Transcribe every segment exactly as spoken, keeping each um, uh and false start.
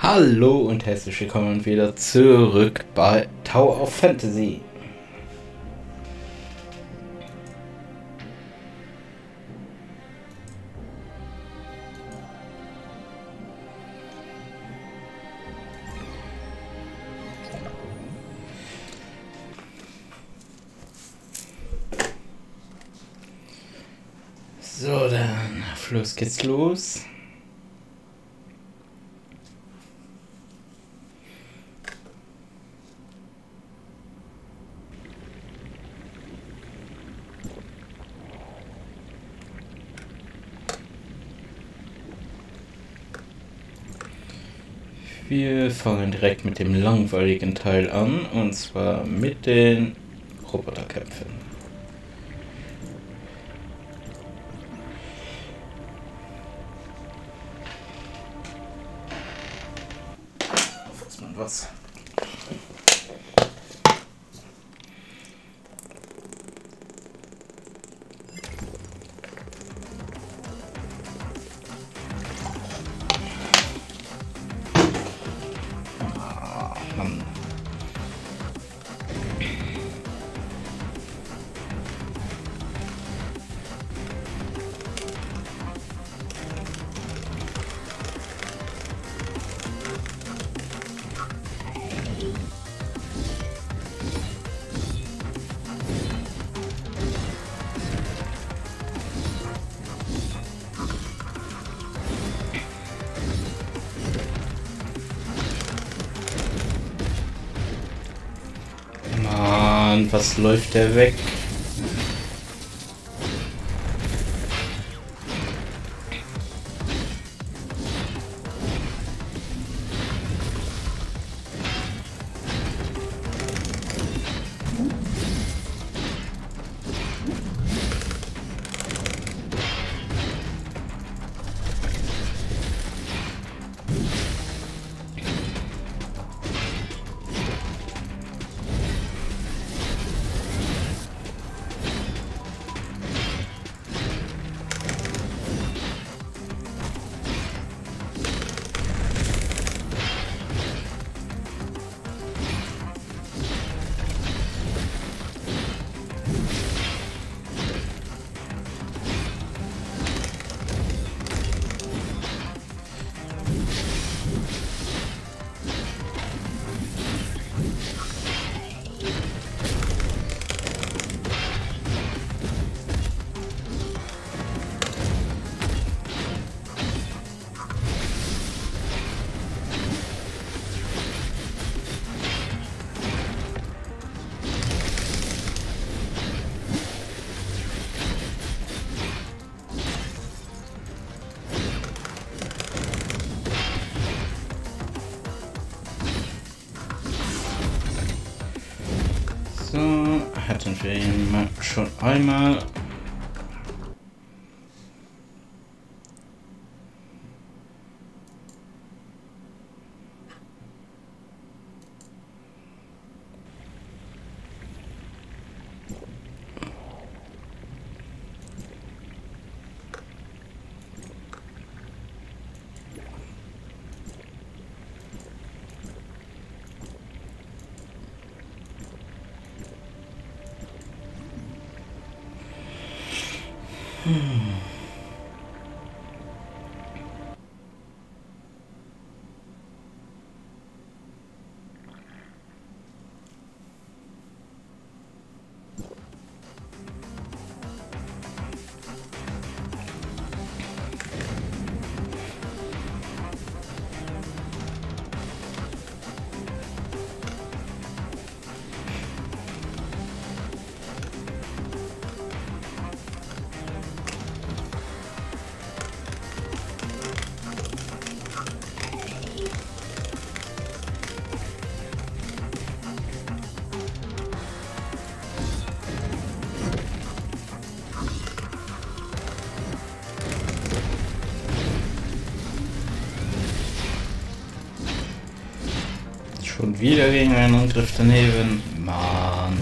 Hallo und herzlich willkommen wieder zurück bei Tower of Fantasy. So, dann Fluss geht's los. Wir fangen direkt mit dem langweiligen Teil an, und zwar mit den Roboterkämpfen. Was man was? Mann, was läuft der weg? So, hatten wir ihn schon einmal. Hmm. Schon wieder gegen einen Angriff daneben. Mann.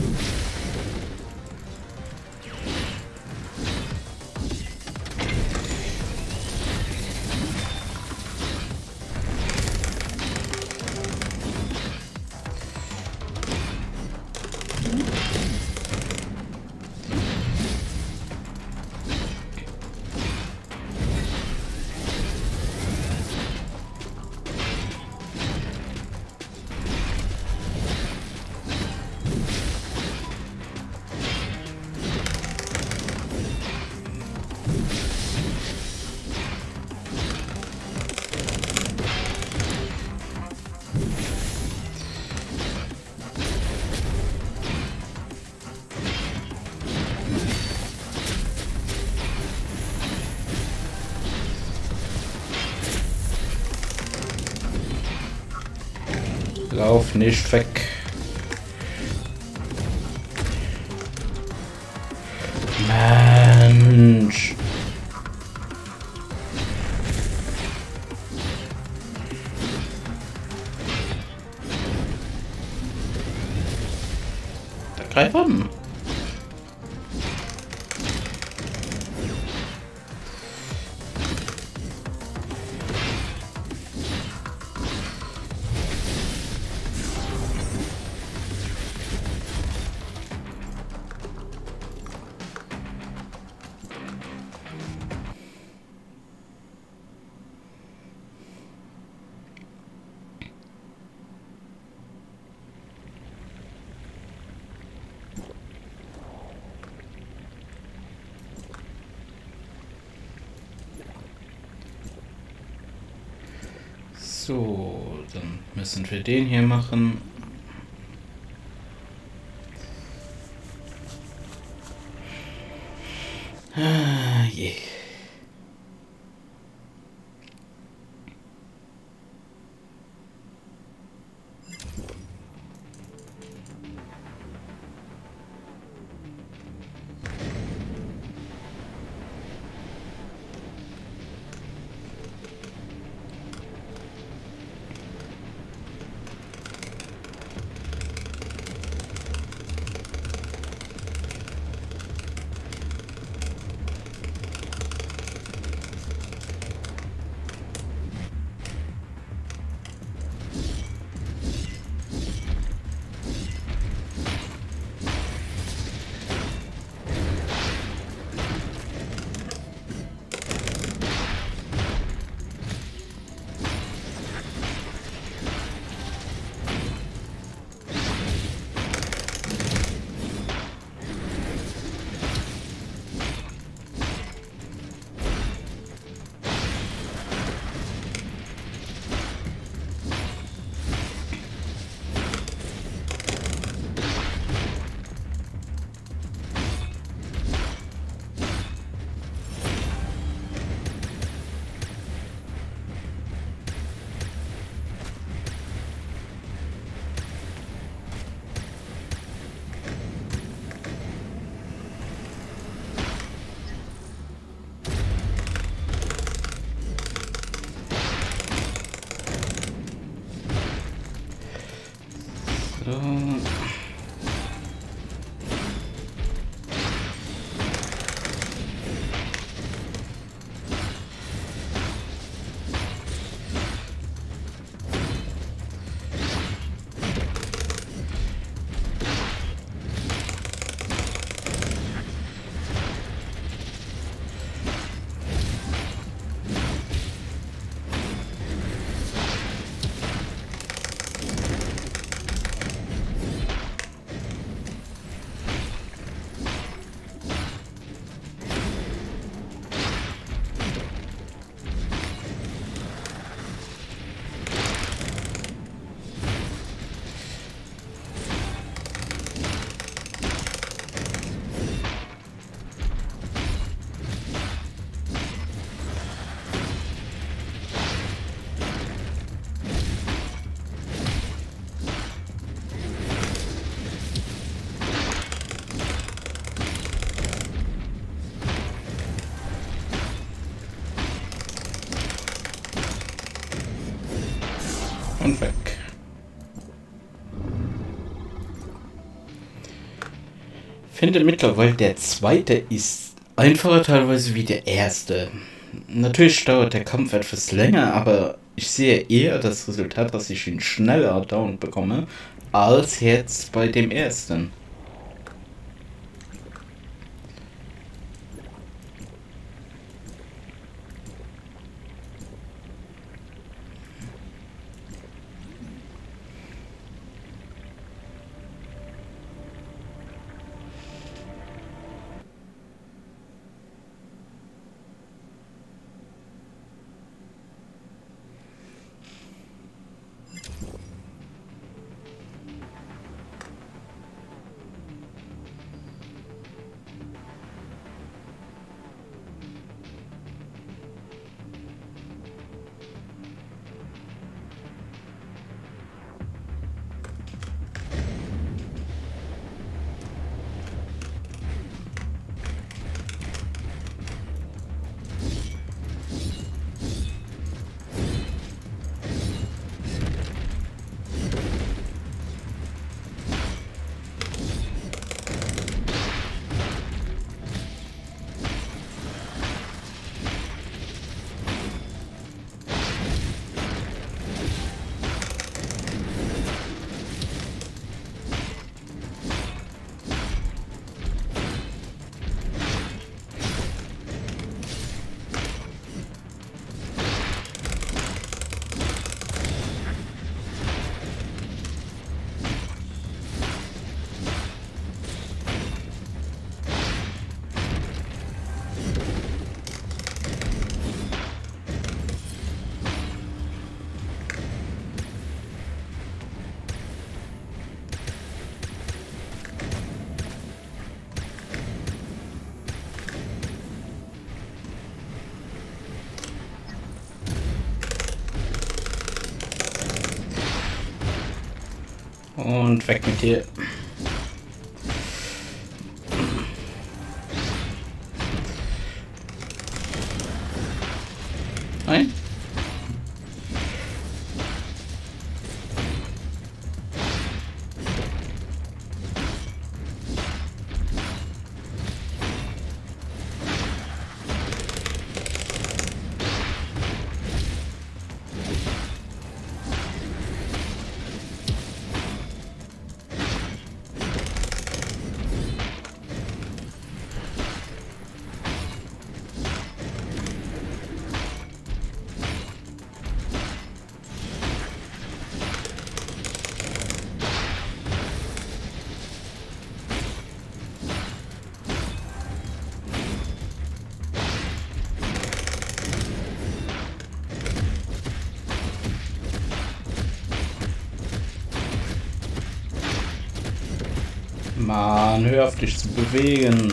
Lauf nicht weg. Mensch. Da greif an. So, dann müssen wir den hier machen. Ah, je. So. Und weg. Finde mittlerweile, der zweite ist einfacher teilweise wie der erste. Natürlich dauert der Kampf etwas länger, aber ich sehe eher das Resultat, dass ich ihn schneller down bekomme, als jetzt bei dem ersten. Und weg mit dir. Nein. Mann, hör auf dich zu bewegen.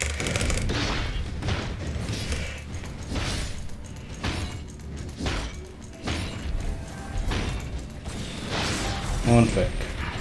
Und weg.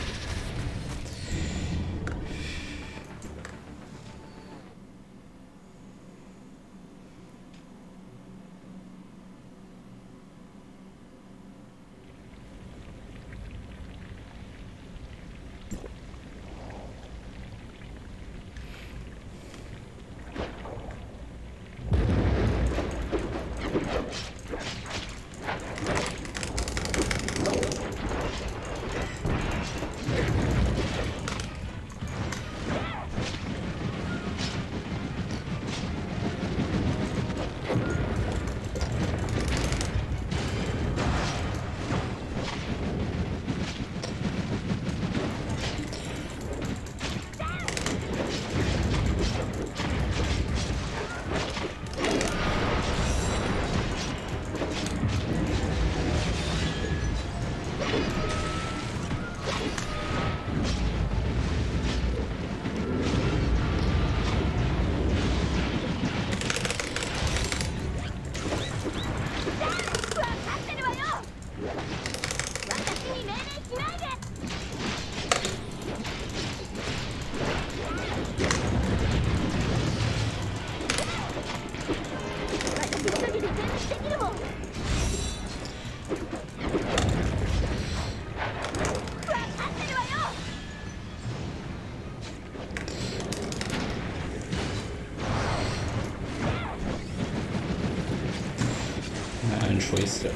Wasted.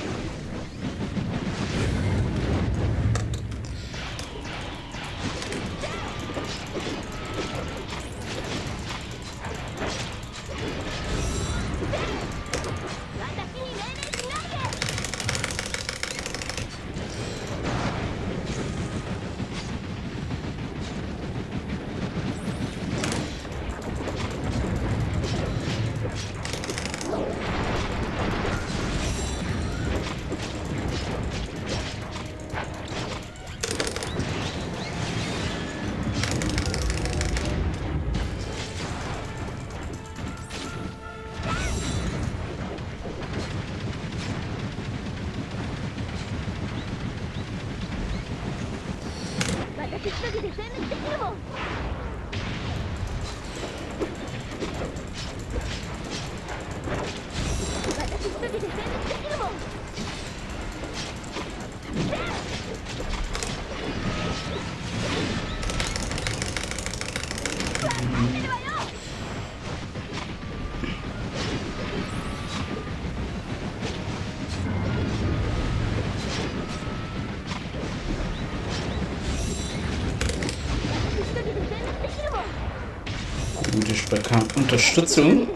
Gut, ich bekam Unterstützung.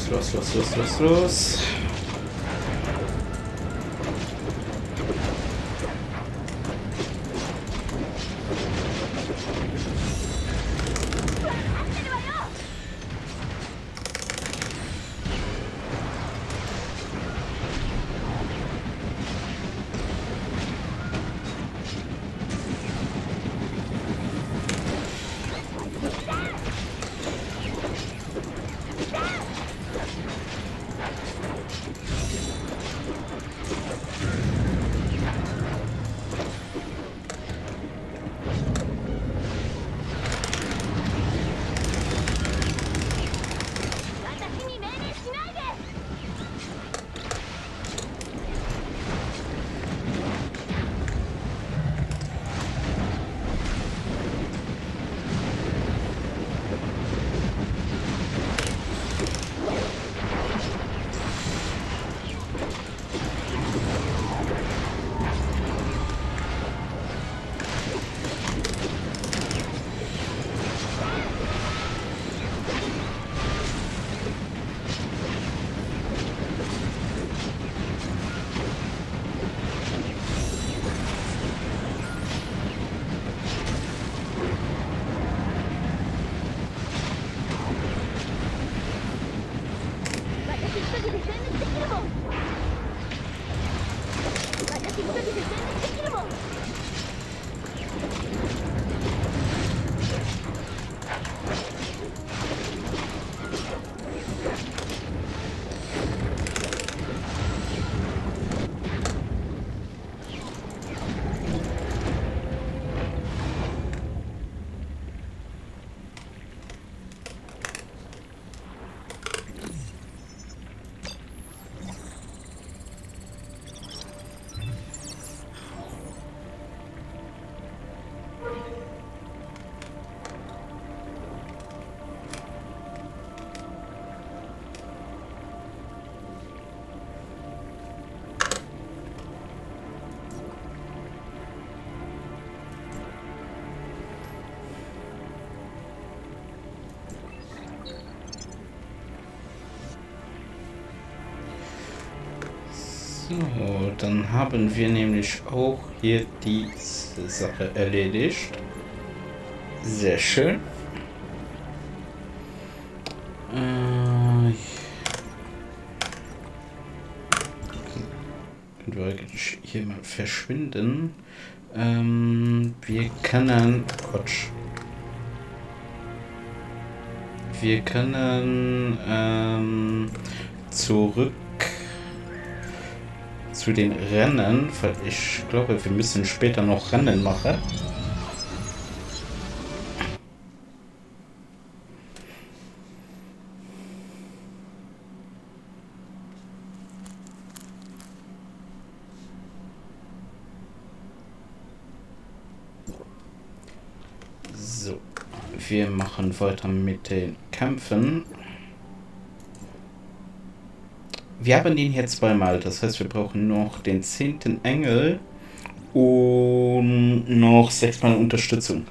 los, los, los, los, los, los. So, dann haben wir nämlich auch hier diese Sache erledigt. Sehr schön. Äh, können wir eigentlich hier mal verschwinden. Ähm, wir können... Quatsch. Wir können ähm, zurück zu den Rennen, weil ich glaube, wir müssen später noch Rennen machen. So, wir machen weiter mit den Kämpfen. Wir haben den hier zweimal, das heißt, wir brauchen noch den zehnten Engel und noch sechsmal Unterstützung.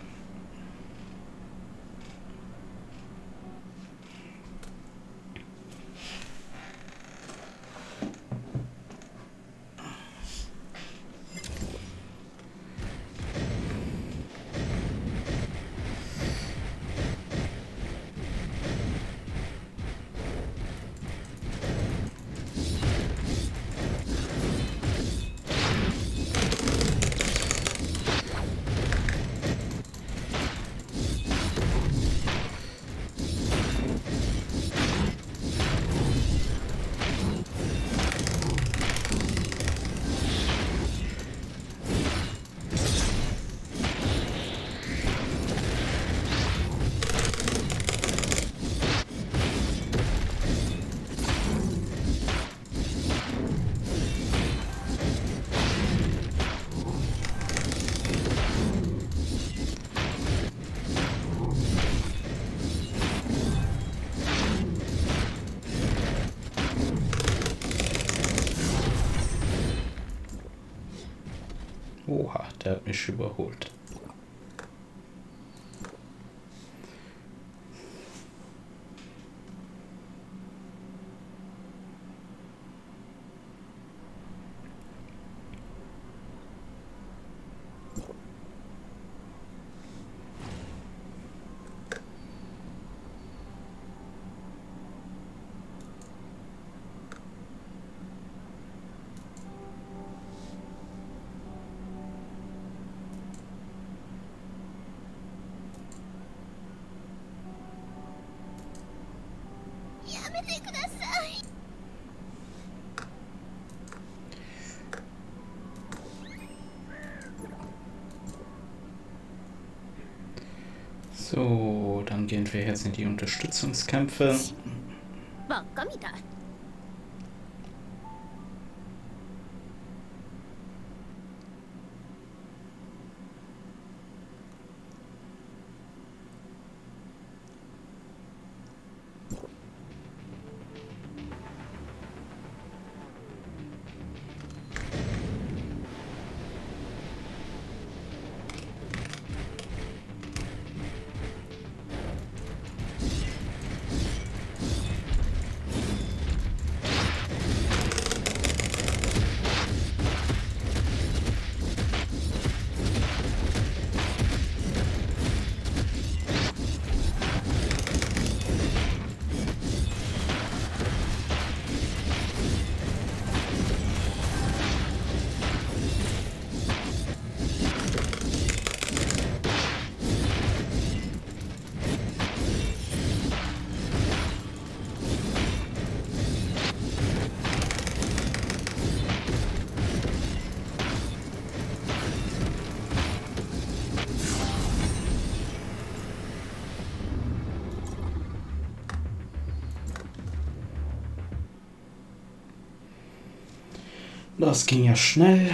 Oha, der hat mich überholt. So, dann gehen wir jetzt in die Unterstützungskämpfe. Das ging ja schnell.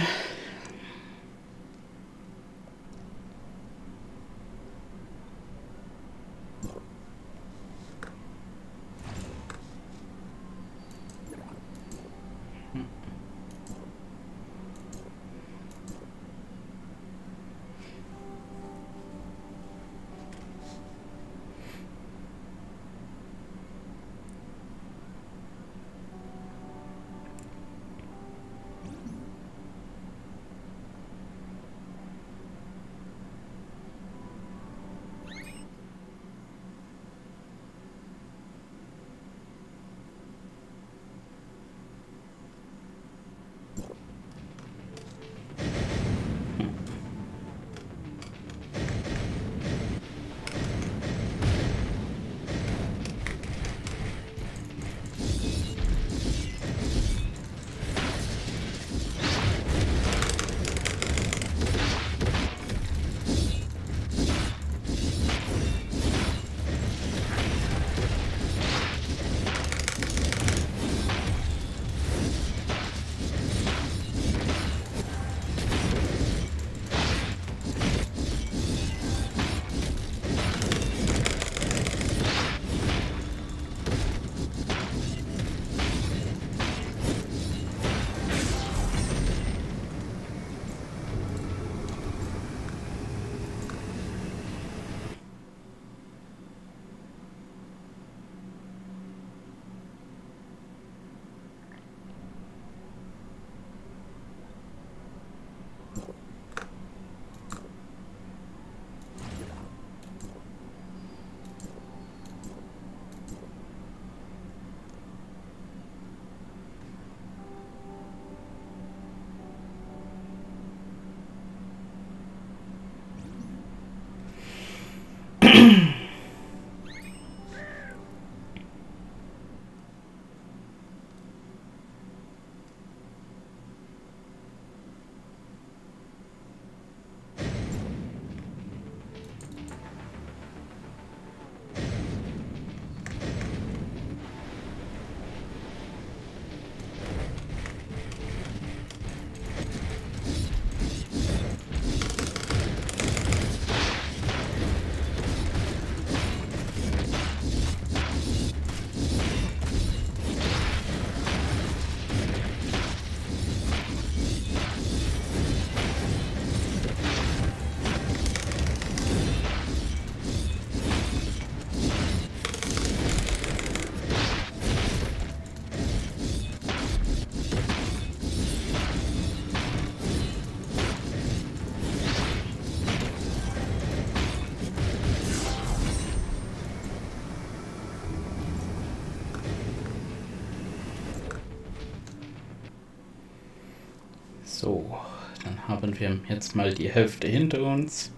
So, dann haben wir jetzt mal die Hälfte hinter uns.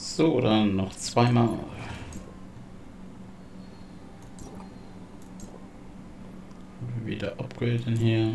So, dann noch zweimal. Wieder upgraden hier.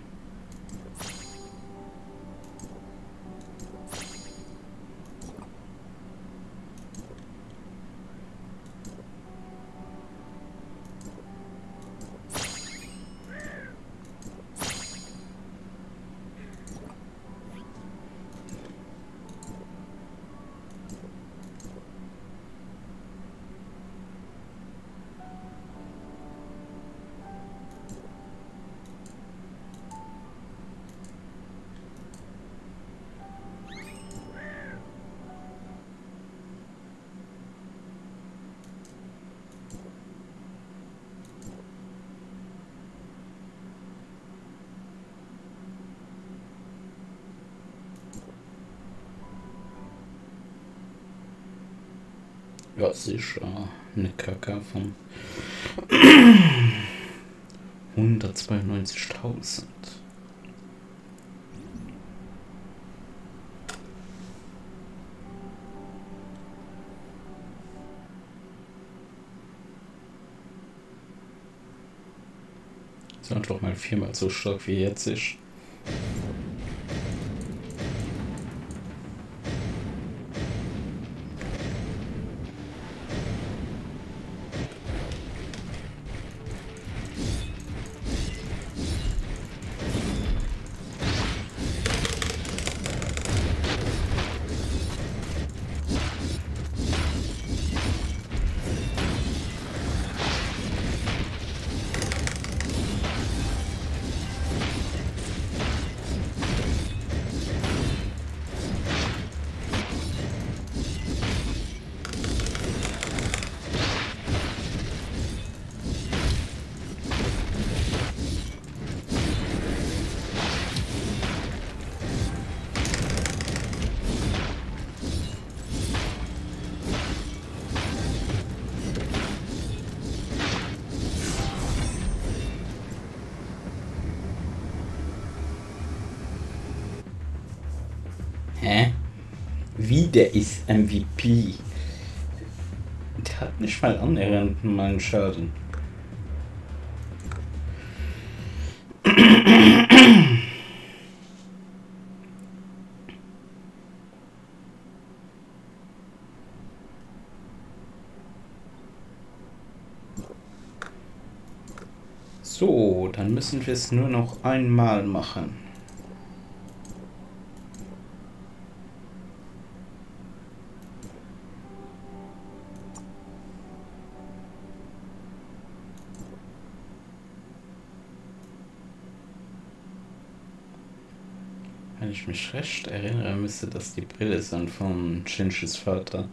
Ja, sicher. Eine Kacke von hundertzweiundneunzigtausend. So einfach mal viermal so stark wie jetzt ist. Hä? Wie, der ist M V P? Der hat nicht mal annähernd meinen Schaden. So, dann müssen wir es nur noch einmal machen. Wenn ich mich recht erinnere, müsste das die Brille sein von Shinjis Vater.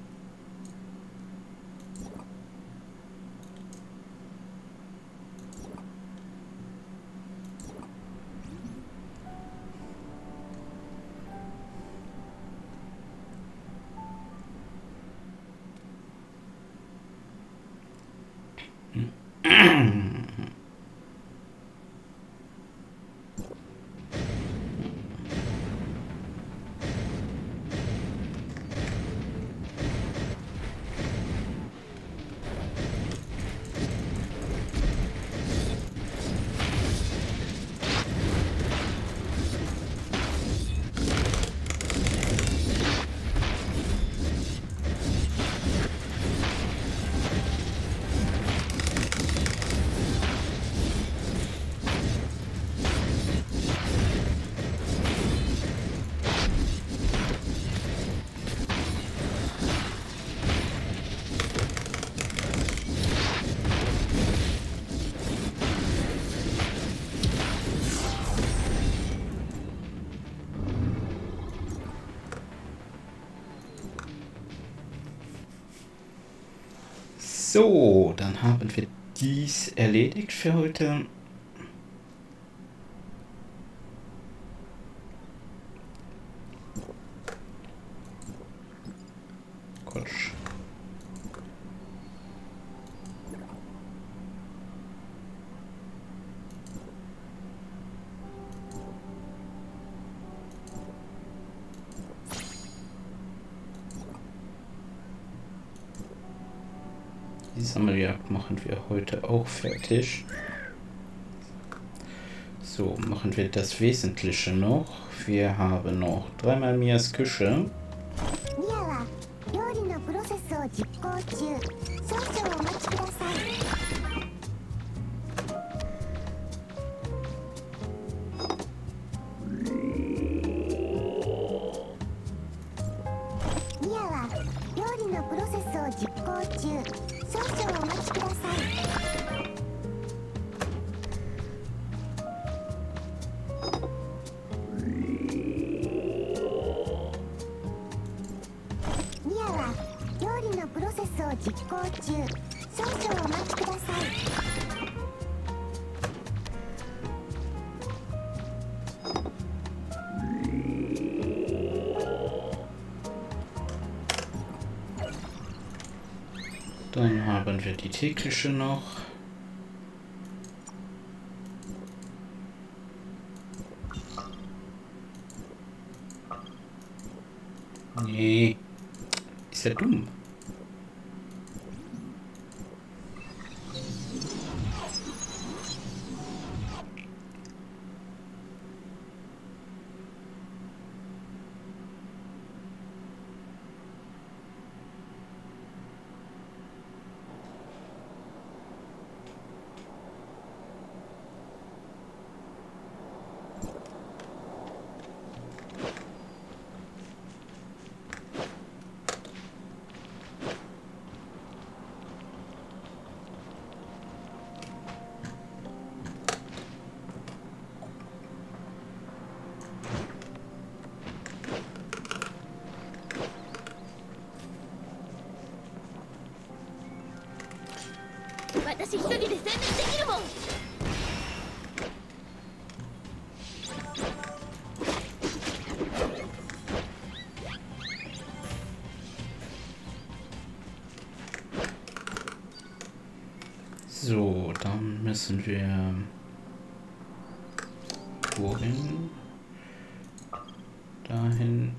So, dann haben wir dies erledigt für heute. Quatsch. Sammeljagd machen wir heute auch fertig. So, machen wir das Wesentliche noch. Wir haben noch dreimal Mias Küche. Dann haben wir die tägliche noch. Nee, ist ja dumm. So, dann müssen wir wohin? Dahin.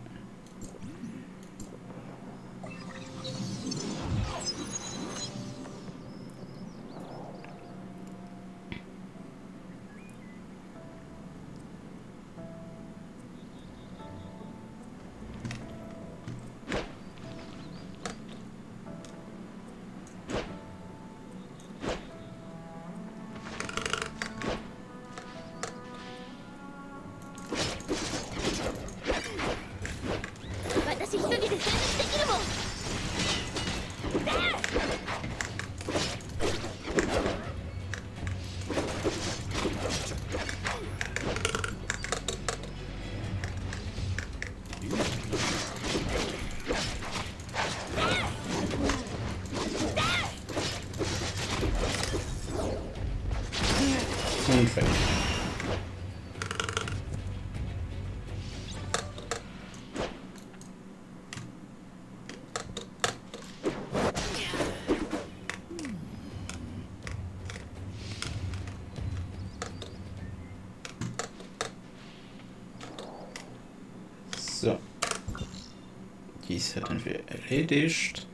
Und fertig. So. Dies hätten wir erledigt.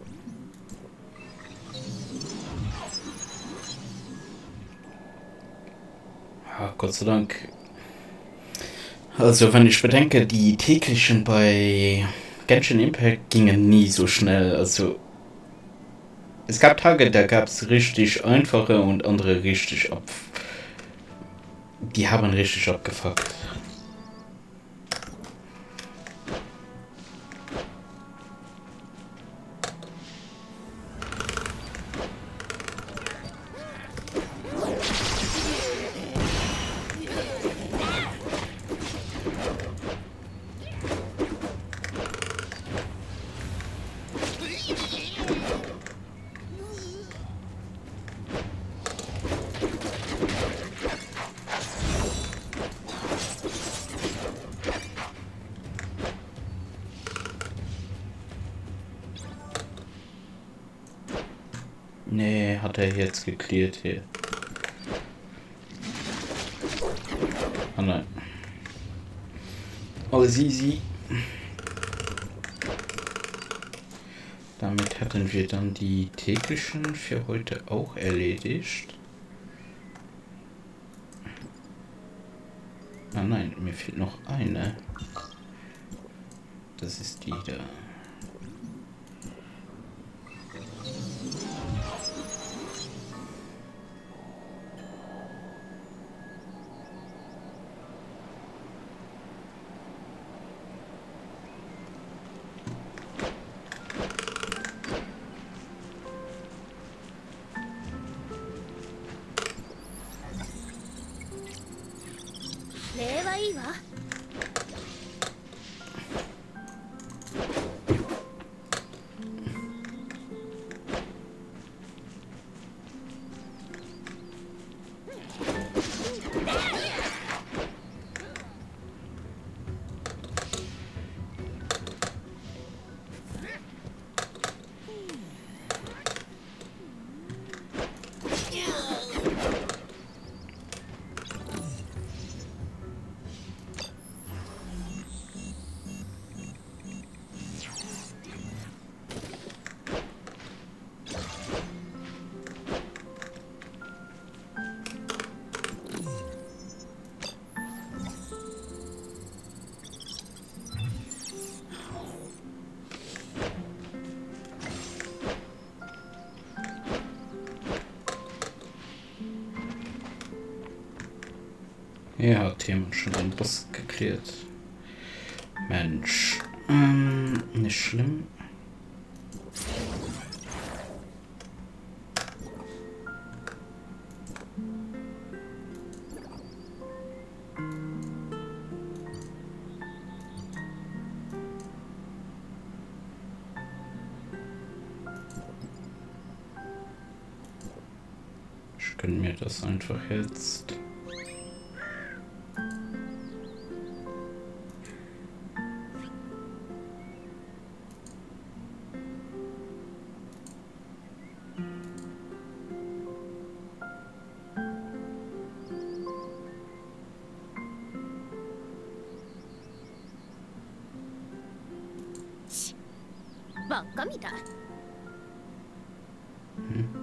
Ja, Gott sei Dank. Also wenn ich bedenke, die täglichen bei Genshin Impact gingen nie so schnell. Also es gab Tage, da gab es richtig einfache und andere richtig ab. Die haben richtig abgefuckt. Nee, hat er jetzt geklärt hier. Oh nein. Oh, sie, sie. Damit hatten wir dann die täglichen für heute auch erledigt. Ah nein, mir fehlt noch eine. Das ist die da. Ja, hat jemand schon den Boss geklärt. Mensch. Ähm, nicht schlimm. Ich gönne mir das einfach jetzt. Hm.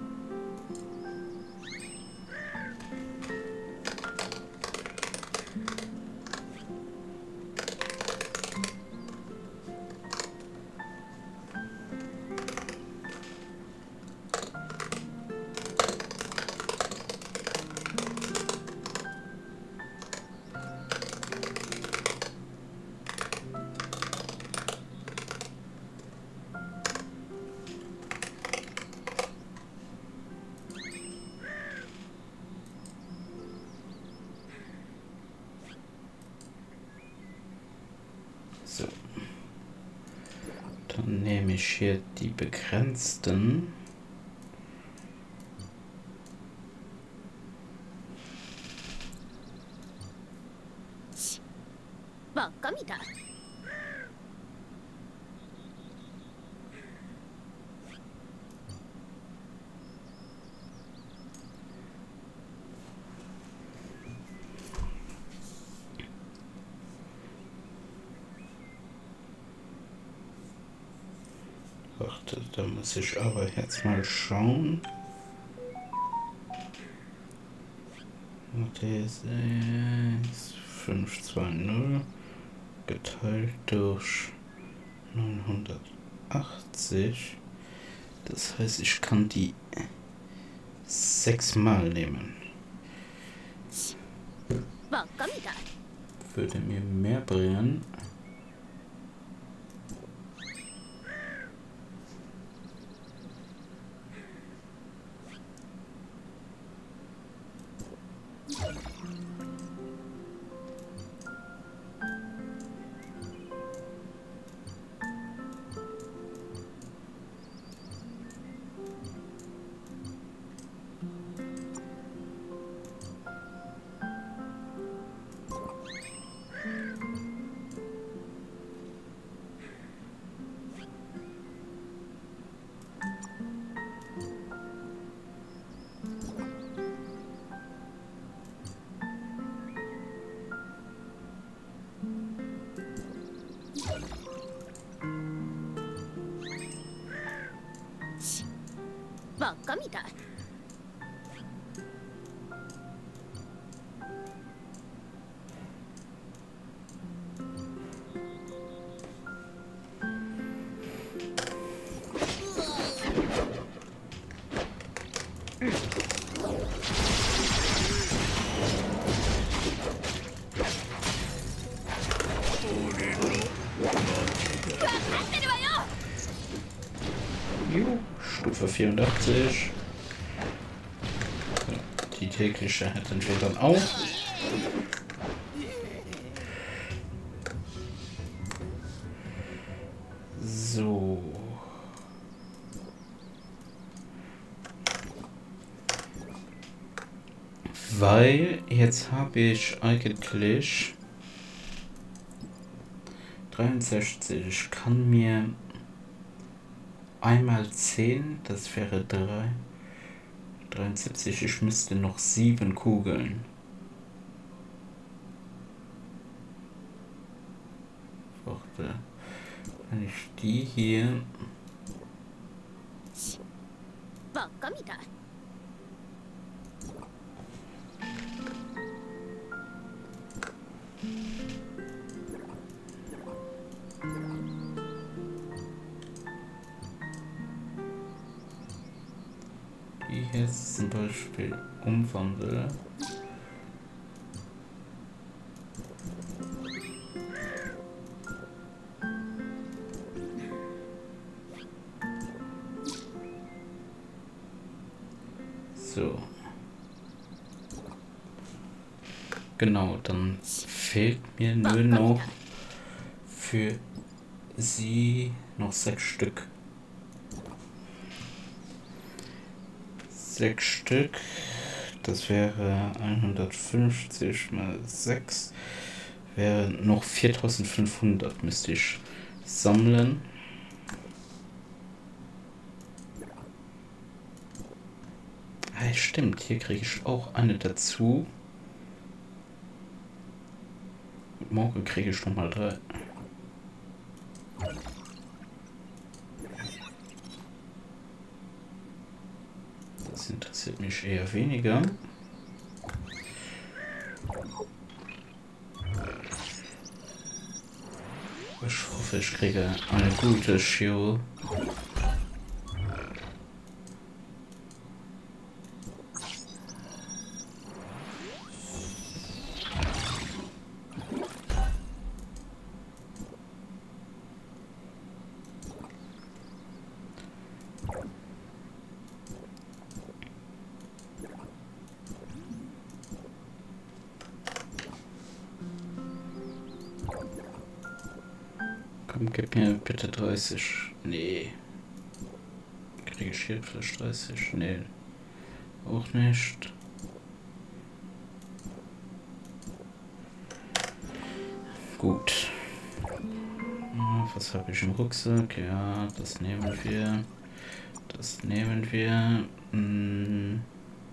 So. Dann nehme ich hier die begrenzten. Warte, da muss ich aber jetzt mal schauen. T sechs fünf zwei null geteilt durch neunhundertachtzig. Das heißt, ich kann die sechsmal nehmen. Würde mir mehr bringen. Jo, Stufe vierundachtzig. Die tägliche hätten wir dann auch. So. Weil jetzt habe ich eigentlich dreiundsechzig. Ich kann mir einmal zehn, das wäre drei. dreiundsiebzig, ich müsste noch sieben Kugeln. Warte. Wenn ich die hier. Die jetzt zum Beispiel umwandle. So. Genau, dann fehlt mir nur noch für sie noch sechs Stück. Sechs Stück. Das wäre hundertfünfzig mal sechs. Wäre noch viertausendfünfhundert müsste ich sammeln. Ah, stimmt, hier kriege ich auch eine dazu. Morgen kriege ich noch mal drei. Das interessiert mich eher weniger. Ich hoffe, ich kriege eine gute Show. Komm, gib mir bitte dreißig. Nee. Kriege ich hier vielleicht dreißig? Nee. Auch nicht. Gut. Was habe ich im Rucksack? Ja, das nehmen wir. Das nehmen wir. Hm.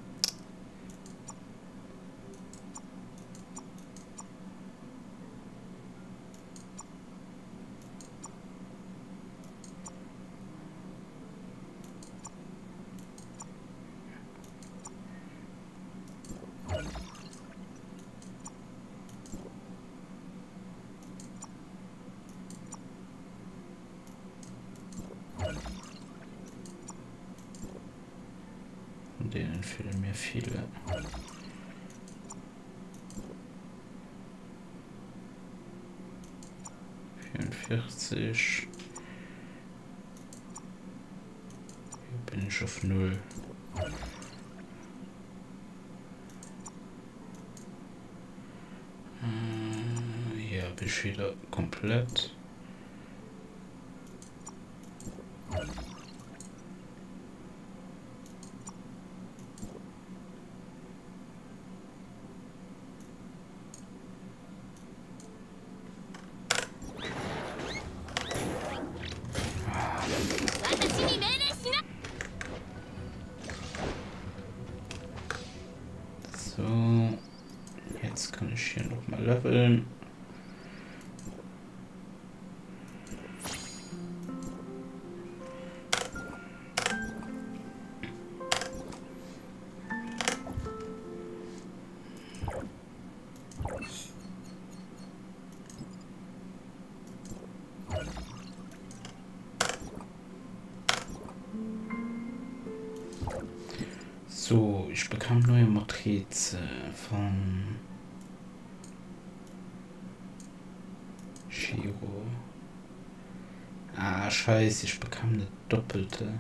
Von denen fehlen mir viele. vierundvierzig. Hier bin ich auf null. Hier habe ich wieder komplett. So, jetzt kann ich hier noch mal leveln. So, ich bekam neue Matrize von Giro. Ah, scheiße, ich bekam eine doppelte.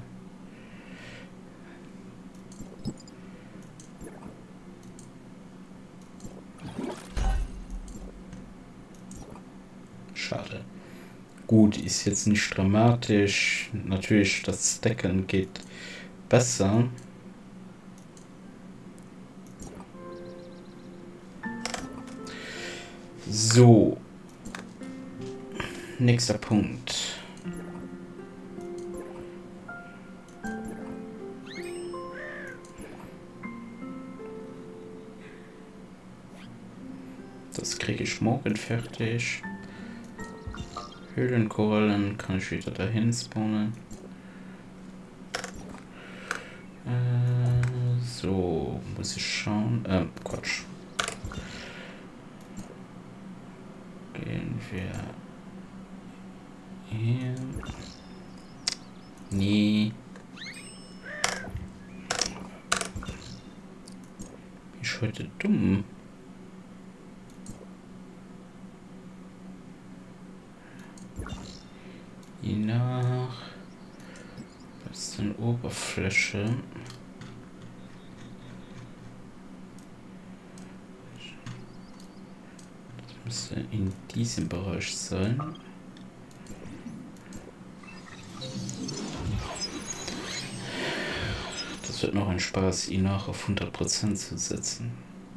Schade. Gut, ist jetzt nicht dramatisch. Natürlich, das Stacken geht besser. So. Nächster Punkt. Das kriege ich morgen fertig. Höhlenkorallen kann ich wieder dahin spawnen. Äh, so, muss ich schauen. Äh, Quatsch. Gehen wir hier. Nee. Bin ich heute dumm? Je nach besten Oberfläche. Das müsste in diesem Bereich sein. Das wird noch ein Spaß, ihn nach auf hundert Prozent zu setzen.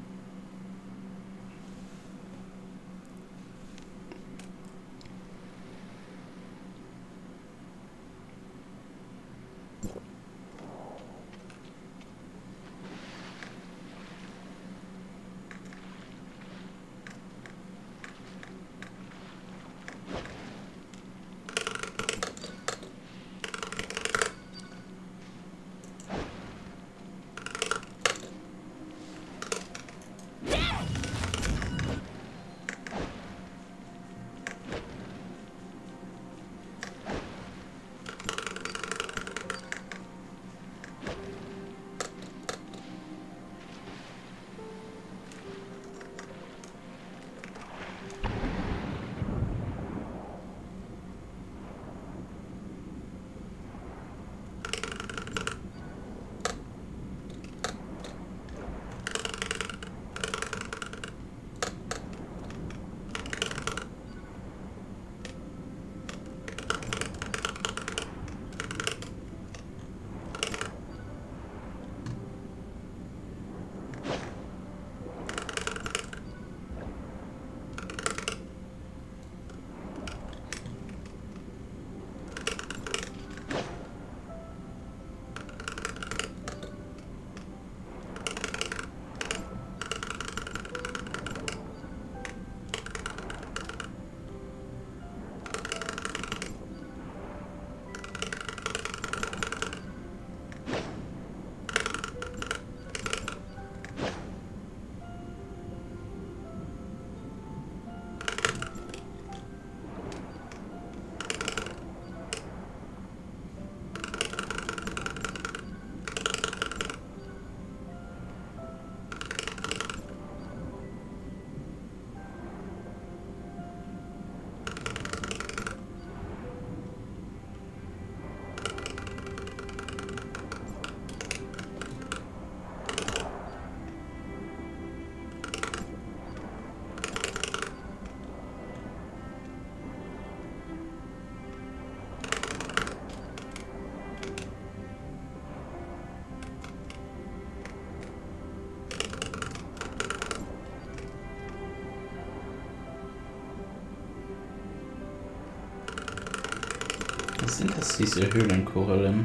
Was sind das, diese Höhlenkorallen?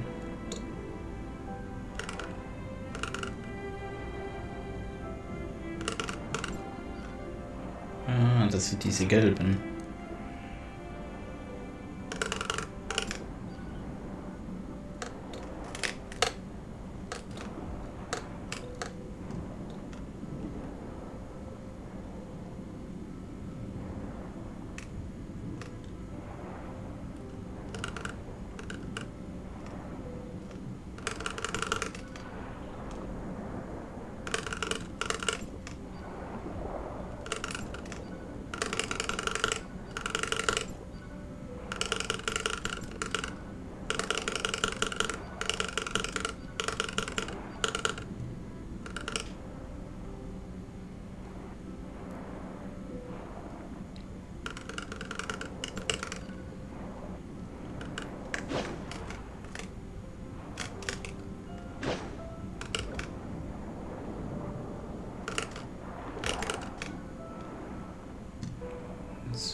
Ah, das sind diese gelben.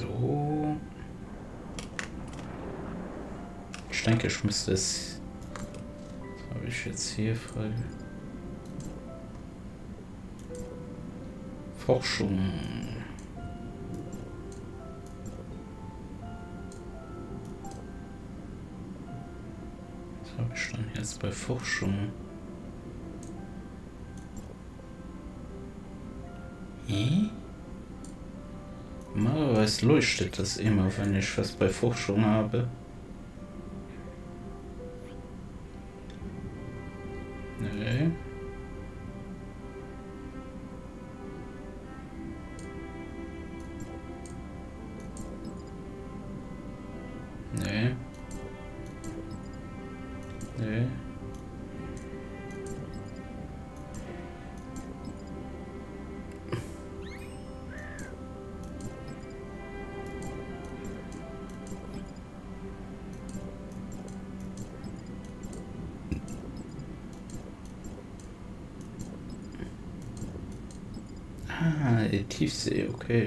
So. Ich denke, ich müsste es... Was habe ich jetzt hier frei? Forschung. Was habe ich dann jetzt bei Forschung? Hä? Normalerweise leuchtet das immer, wenn ich was bei Forschung habe. Nee. Nee. Nee. Ah, die Tiefsee, okay.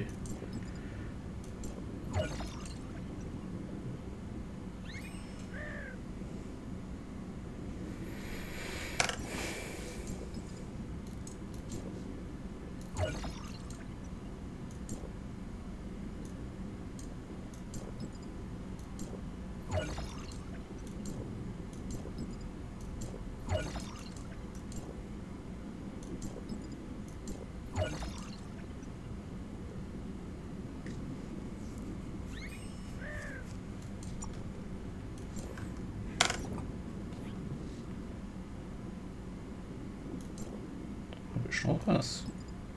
Noch was?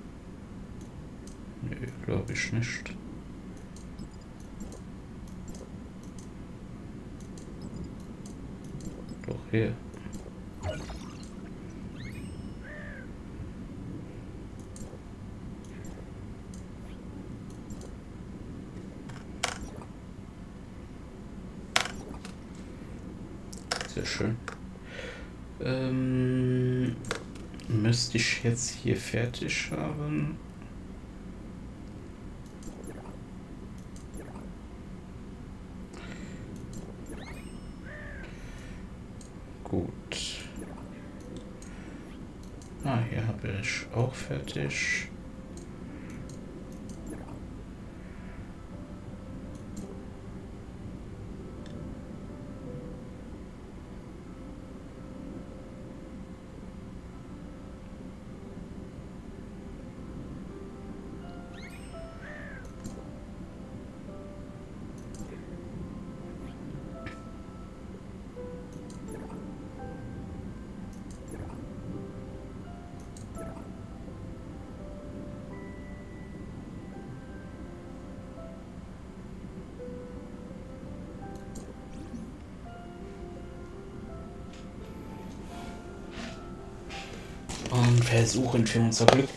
Nee, glaube ich nicht. Doch hier. Sehr schön. Ähm... Müsste ich jetzt hier fertig haben? Gut. Ah, hier habe ich auch fertig. Und versuchen für unser Glück.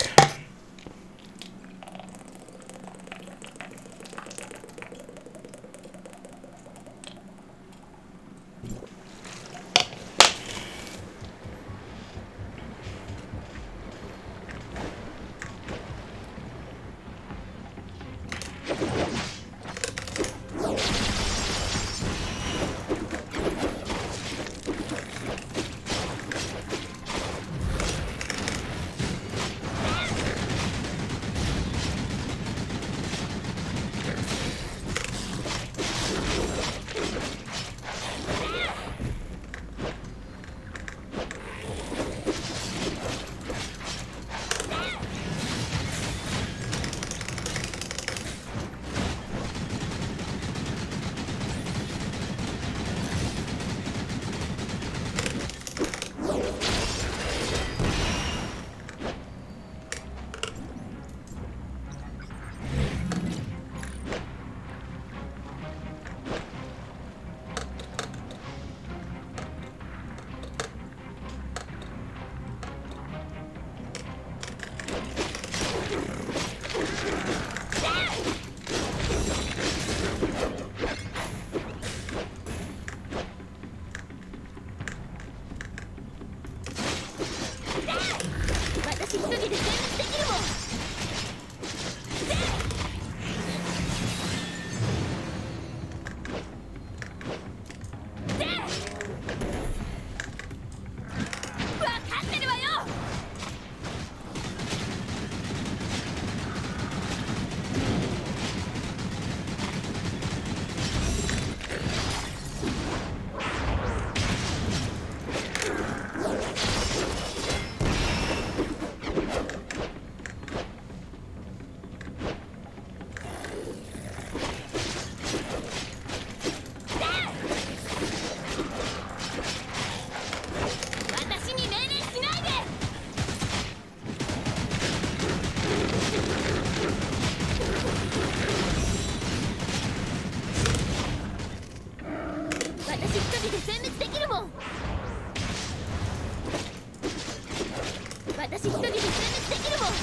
私一人で全滅できるもん。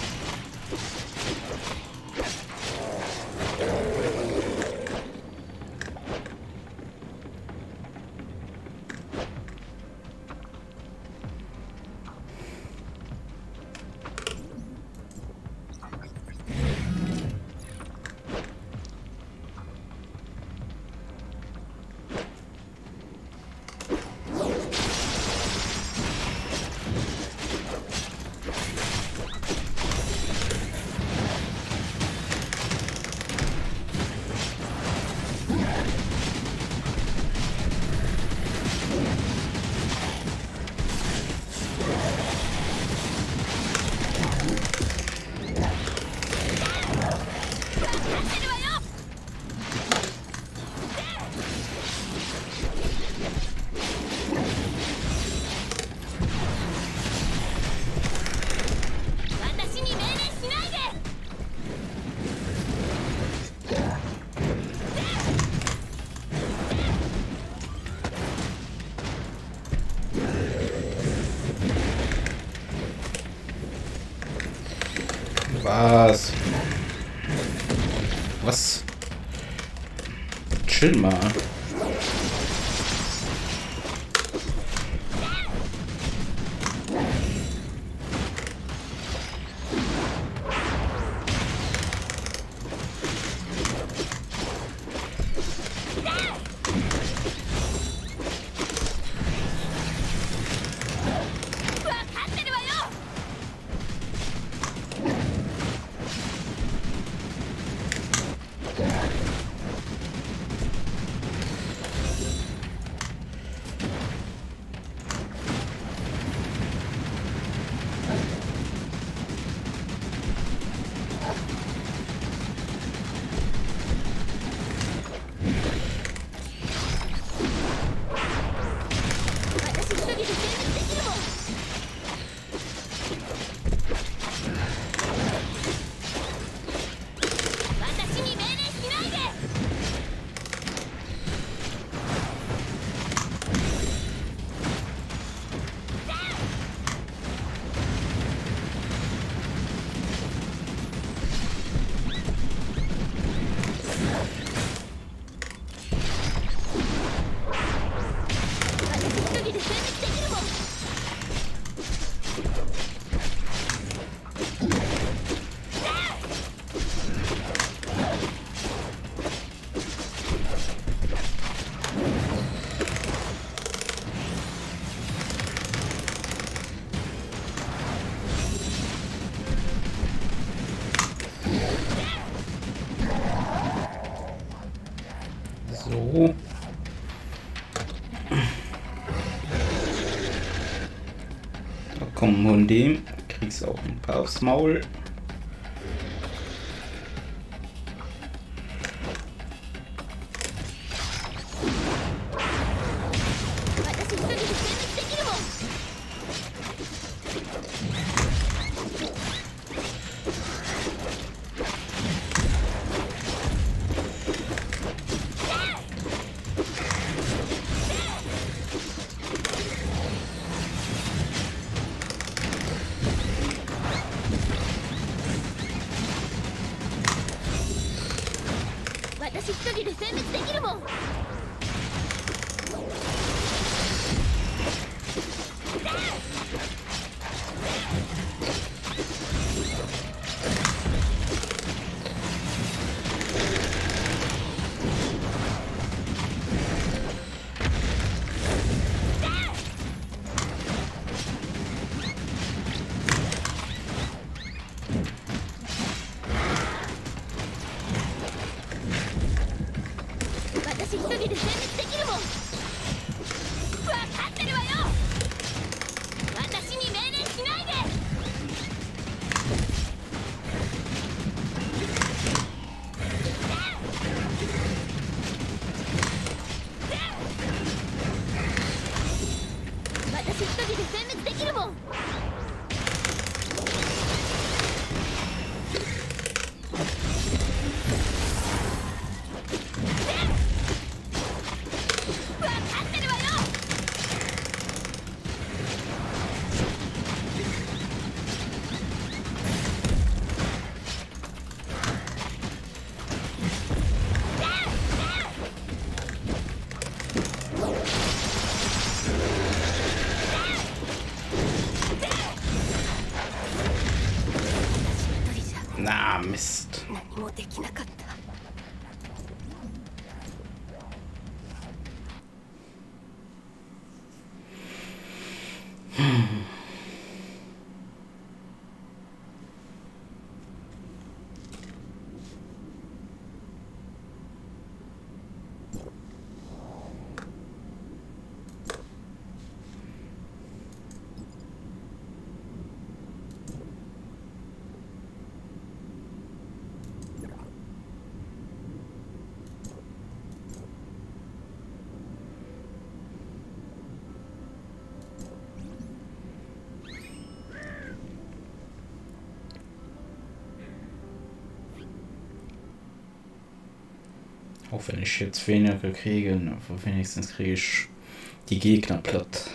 Was? Was? Chill mal. So. Da kommen Hunde. Kriegst auch ein paar aufs Maul. Na, Mist. 何もできなかった。 Auch wenn ich jetzt weniger kriege, aber wenigstens kriege ich die Gegner platt.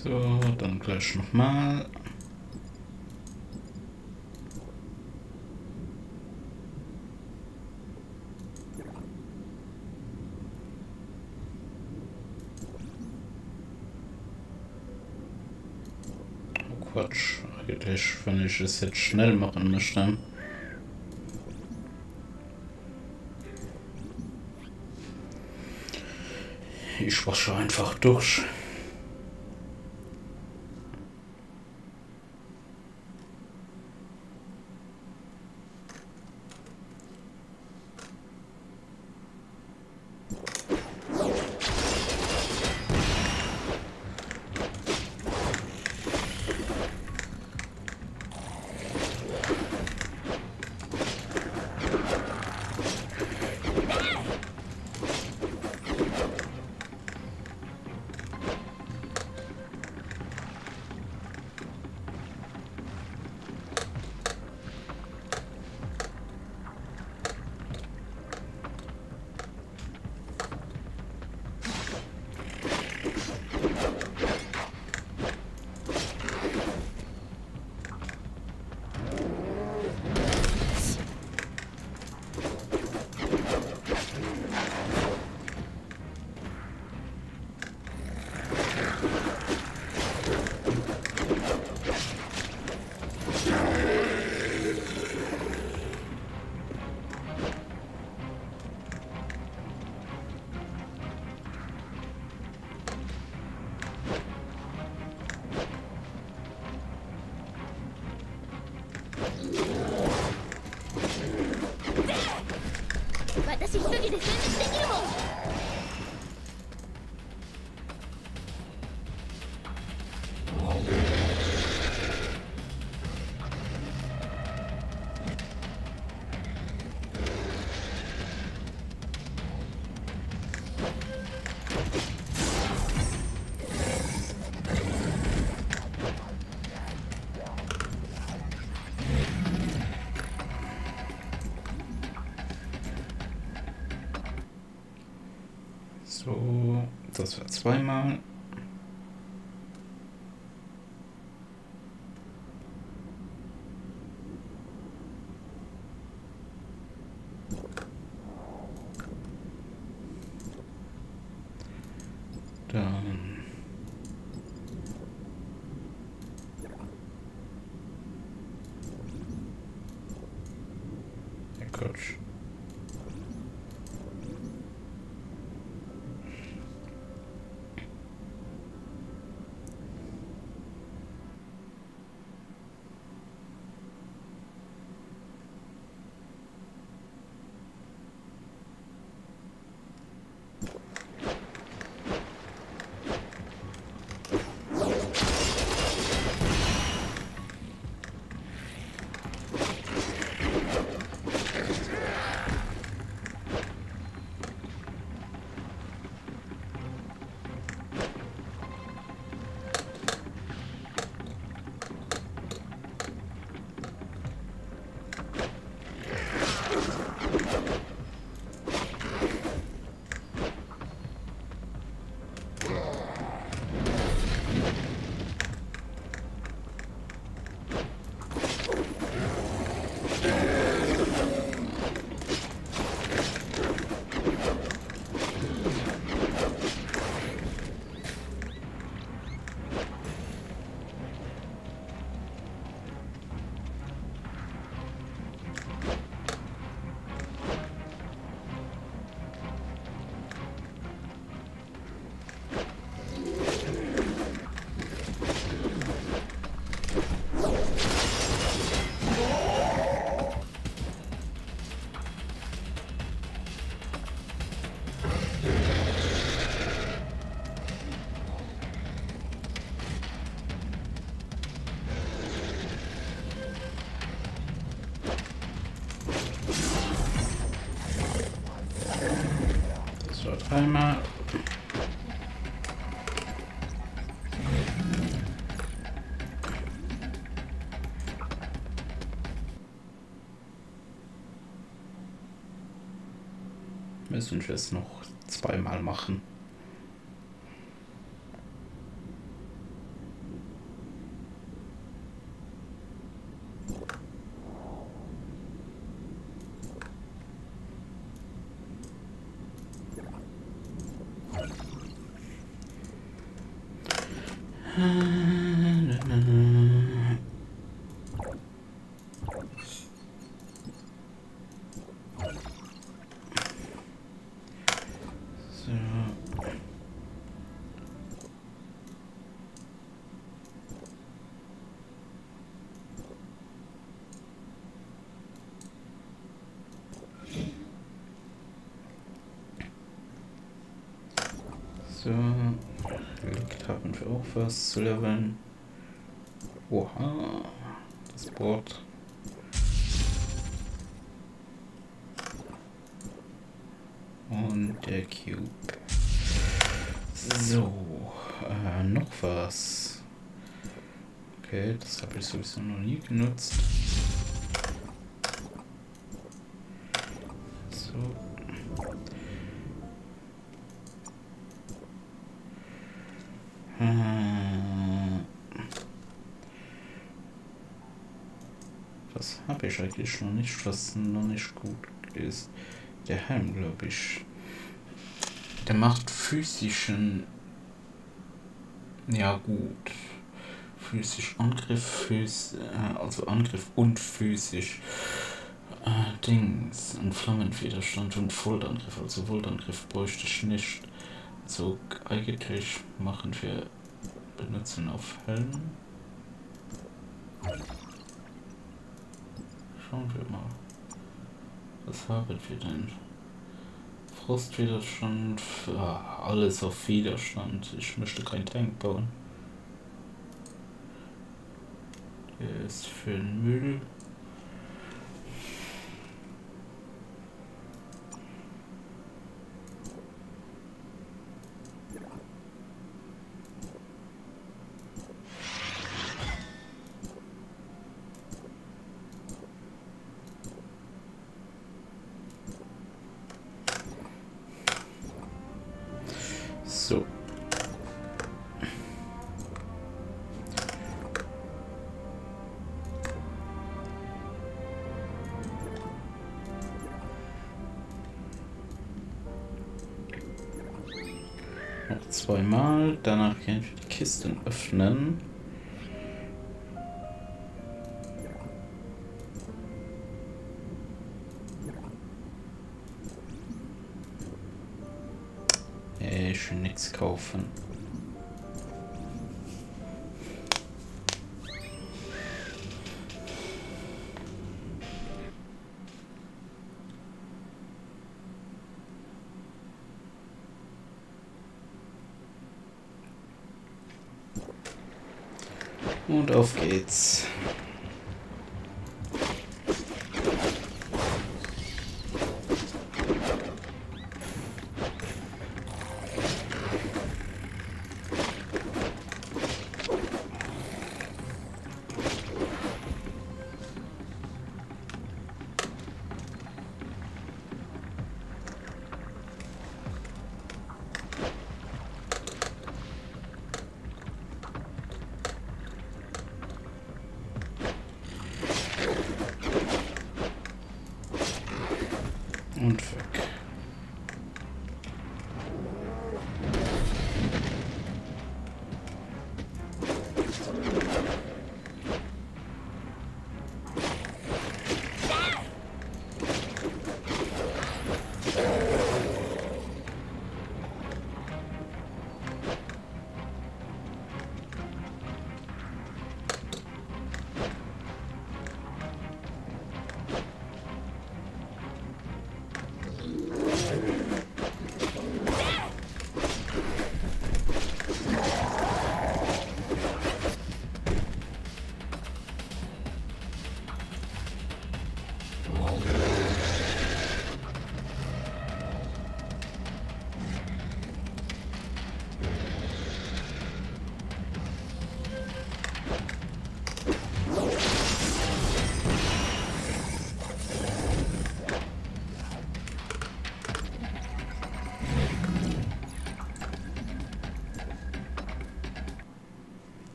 So, dann gleich nochmal. Oh Quatsch, eigentlich, wenn ich es jetzt schnell machen möchte. Ich wasche einfach durch. So, das war zweimal. Dann ja, Quatsch. So, dreimal. Müssen wir es noch zweimal machen. So. So, Relikt haben wir auch was zu leveln. Oha, das Board. Und der Cube. So, äh, noch was. Okay, das habe ich sowieso noch nie genutzt. So. Was habe ich eigentlich noch nicht, was noch nicht gut ist? Der Helm, glaube ich. Der macht physischen... Ja gut. Physisch Angriff, Phys äh, also Angriff und physisch äh, Dings. Und Flammenwiderstand und Voltangriff. Also Voltangriff bräuchte ich nicht. So, eigentlich machen wir benutzen auf Helm. Schauen wir mal. Was haben wir denn? Frostwiderstand, ja, alles auf Widerstand. Ich möchte keinen Tank bauen. Der ist für den Müll. So. Noch zweimal, danach können wir die Kisten öffnen. Ich will nichts kaufen. Und auf geht's. Und weg.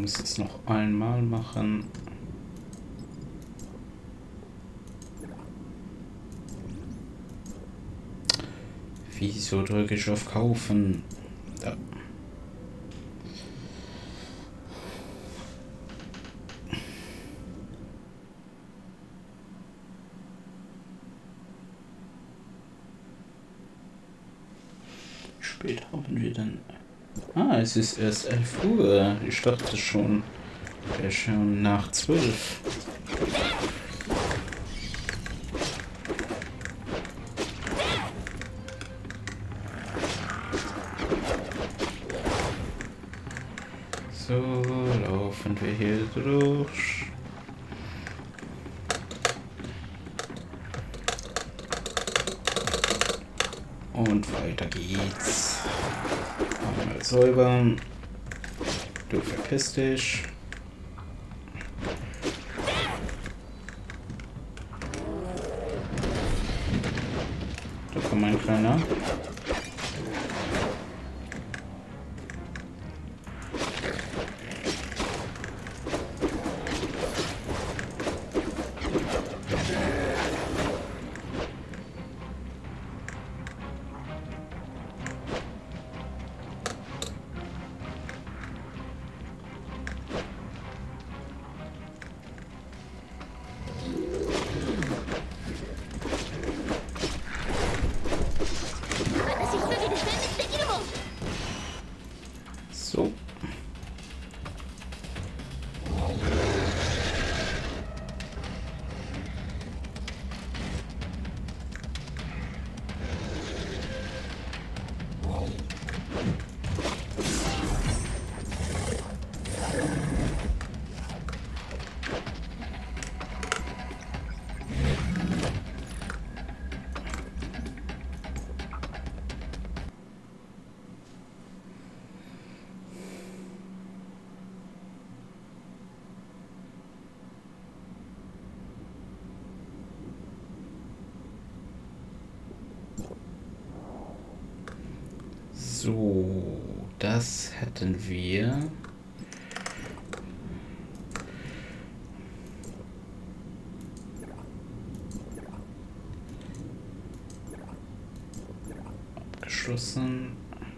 muss es noch einmal machen. Wieso drücke ich auf Kaufen? Da. Wie spät haben wir denn? Ah, es ist erst elf Uhr. Ich dachte schon, wäre schon nach zwölf. So, laufen wir hier durch. Und weiter geht's. Einmal säubern. Du verpiss dich. Da kommt mein Kleiner. So. So, das hätten wir. Abgeschlossen.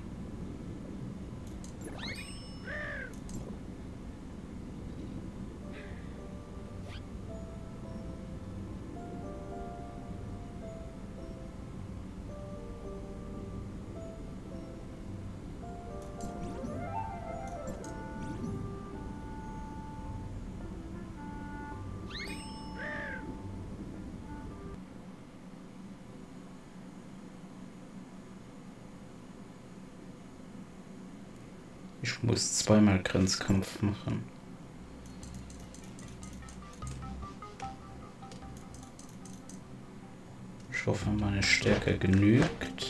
Ich muss zweimal Grenzkampf machen. Ich hoffe, meine Stärke genügt.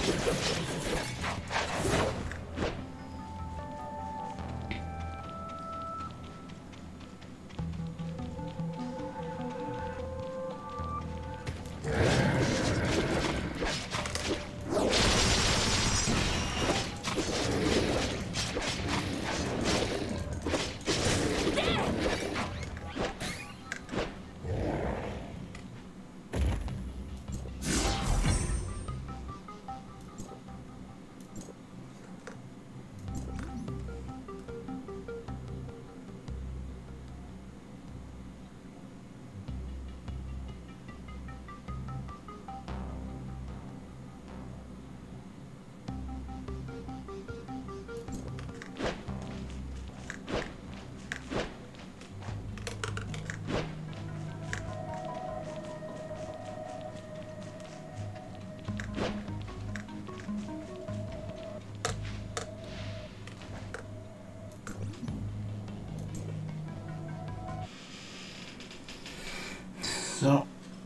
So.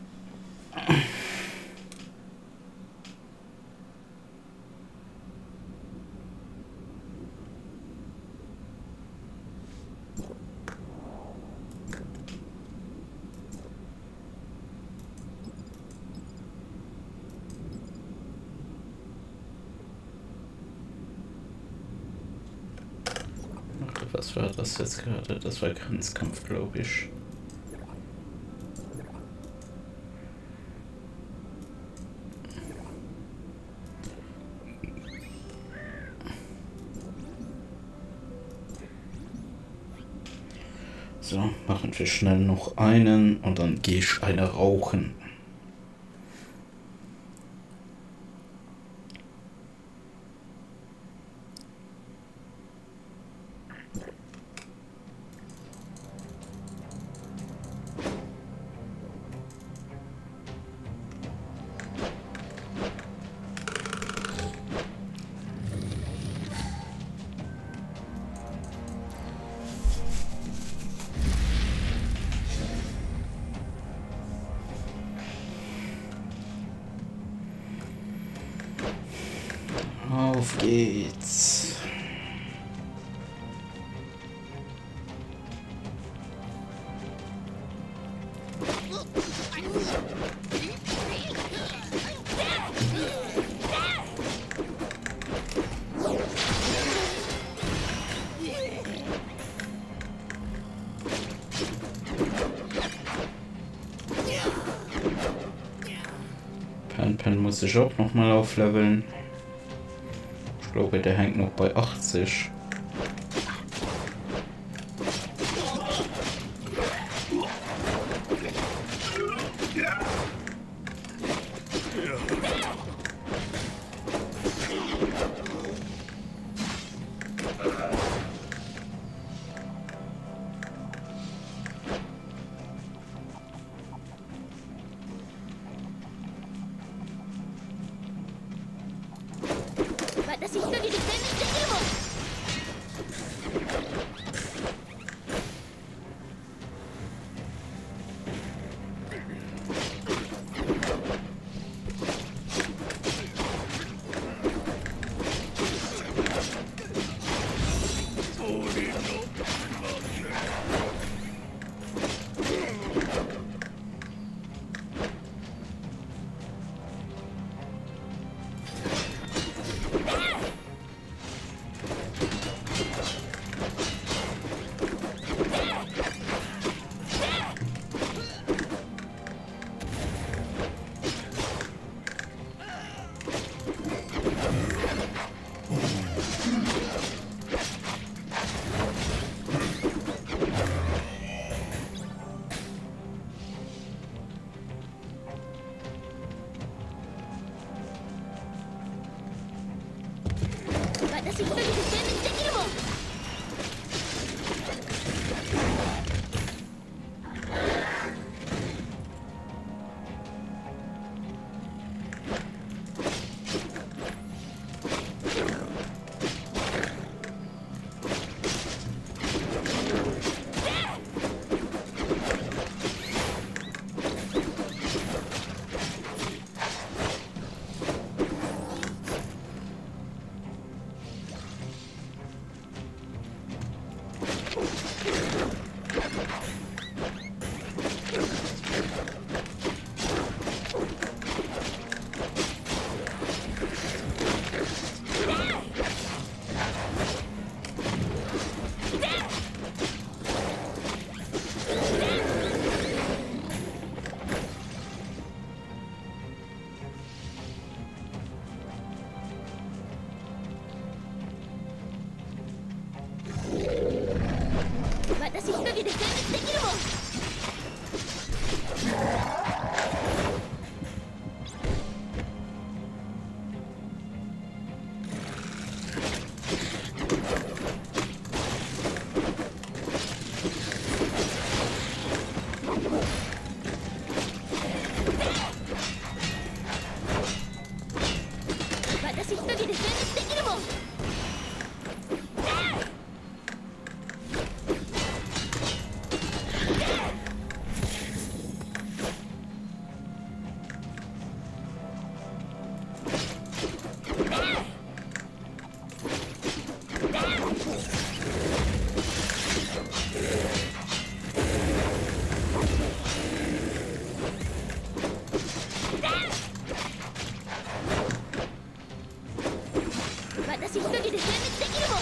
Was war das jetzt gerade? Das war Grenzkampf, glaube ich. So, machen wir schnell noch einen und dann gehe ich eine rauchen. Auf geht's. Pen Pen muss ich auch noch mal aufleveln. Ich glaube, der hängt noch bei achtzig. 私一人で全滅できるもん。私一人で全滅できるもん。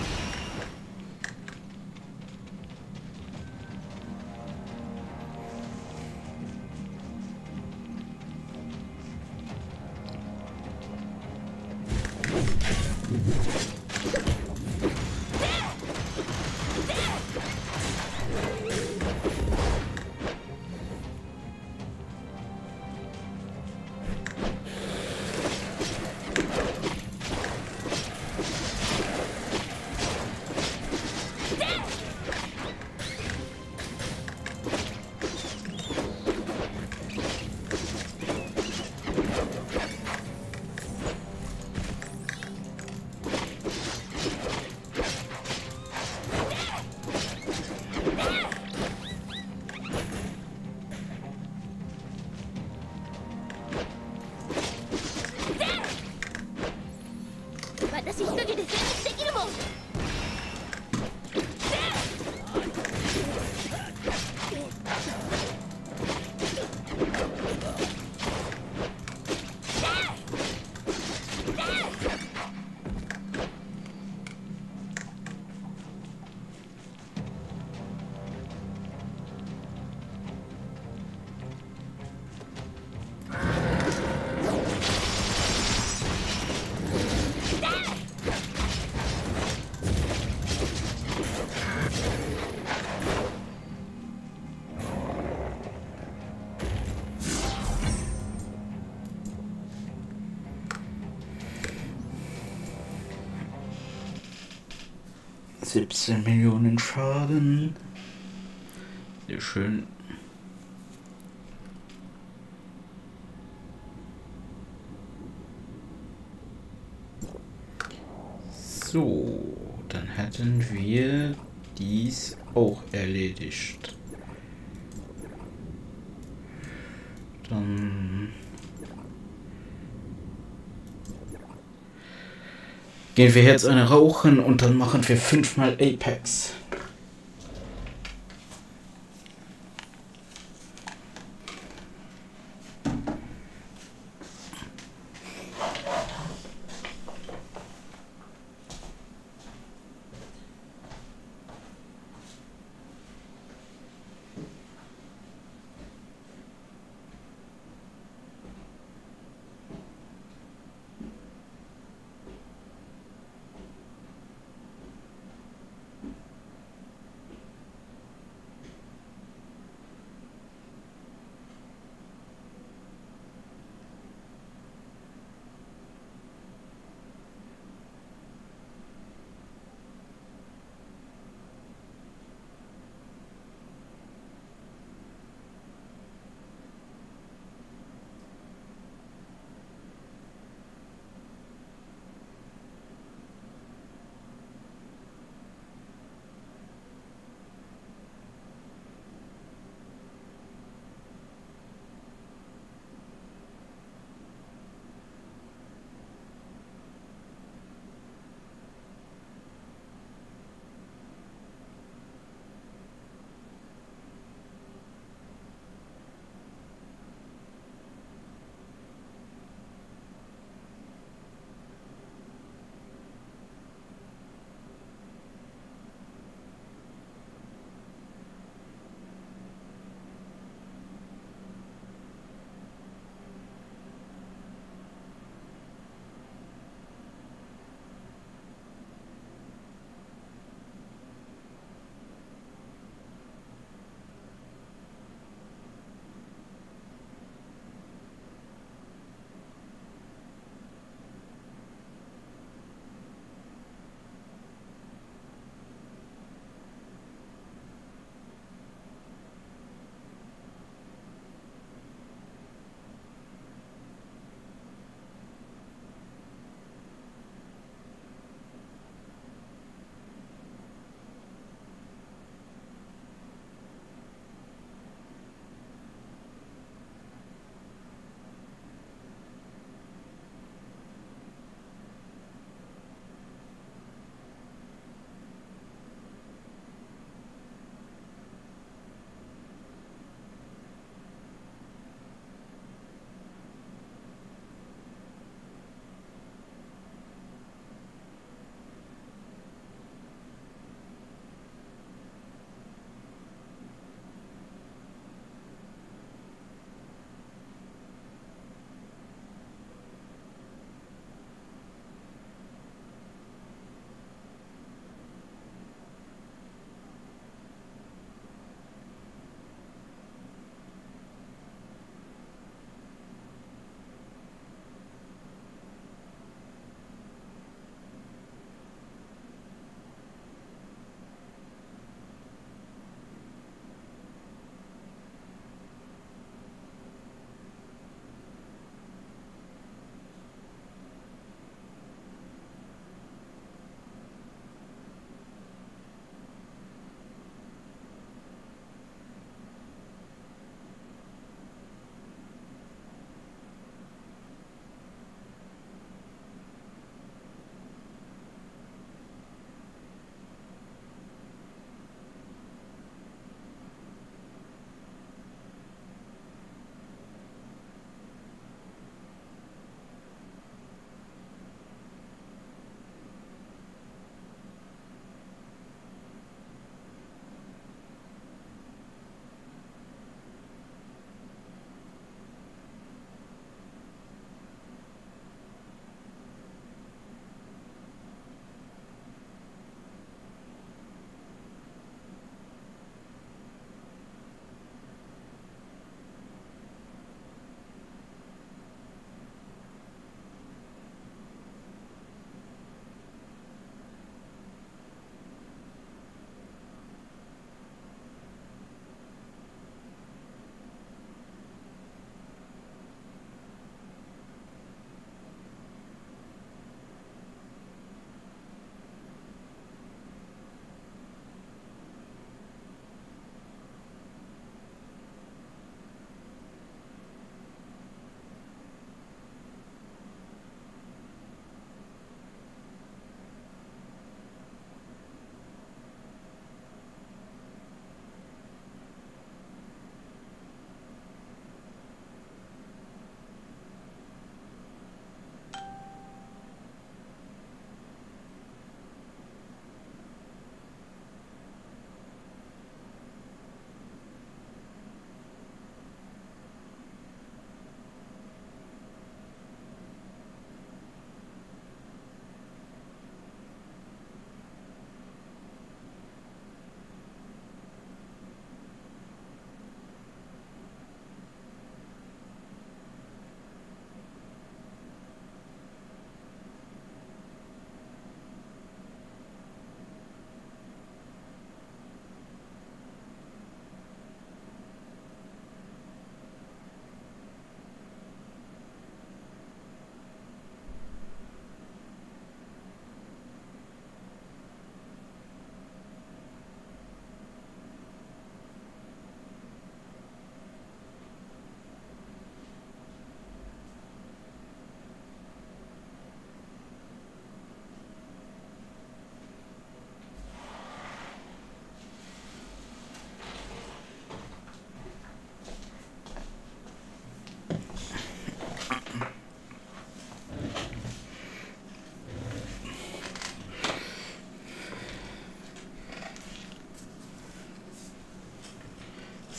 私一人で全滅できるもん。 siebzehn Millionen Schaden. Sehr schön. So, dann hätten wir dies auch erledigt. Dann gehen wir jetzt eine rauchen und dann machen wir fünfmal Apex.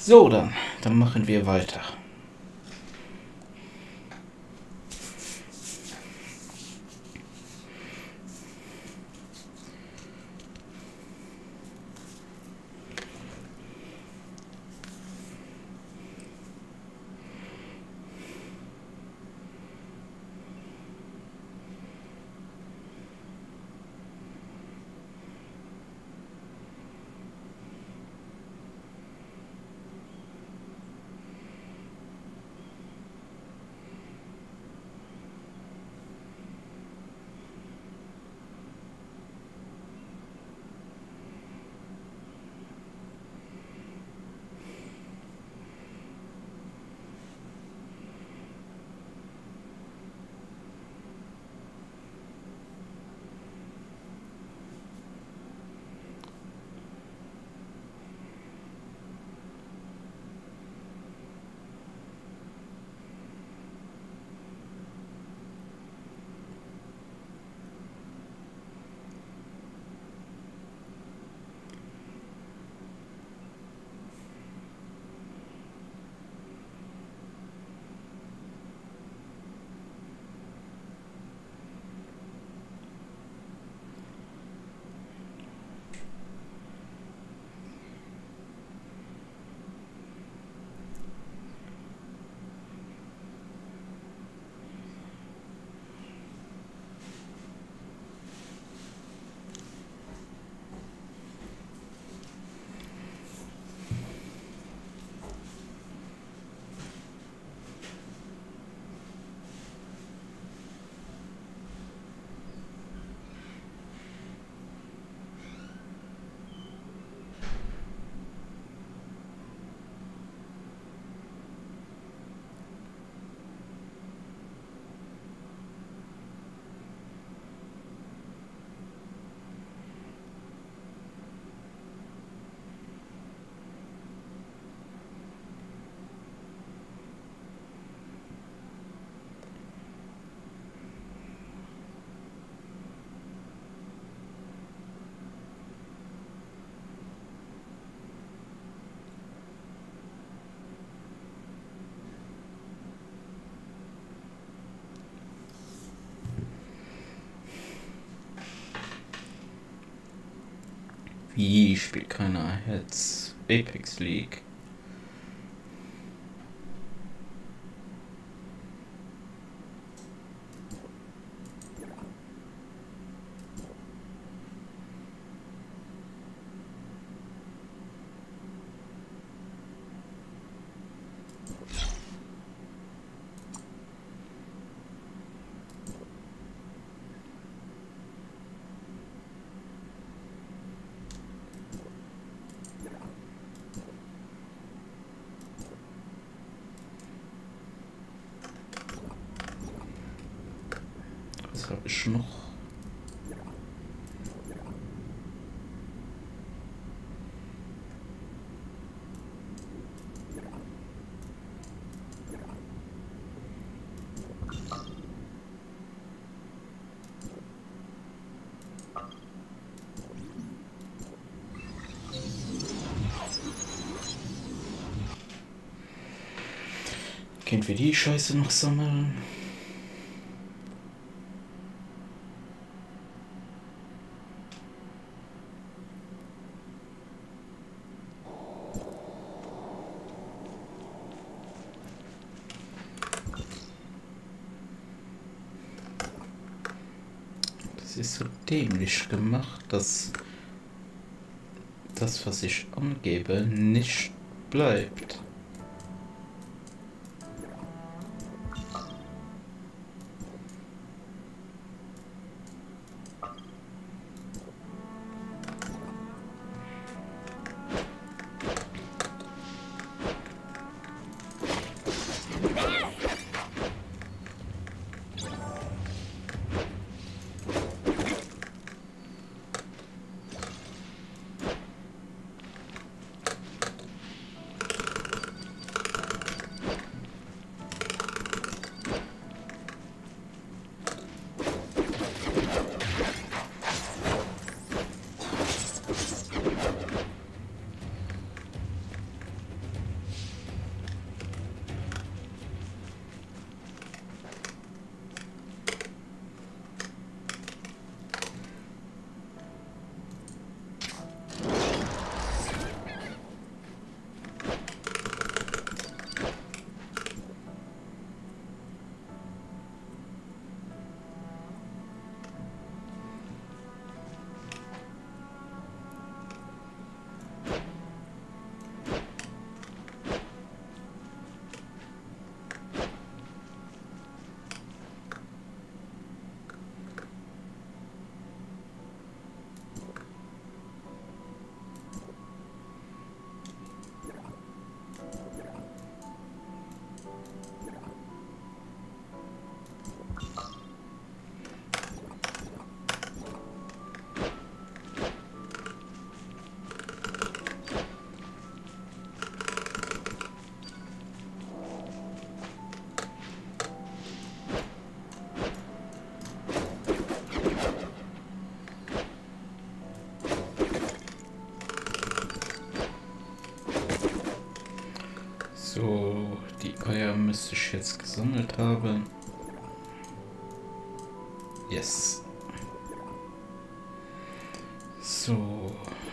So, dann, dann machen wir weiter. Wie spielt keiner jetzt Apex League? Was habe ich noch? Können wir die Scheiße noch sammeln? Das ist so dämlich gemacht, dass das, was ich angebe, nicht bleibt. was ich jetzt gesammelt habe. Yes. So.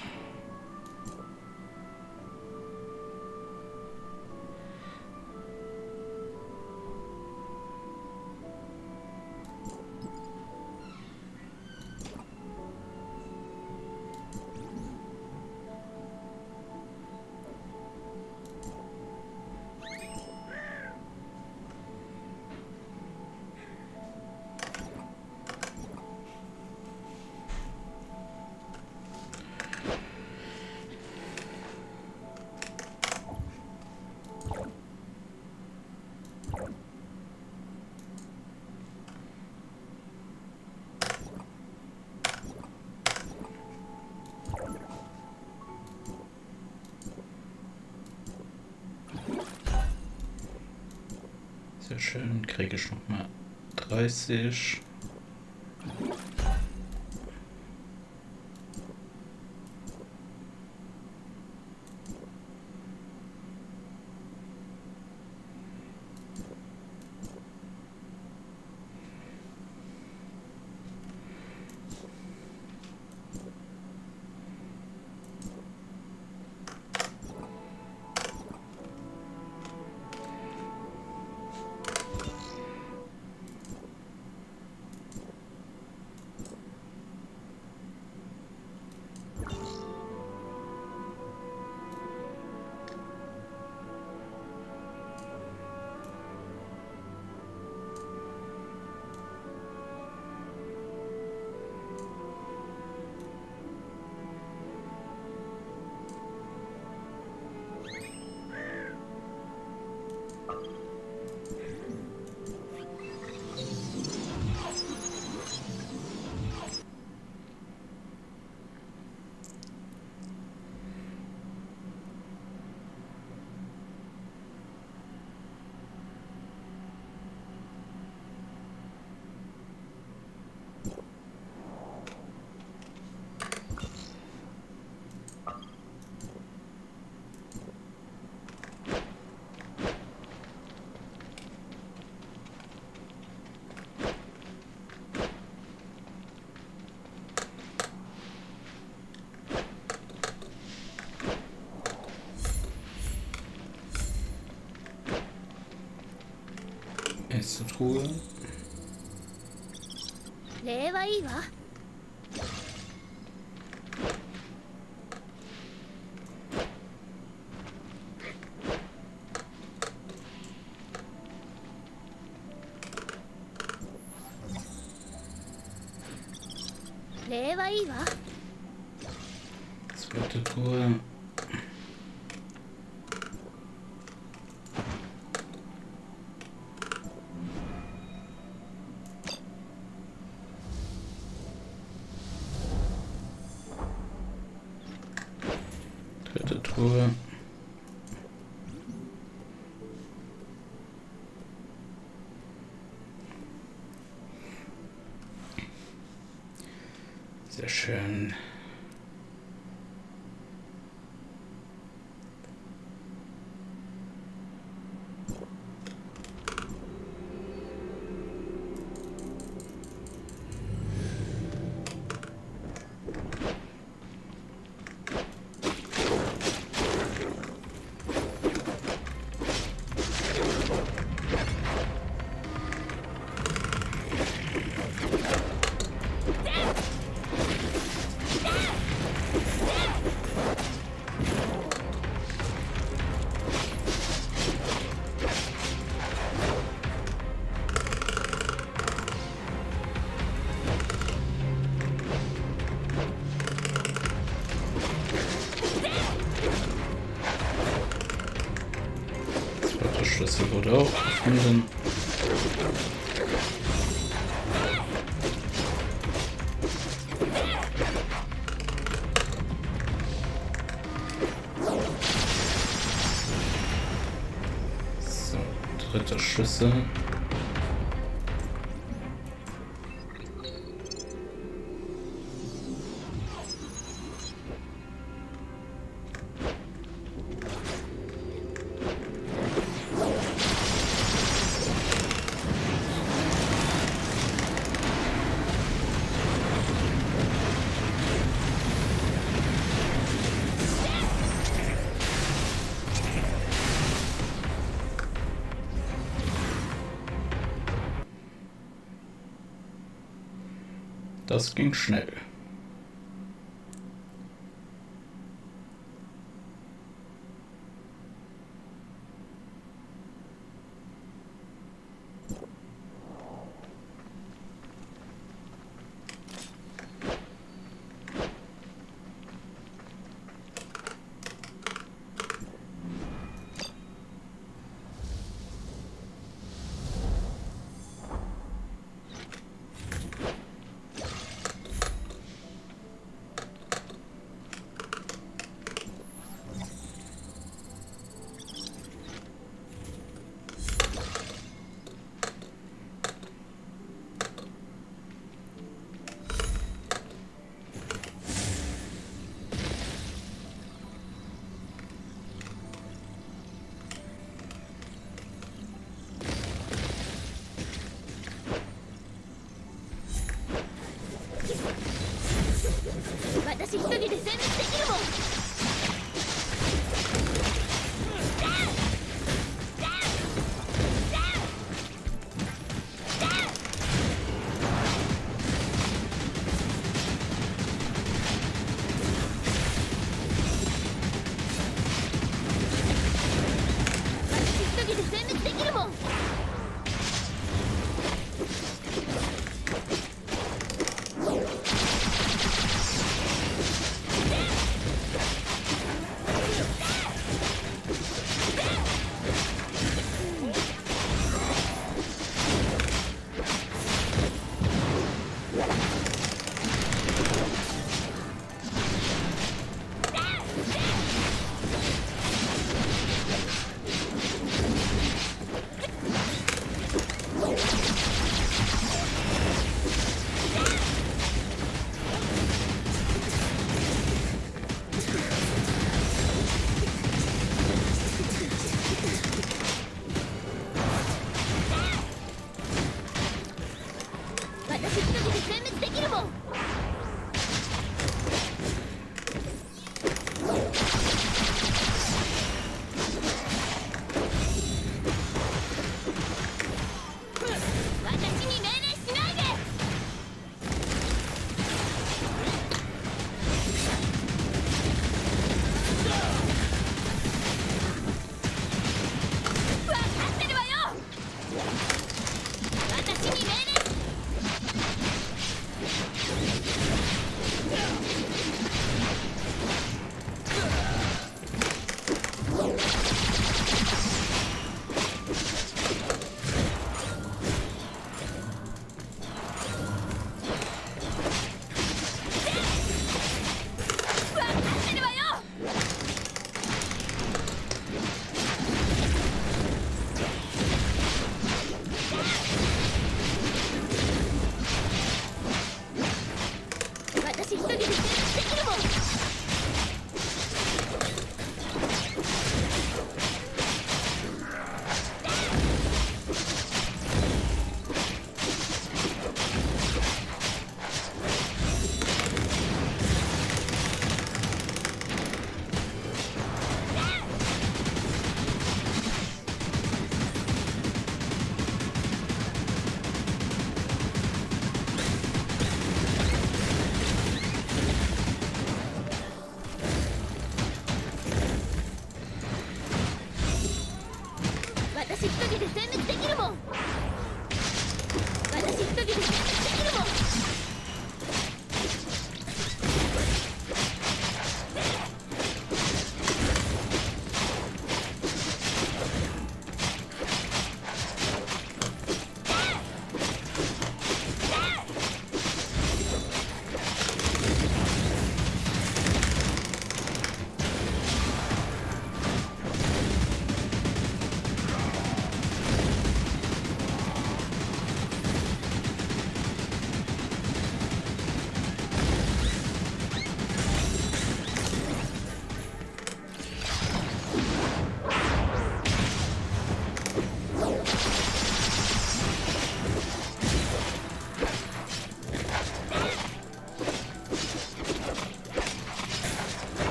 Sehr schön, kriege ich noch mal dreißig. Erste Truhe. 礼はいいわ。礼はいいわ。 Zweite Truhe. Dritte Truhe. Sehr schön. Schlüssel wurde auch gefunden. So, dritter Schlüssel. Das ging schnell.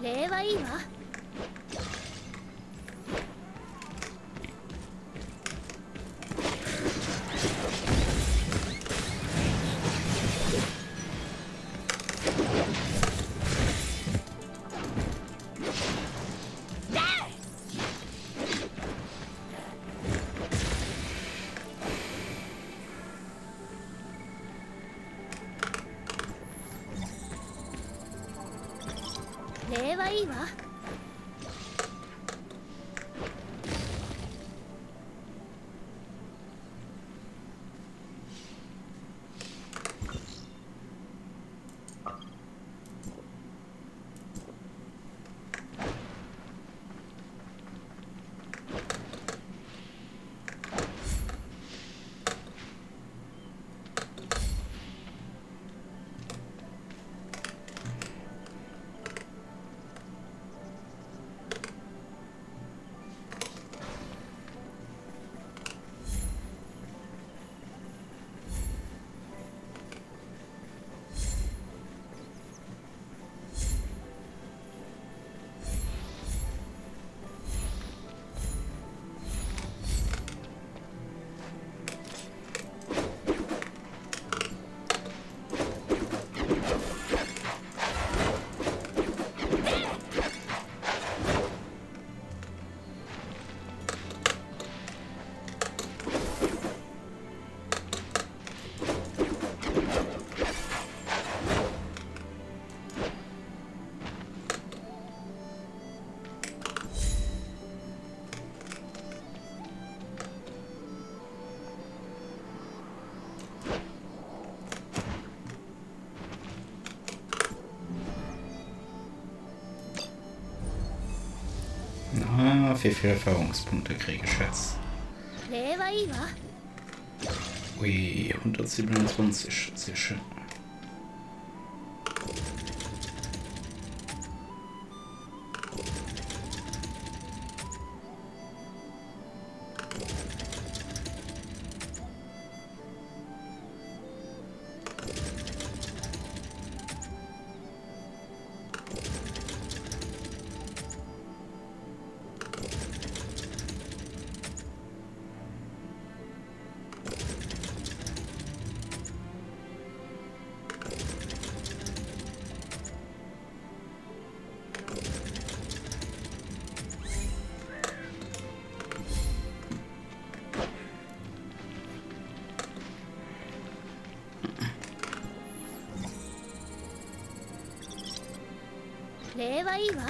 礼はいいわ。礼はいいわ。 Ah, wie viele Erfahrungspunkte kriege ich jetzt? 礼はいいわ。 Ui, hundertsiebenundzwanzig, sehr schön. 礼はいいわ。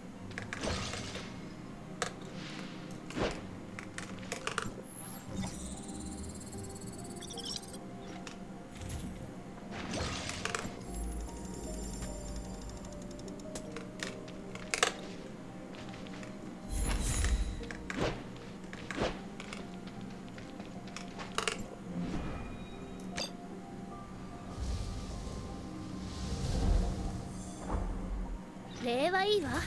礼はいいわ。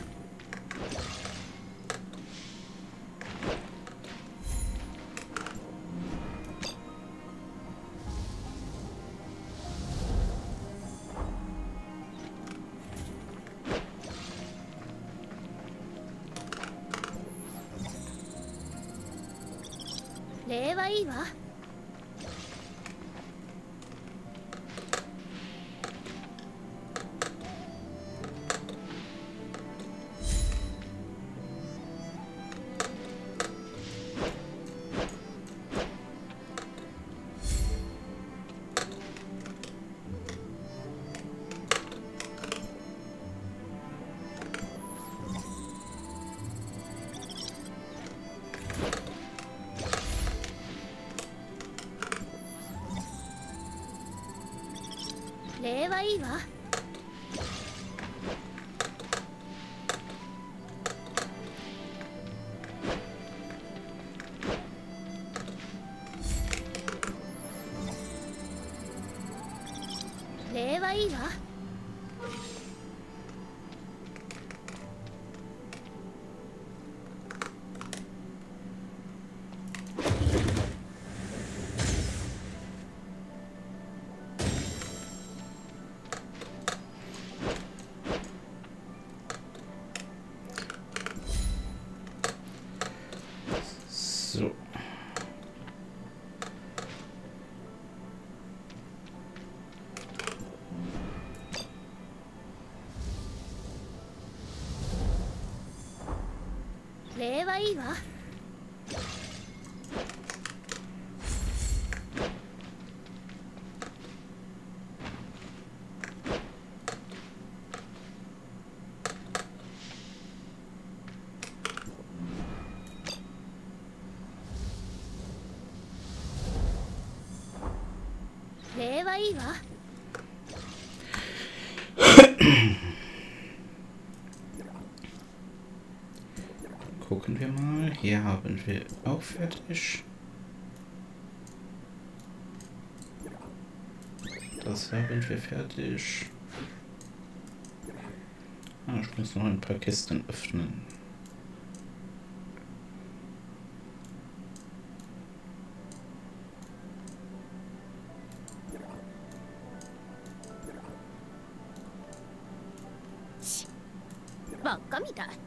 礼はいいわ。 礼はいいわ。 礼はいいわ。 礼礼はいいわ 礼はいいわ Gucken wir mal. Hier haben wir auch fertig. Das haben wir fertig. Ah, ich muss noch ein paar Kisten öffnen. Baccaみたい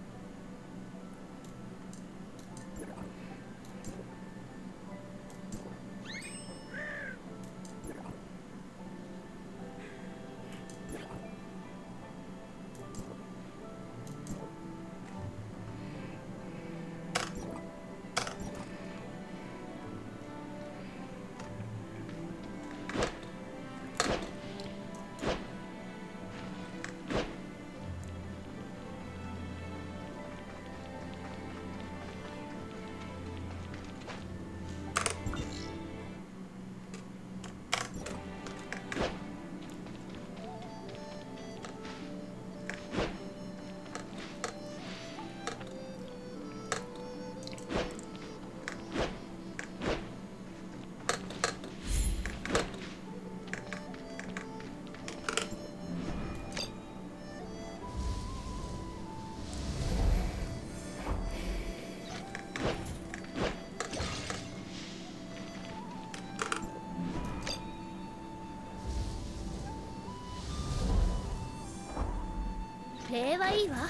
礼はいいわ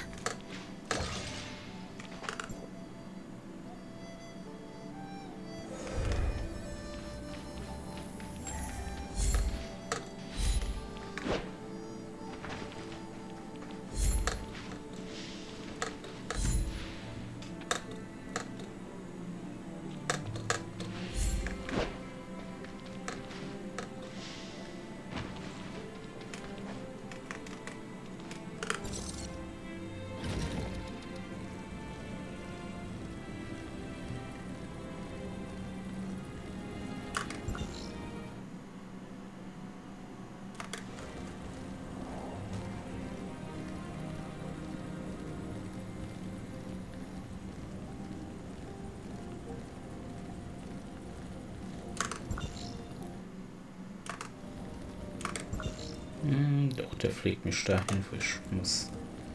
Hm, doch, der fliegt mich dahin, wo ich muss.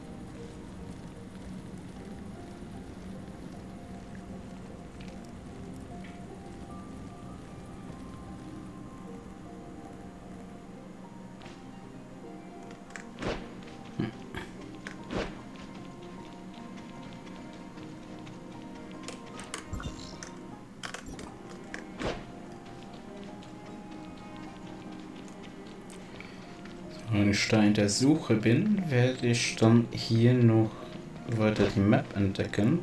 Hm. Wenn ich da in der Suche bin, werde ich dann hier noch weiter die Map entdecken.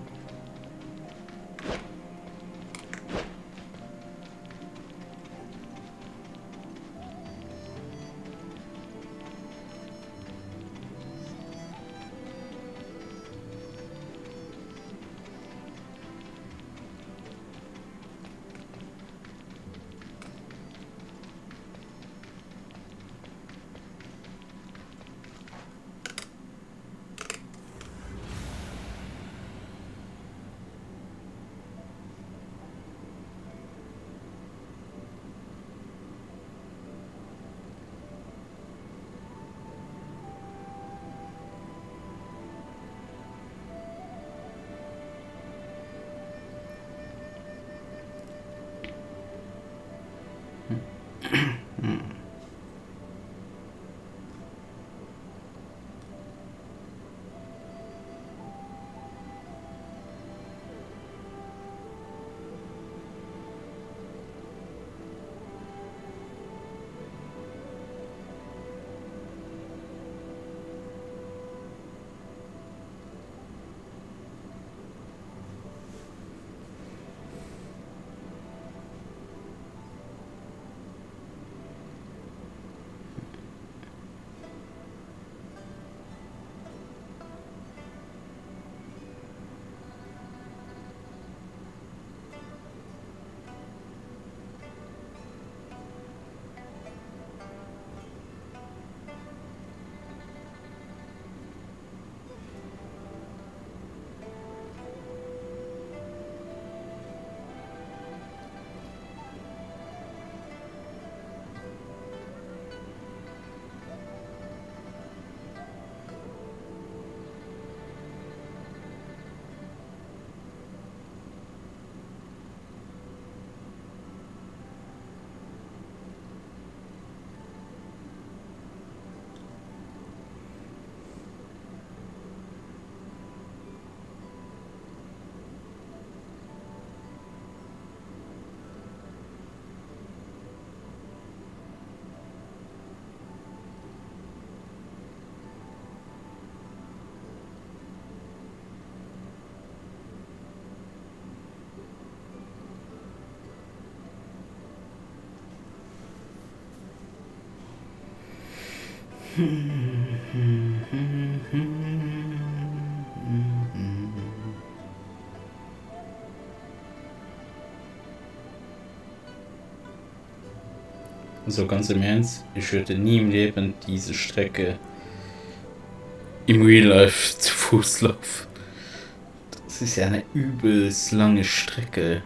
So ganz im Ernst, ich würde nie im Leben diese Strecke im Real Life zu Fuß laufen. Das ist ja eine übelst lange Strecke.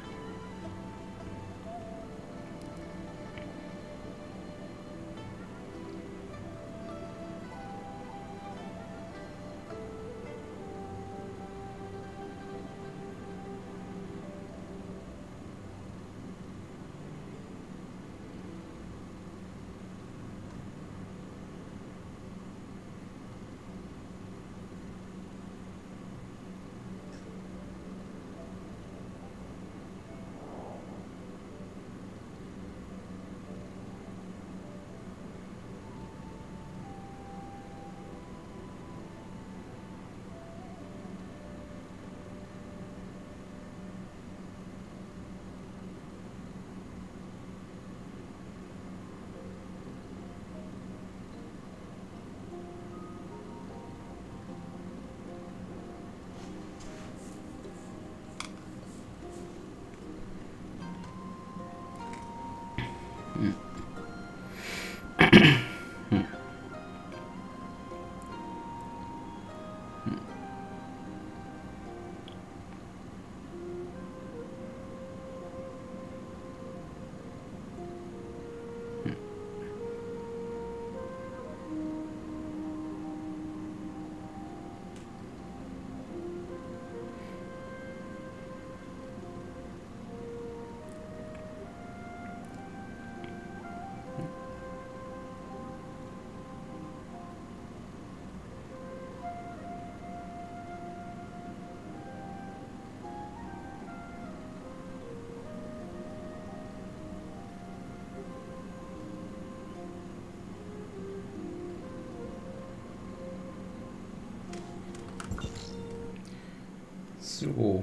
So.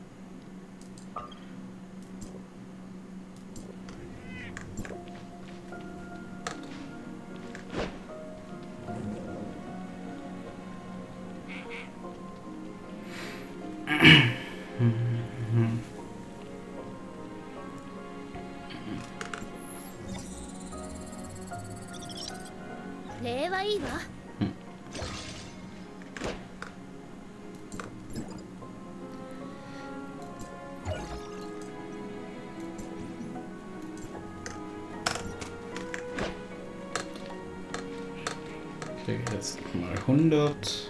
Jetzt mal hundert.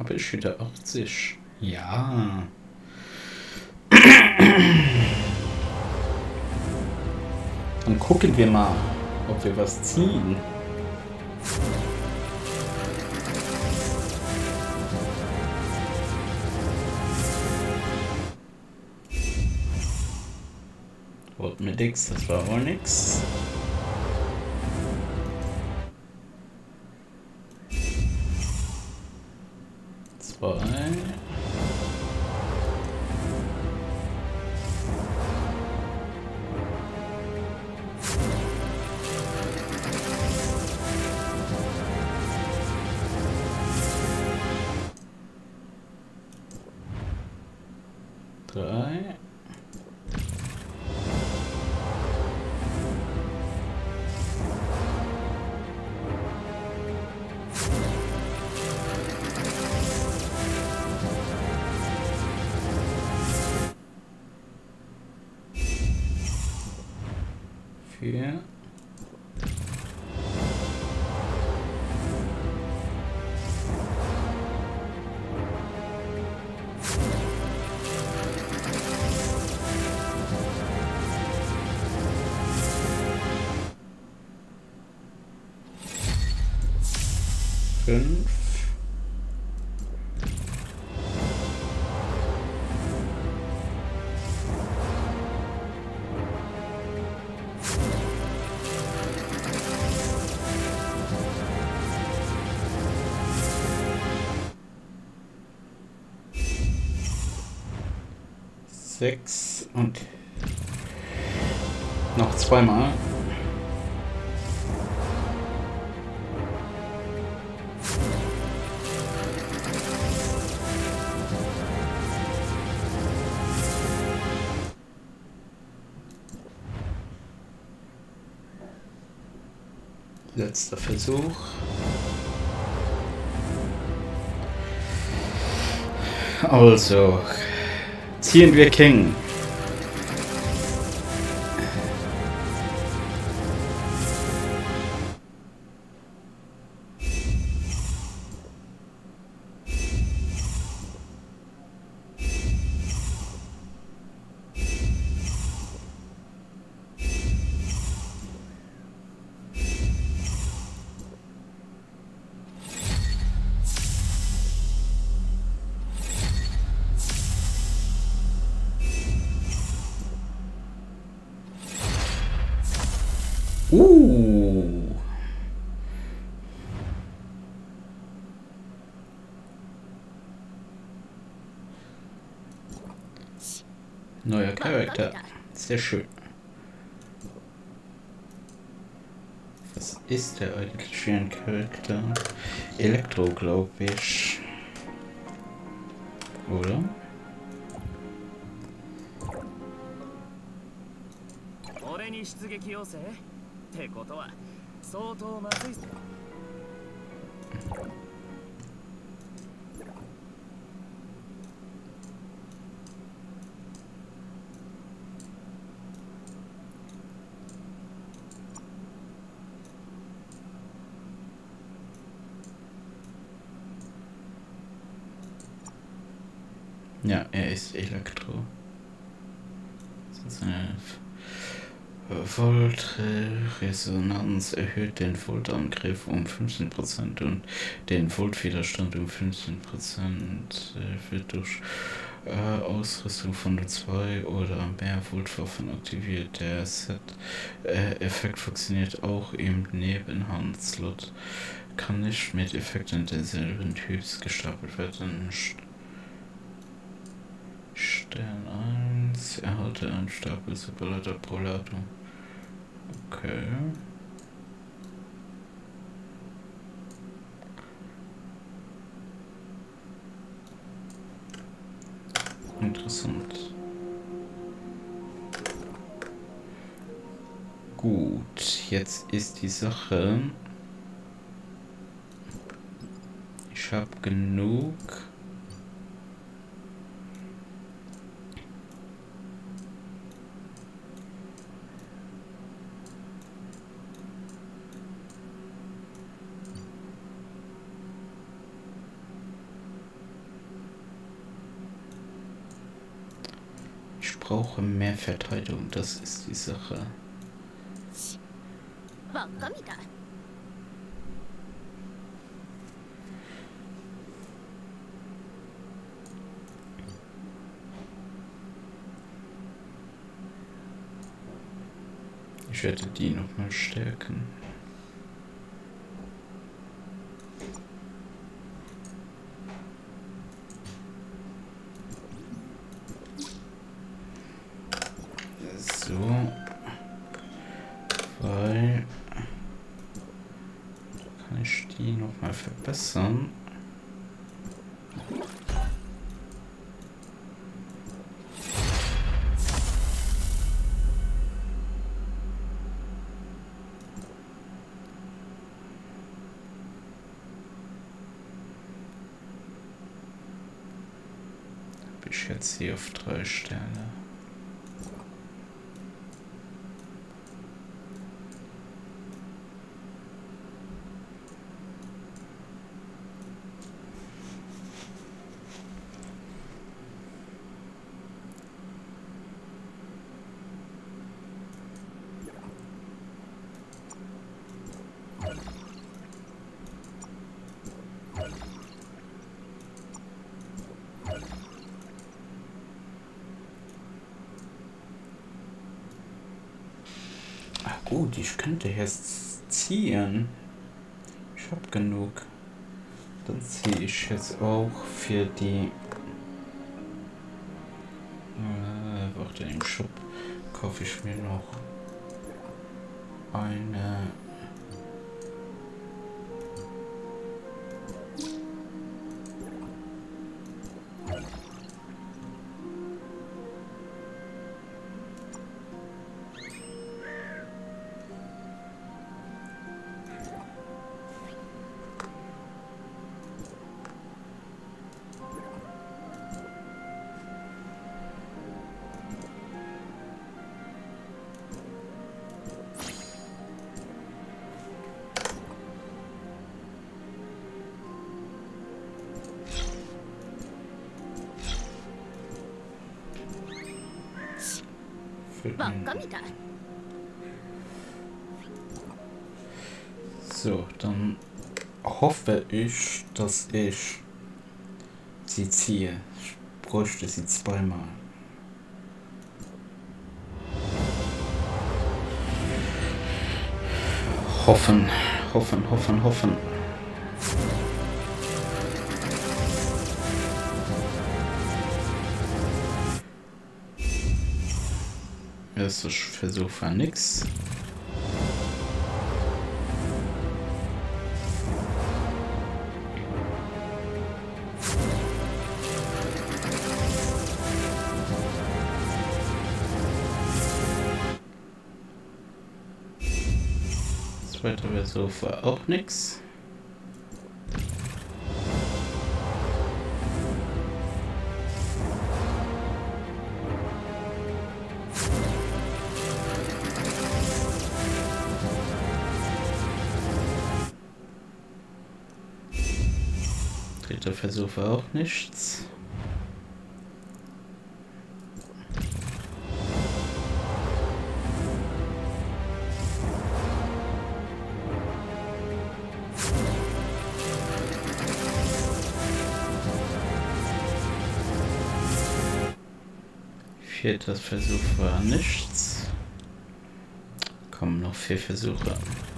habe ich wieder achtzig. Ja. Dann gucken wir mal, ob wir was ziehen. Wollt mir nix, das war wohl nix. Zwei. Drei. Vier. Fünf. Sechs und noch zweimal. Letzter Versuch. Also, ziehen wir King. Uh. Neuer Charakter. Sehr schön. Was ist der eigentlich für ein Charakter? Elektro, glaube ich. Oder? Ja, er ist Elektro. Das ist eine Volt-Resonanz erhöht den Volt-Angriff um fünfzehn Prozent und den Volt-Widerstand um fünfzehn Prozent. Äh, wird durch äh, Ausrüstung von zwei oder mehr Volt-Waffen aktiviert. Der Set-Effekt äh, funktioniert auch im Nebenhand-Slot. Kann nicht mit Effekten derselben Typs gestapelt werden. Stern eins, erhalte einen Stapel separater Prolato. Okay. Interessant. Gut, jetzt ist die Sache. Ich habe genug. brauche mehr Verteidigung, das ist die Sache. Ich werde die nochmal stärken. So, weil kann ich die nochmal verbessern. Habe ich jetzt hier auf drei Sterne. Gut, ich könnte jetzt ziehen. Ich habe genug. Dann ziehe ich jetzt auch für die... Äh, warte, im Shop kaufe ich mir noch eine... So, dann hoffe ich, dass ich sie ziehe. Ich bräuchte sie zweimal. Hoffen, hoffen, hoffen, hoffen. Erster Versuch war nix. Zweiter Versuch war auch nix. Dritter Versuch war auch nichts. Vierter Versuch war nichts. Kommen noch vier Versuche.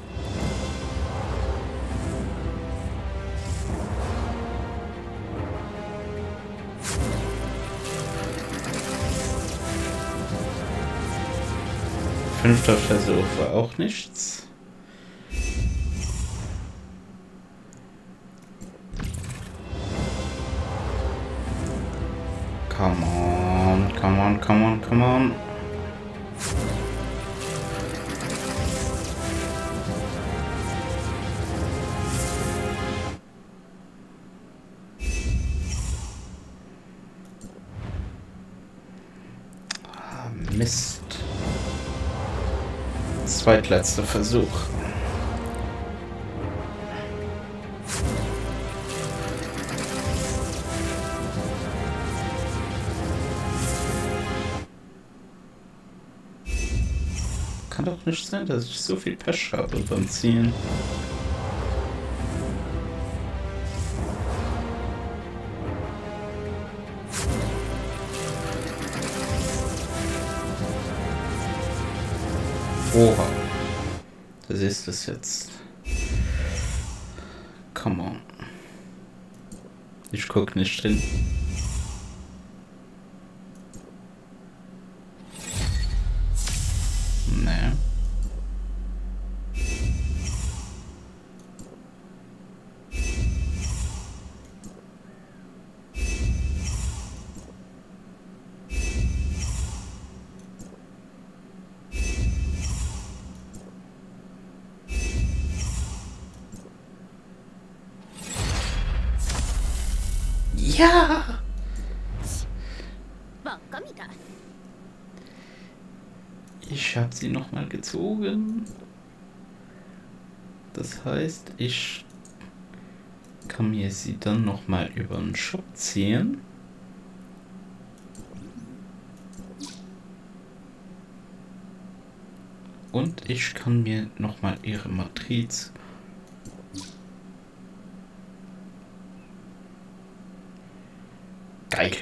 Fünfter Versuch war auch nichts. Come on, come on, come on, come on. Ah, Mist. Zweitletzter Versuch. kann doch nicht sein, dass ich so viel Pech habe beim Ziehen. Oha. Das ist es jetzt. Come on. Ich guck nicht hin. Nee. Ja! Ich habe sie nochmal gezogen. Das heißt, ich kann mir sie dann nochmal über den Shop ziehen. Und ich kann mir nochmal ihre Matriz geil.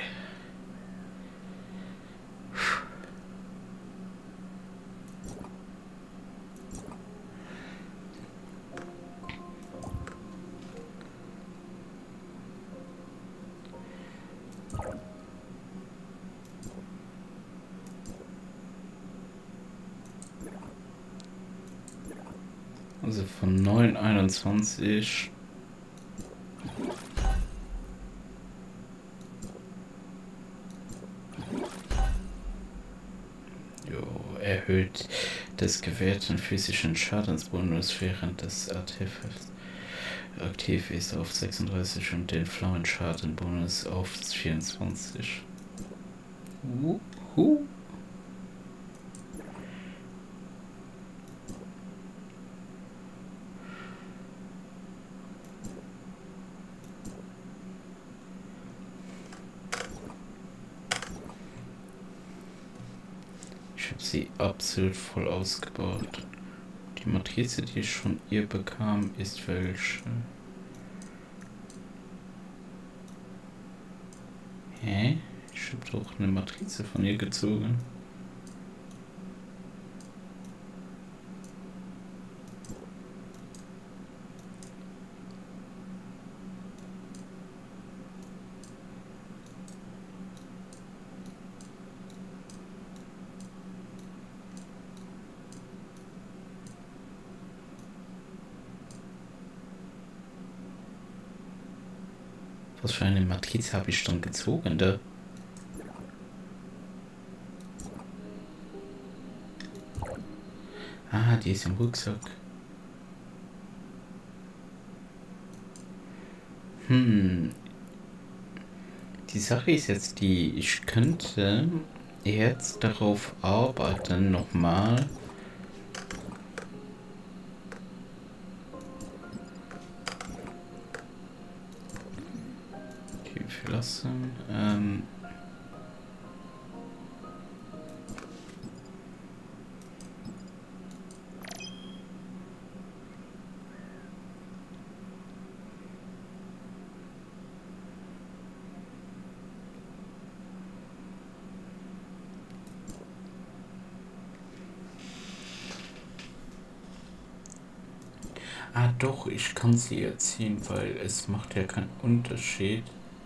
Also von neun einundzwanzig. Jo, erhöht des gewährten physischen Schadensbonus während des Artefakts aktiv ist auf sechsunddreißig und den Flammenschadenbonus auf vierundzwanzig. Wuhu. Ich habe sie absolut voll ausgebaut. Die Matrize, die ich von ihr bekam, ist welche? Hä? Ich habe doch eine Matrize von ihr gezogen. Was für eine Matrize habe ich dann gezogen, da? Ah, die ist im Rucksack. Hm. Die Sache ist jetzt die, ich könnte jetzt darauf arbeiten, nochmal lassen. Ähm Ah doch, ich kann sie erziehen, weil es macht ja keinen Unterschied.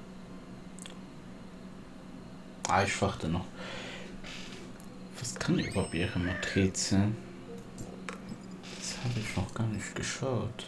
Ah, ich warte noch. Was kann überhaupt ihre Matrize? Das habe ich noch gar nicht geschaut.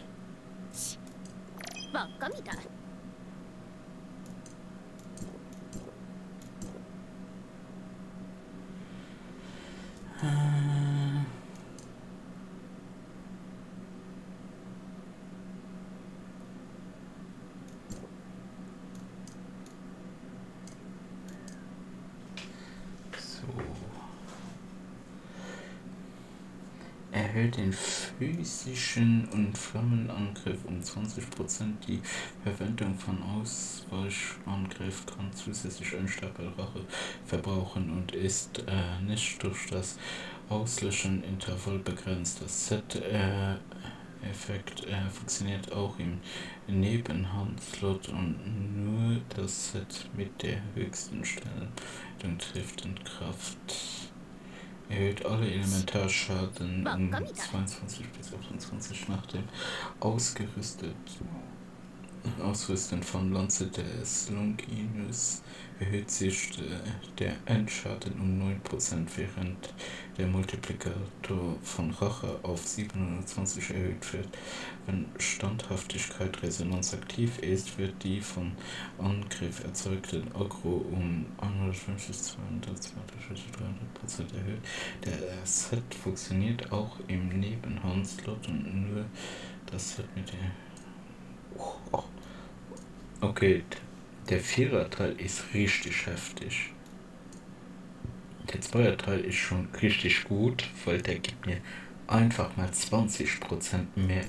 Erhöht den physischen und Flammenangriff um zwanzig Prozent. Die Verwendung von Ausweichangriff kann zusätzlich einen Stapel Rache verbrauchen und ist äh, nicht durch das Auslöschen Intervall begrenzt. Das Set-Effekt äh, äh, funktioniert auch im Nebenhandslot und nur das Set mit der höchsten Stellung trifft in Kraft. Erhöht alle Elementarschaden um zweiundzwanzig bis achtundzwanzig nach dem ausgerüstet Ausrüsten von Lanze des Longinus erhöht sich der Endschaden um neun Prozent, während der Multiplikator von Rache auf siebenhundertzwanzig erhöht wird. Wenn Standhaftigkeit Resonanz aktiv ist, wird die vom Angriff erzeugte Aggro um hundertfünfzig, zweihundert, zweihundertvierzig, dreihundert Prozent erhöht. Der Set funktioniert auch im Nebenhandslot und nur das Set mit der... Oh, oh. Okay, der Vierer-Teil ist richtig heftig. Der Zweier-Teil ist schon richtig gut, weil der gibt mir einfach mal zwanzig Prozent mehr.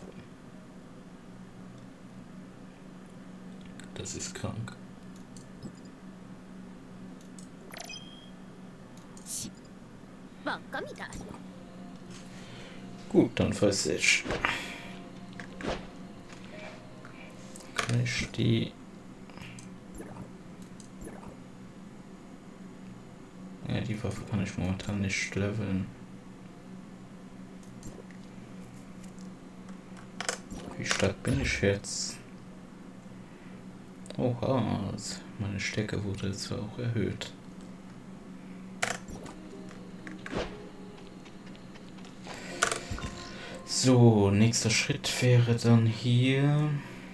Das ist krank. Gut, dann weiß ich. Kann ich die... Ja, die Waffe kann ich momentan nicht leveln. Wie stark bin ich jetzt? Oha, meine Stärke wurde jetzt auch erhöht. So, nächster Schritt wäre dann hier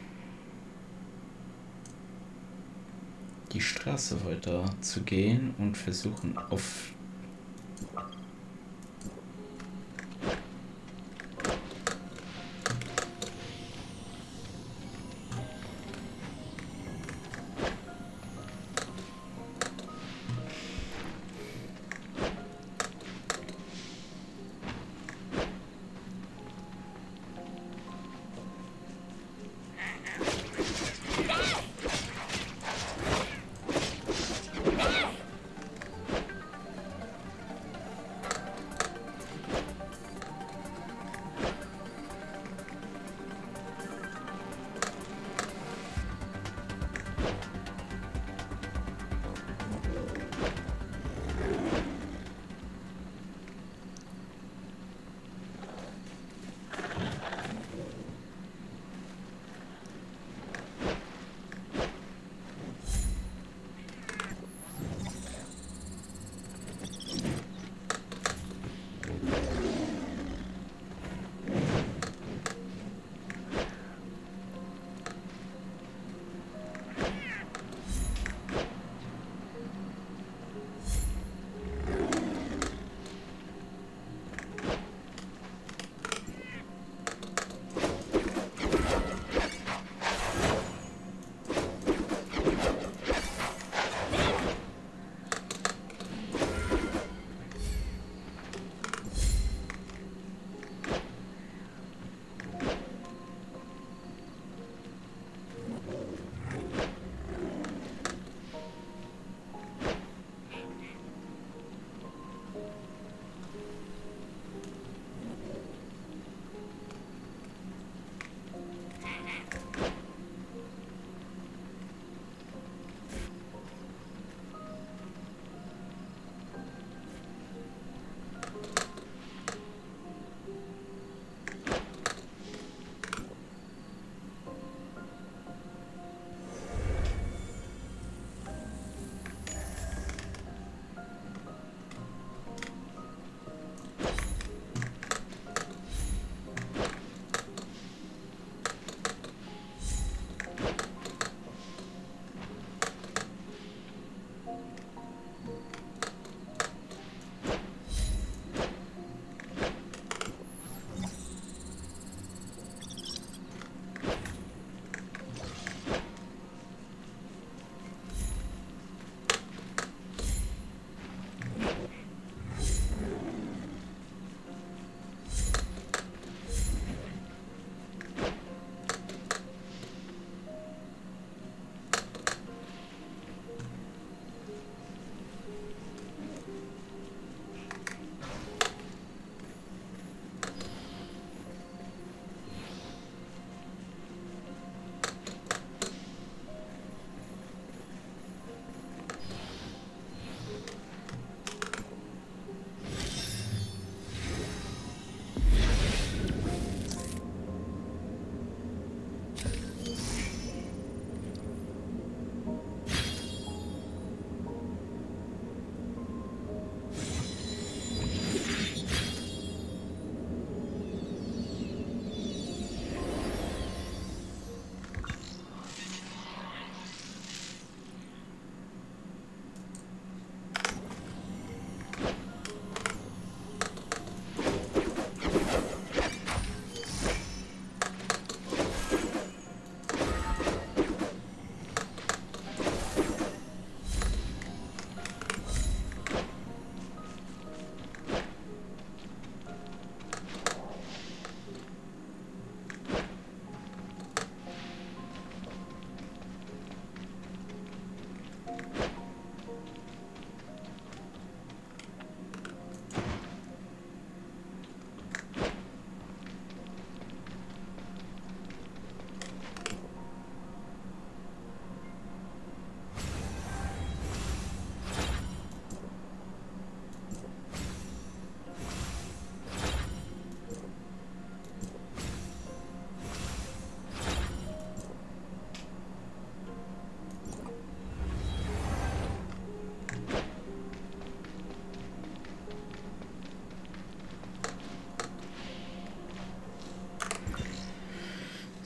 die Straße weiter zu gehen und versuchen auf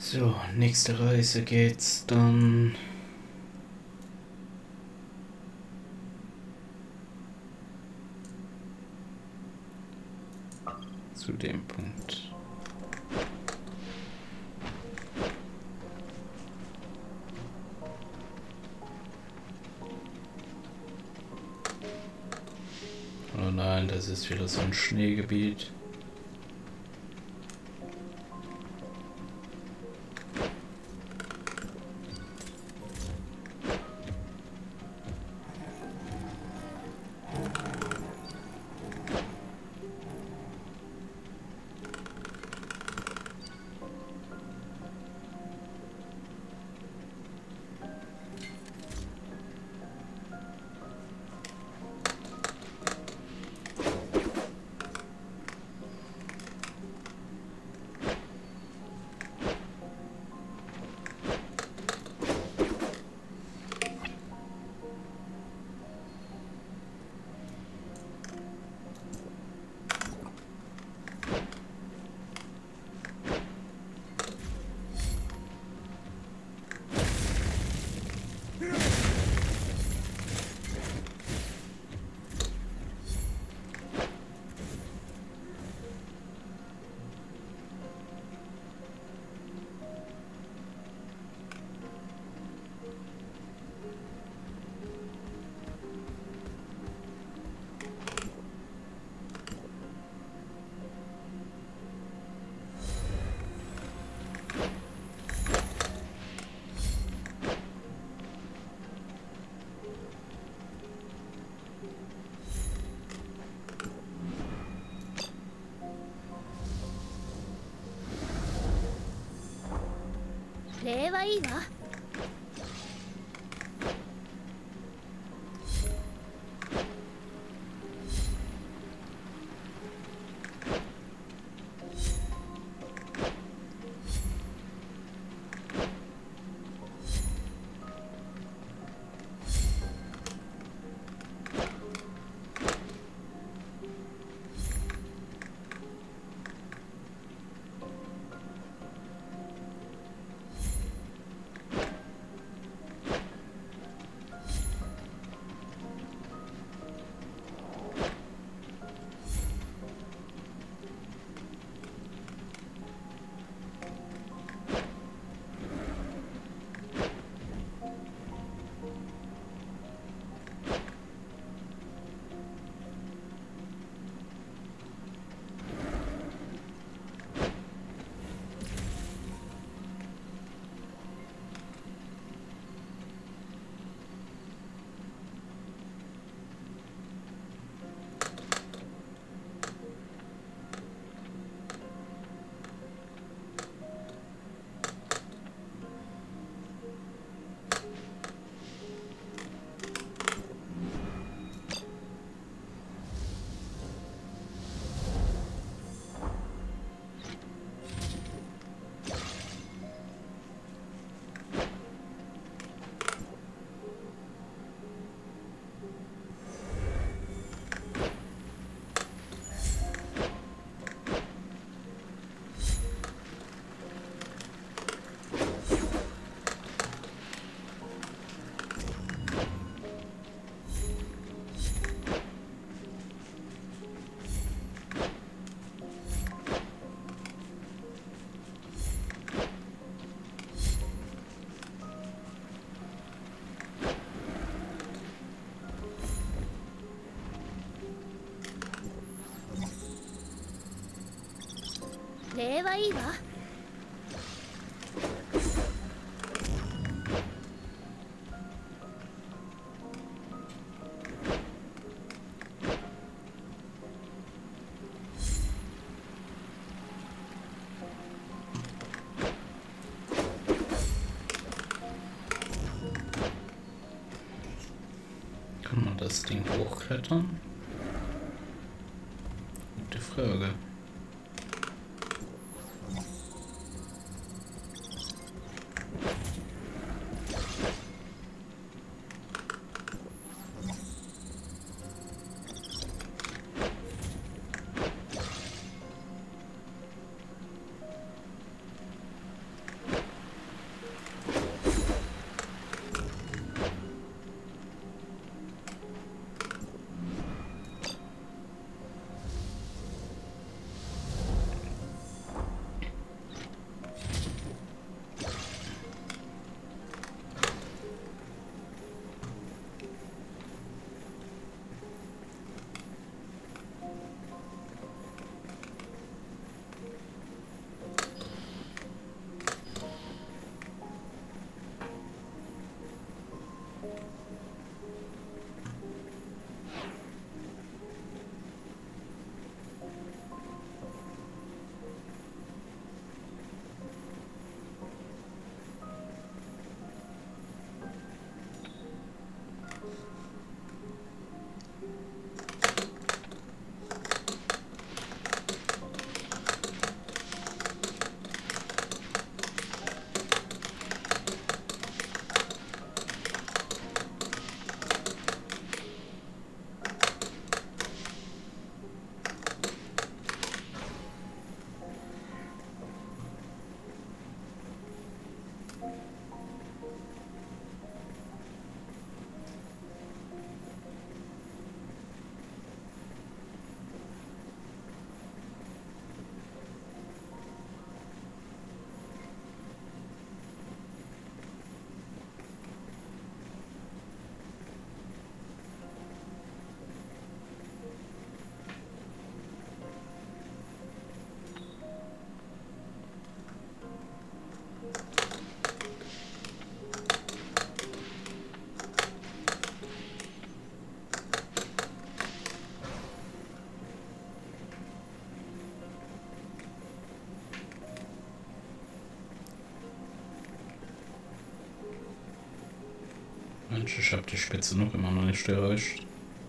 So, nächste Reise geht's dann zu dem Punkt. Oh nein, das ist wieder so ein Schneegebiet. 礼はいいわ。礼はいいわ。 Kann man das Ding hochklettern? Gute Frage. Mensch, ich hab die Spitze noch immer noch nicht erreicht.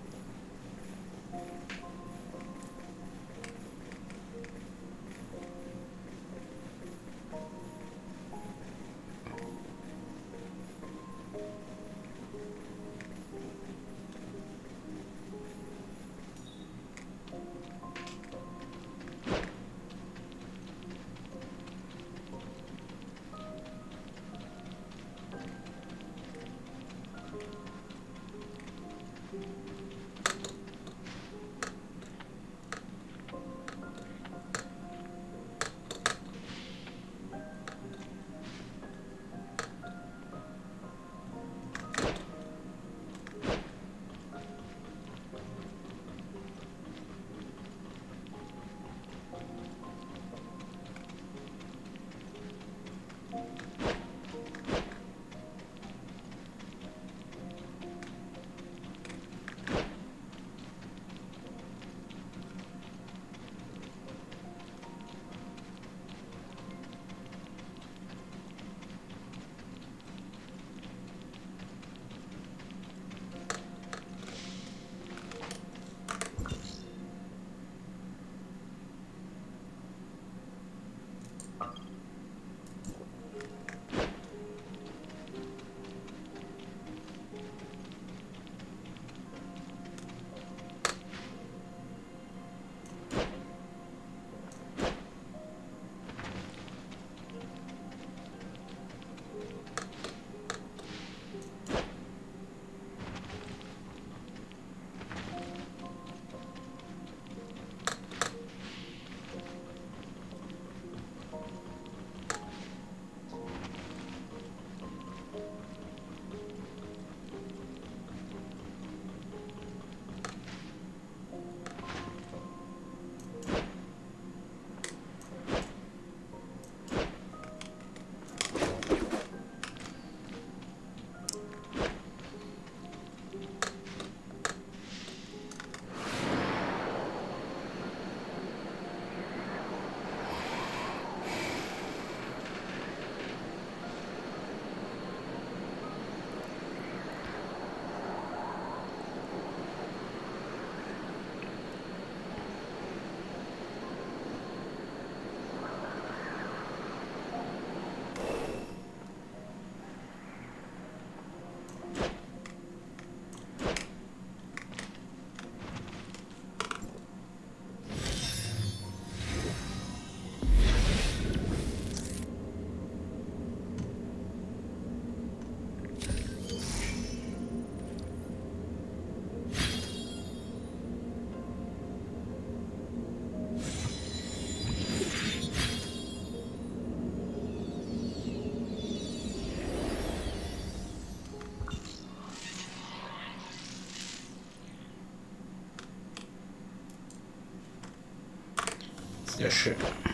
Sehr schön.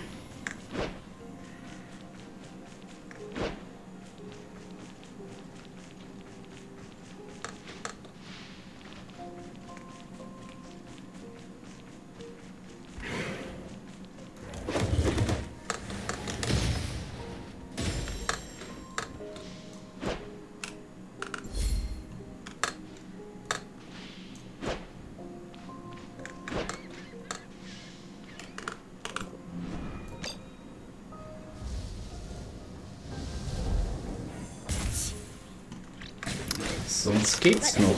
Sonst geht's noch.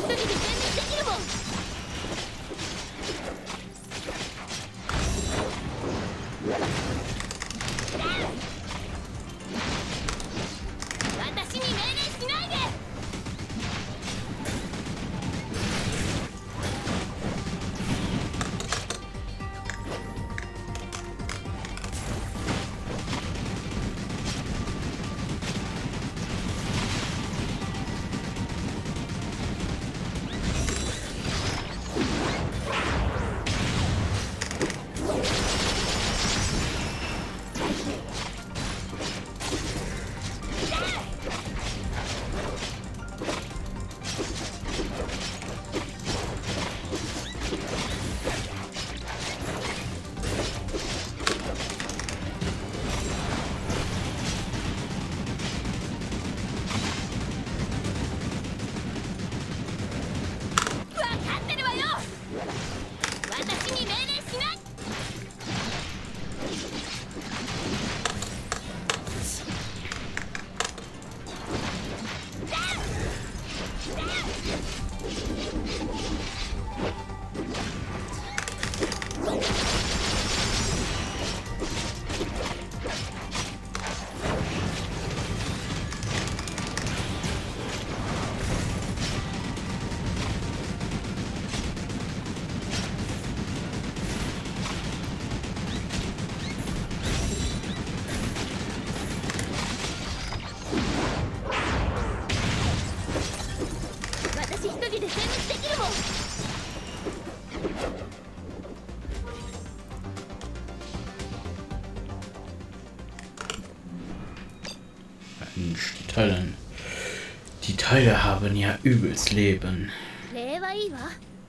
Mensch, die Teile. Die Teile haben ja übelst Leben. 礼はいいわ。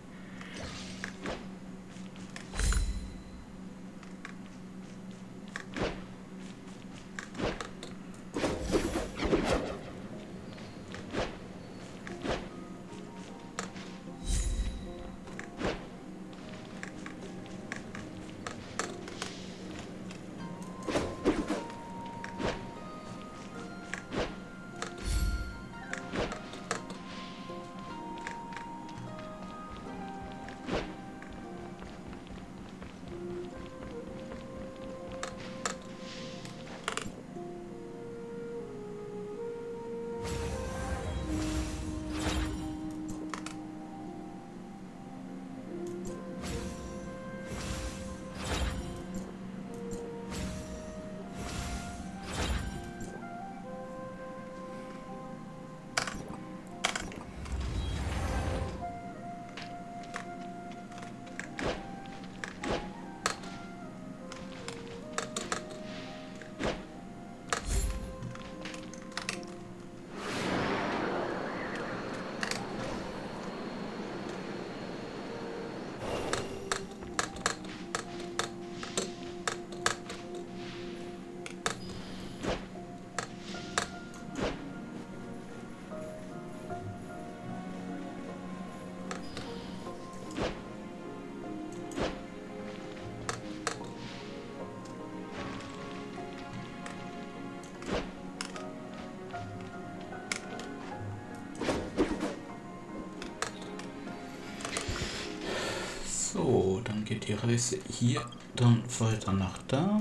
So, dann geht die Reise hier dann weiter nach da.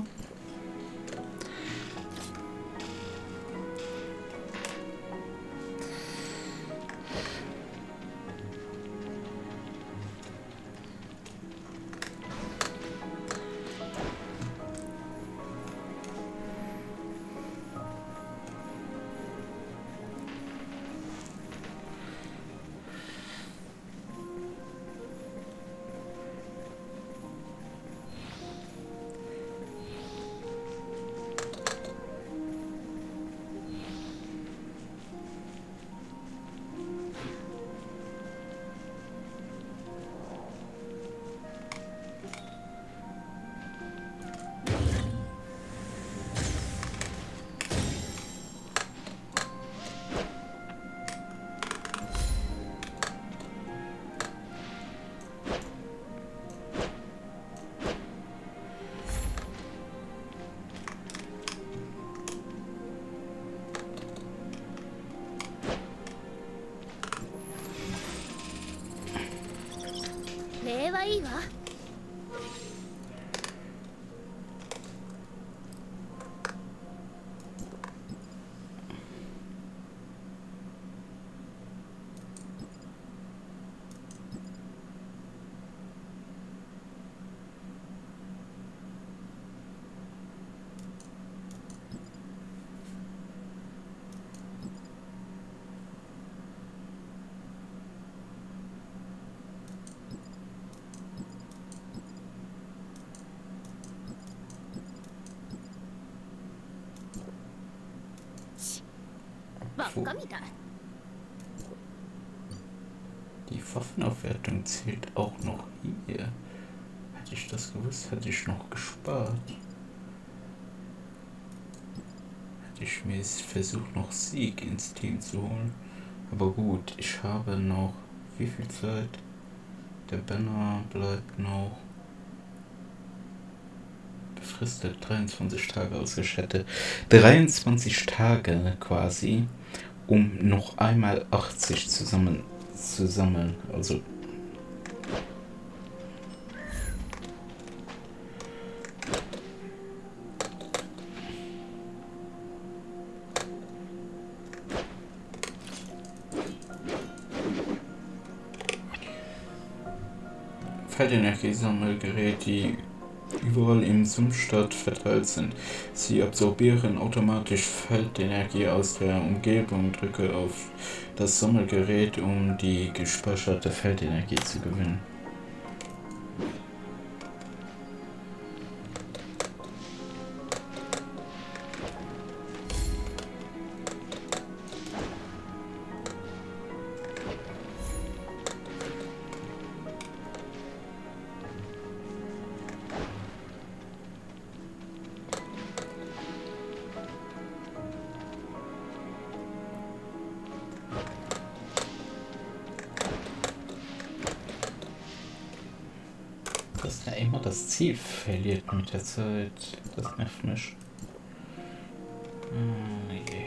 Die Waffenaufwertung zählt auch noch hier. Hätte ich das gewusst, hätte ich noch gespart. Hätte ich mir versucht, noch Sieg ins Team zu holen. Aber gut, ich habe noch wie viel Zeit? Der Banner bleibt noch befristet dreiundzwanzig Tage, also ich hätte dreiundzwanzig Tage quasi, um noch einmal achtzig zusammen zu sammeln. Also Feldenergie-Sammelgeräte, die überall im Sumpfstadt verteilt sind. Sie absorbieren automatisch Feldenergie aus der Umgebung. Drücke auf das Sammelgerät, um die gespeicherte Feldenergie zu gewinnen. Oh, das Ziel verliert mit der Zeit. Das nervt mich. Oh, je.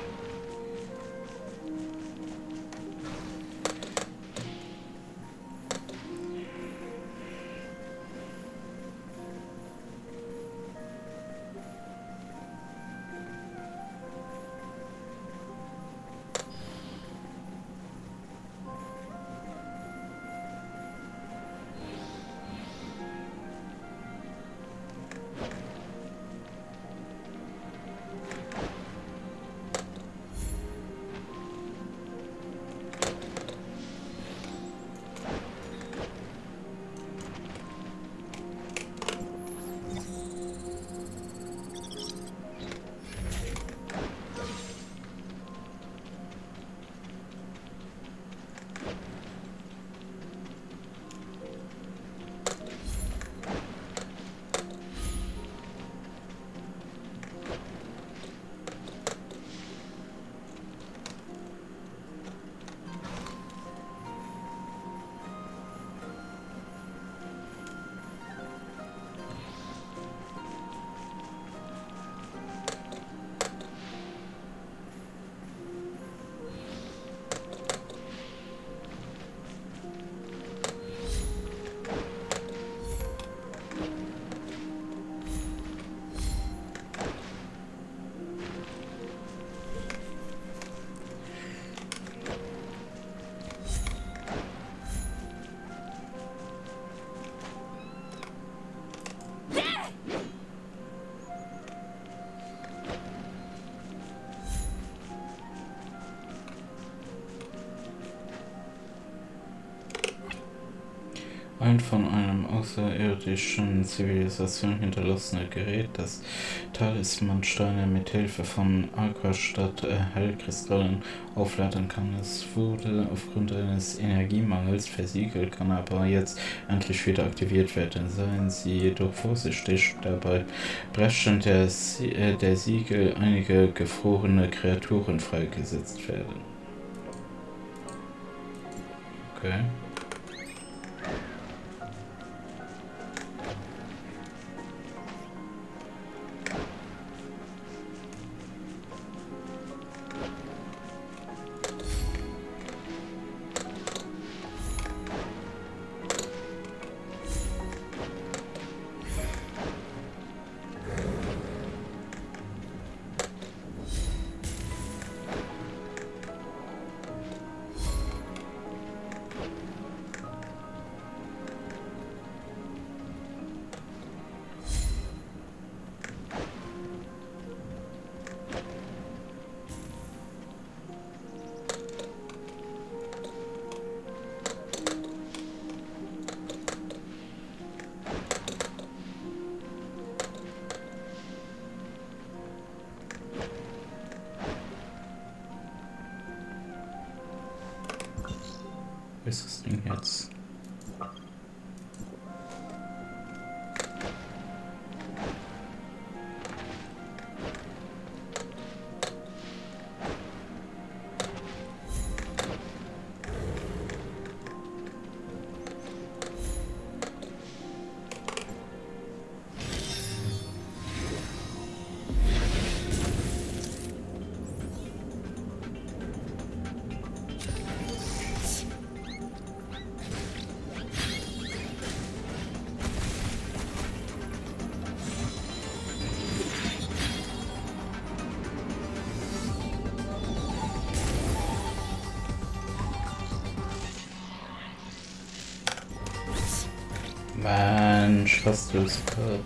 Ein von einem außerirdischen Zivilisation hinterlassenes Gerät, das Talismansteine mit Hilfe von Aquastadt-Hellkristallen aufladen kann. Es wurde aufgrund eines Energiemangels versiegelt, kann aber jetzt endlich wieder aktiviert werden. Seien Sie jedoch vorsichtig, dabei brechen der, Sie der Siegel einige gefrorene Kreaturen freigesetzt werden. Okay. Wo ist das Ding jetzt? Mensch, was du es gerade.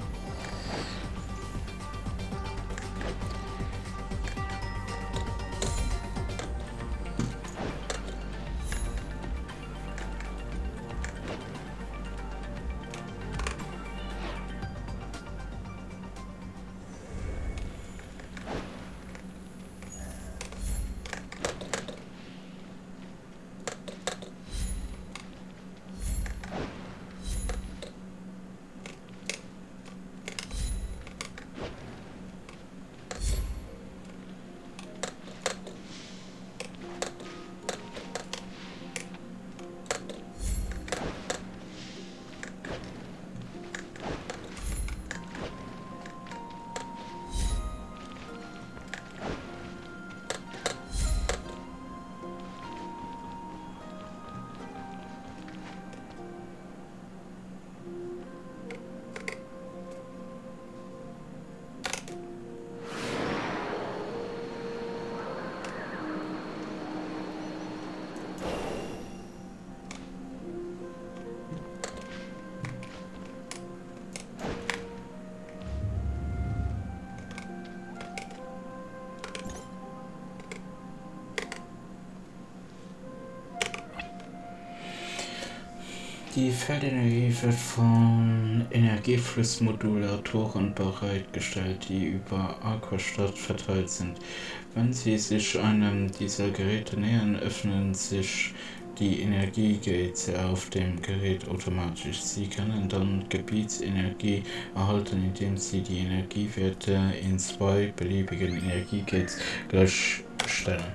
Die Feldenergie wird von Energieflussmodulatoren bereitgestellt, die über Aquastadt verteilt sind. Wenn Sie sich einem dieser Geräte nähern, öffnen sich die Energiegates auf dem Gerät automatisch. Sie können dann Gebietsenergie erhalten, indem Sie die Energiewerte in zwei beliebigen Energiegates gleichstellen.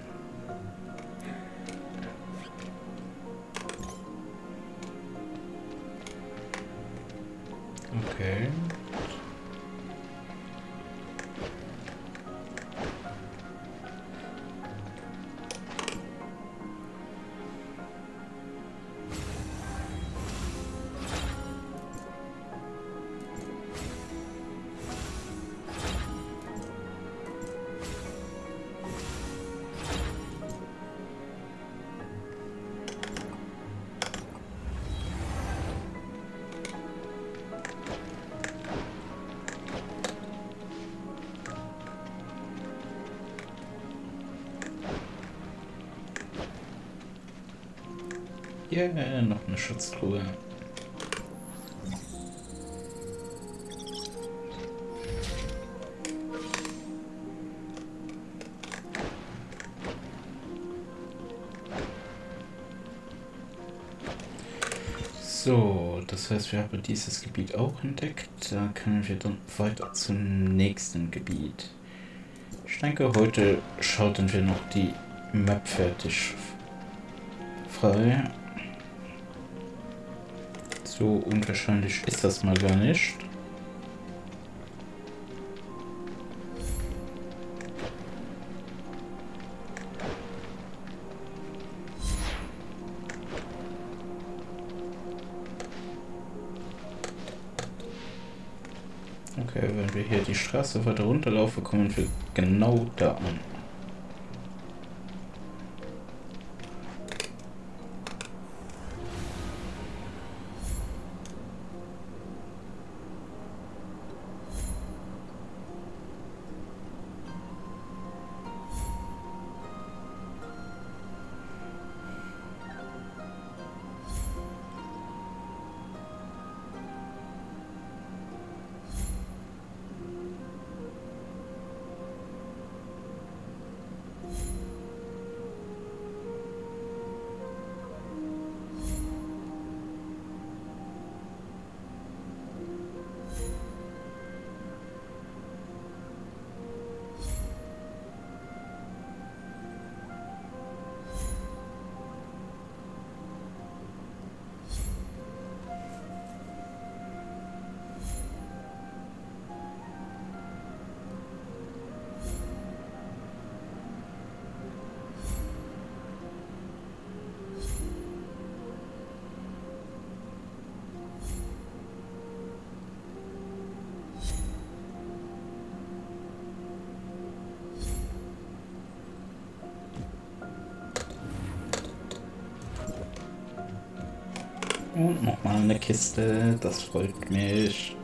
Okay. Ja, yeah, noch eine Schutztruhe. So, das heißt, wir haben dieses Gebiet auch entdeckt. Da können wir dann weiter zum nächsten Gebiet. Ich denke, heute schalten wir noch die Map fertig frei. So unwahrscheinlich ist das mal gar nicht. Okay, wenn wir hier die Straße weiter runterlaufen, kommen wir genau da an. Und nochmal eine Kiste, das freut mich.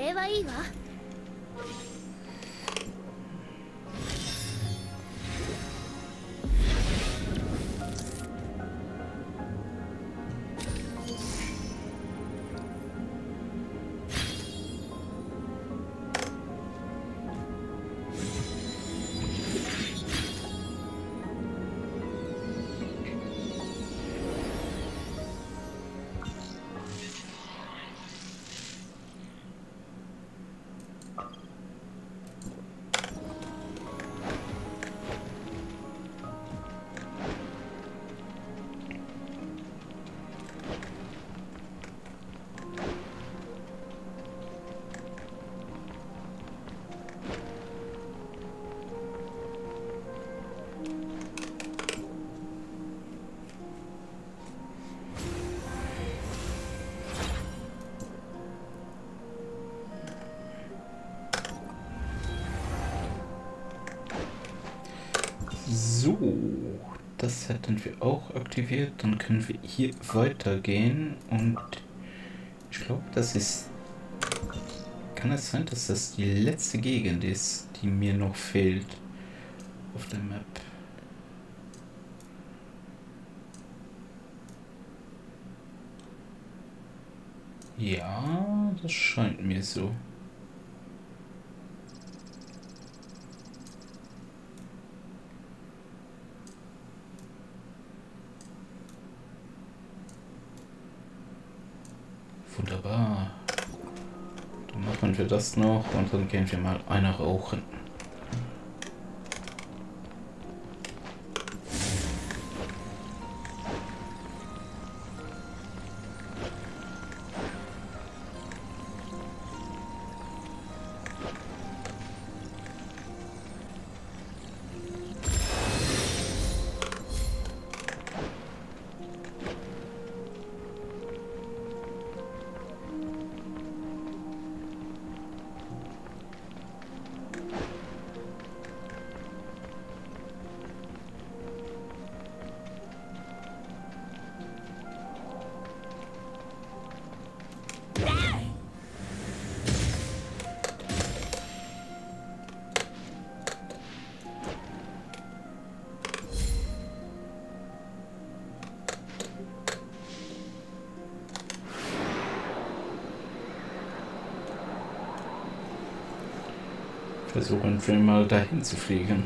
So, das hätten wir auch aktiviert. Dann können wir hier weitergehen und ich glaube, das ist... Kann es sein, dass das die letzte Gegend ist, die mir noch fehlt auf der Map? Ja, das scheint mir so. Wunderbar. Dann machen wir das noch und dann gehen wir mal eine rauchen. Versuchen wir mal dahin zu fliegen.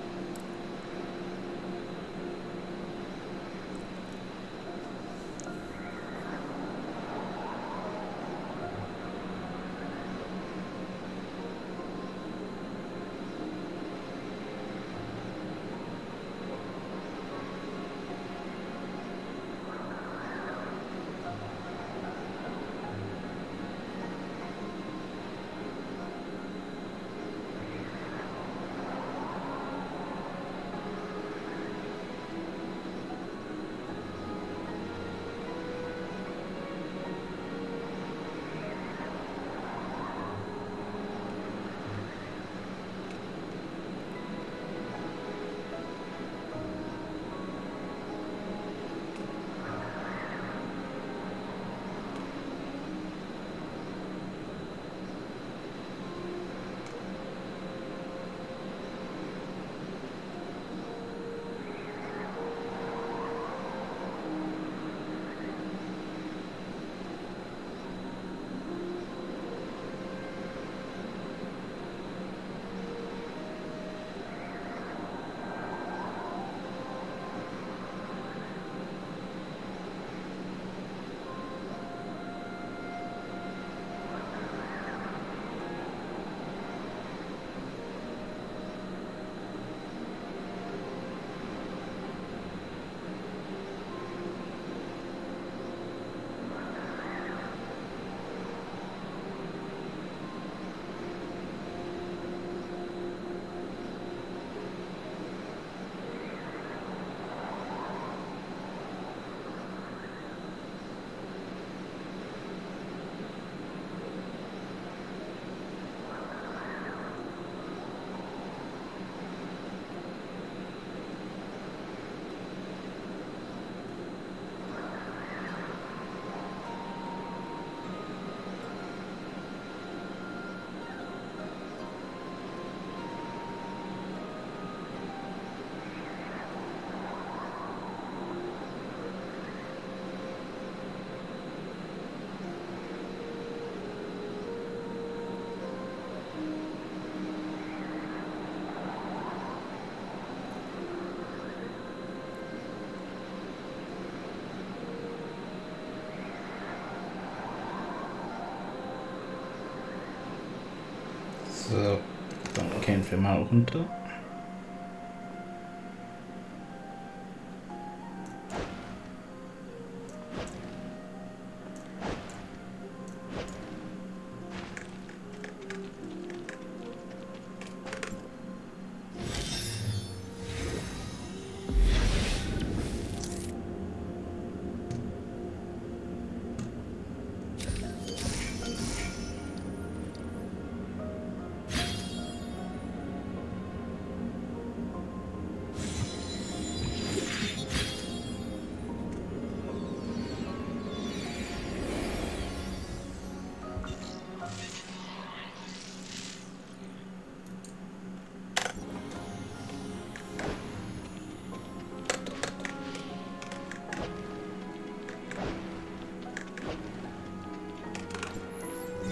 So, dann gehen wir mal runter.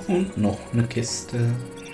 Und noch eine Kiste.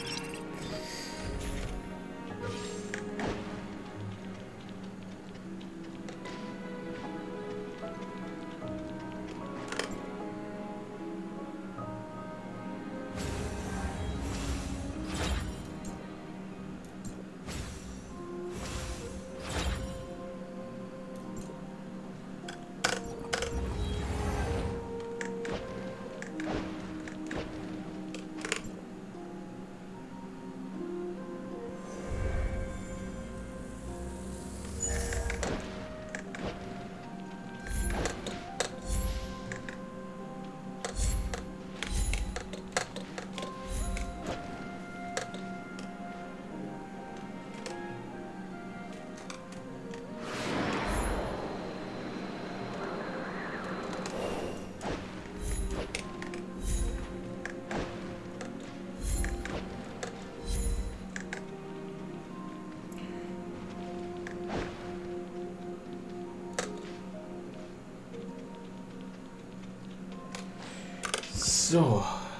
So.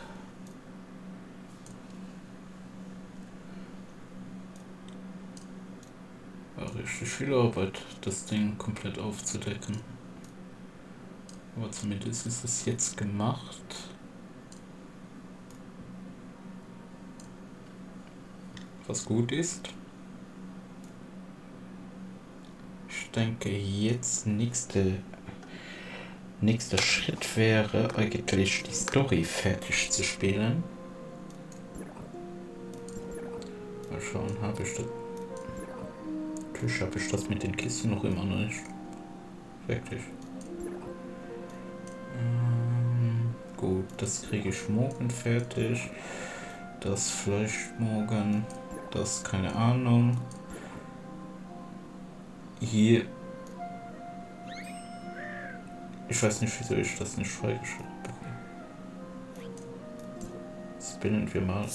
War richtig viel Arbeit, das Ding komplett aufzudecken. Aber zumindest ist es jetzt gemacht. Was gut ist. Ich denke, jetzt nächste nächster Schritt wäre eigentlich die Story fertig zu spielen. Mal schauen, habe ich das. Natürlich habe ich das mit den Kisten noch immer noch nicht. Wirklich. Ähm, gut, das kriege ich morgen fertig. Das vielleicht morgen. Das keine Ahnung. Hier. Ich weiß nicht, wieso ich das nicht freigeschaltet bekomme. Spinnen wir mal.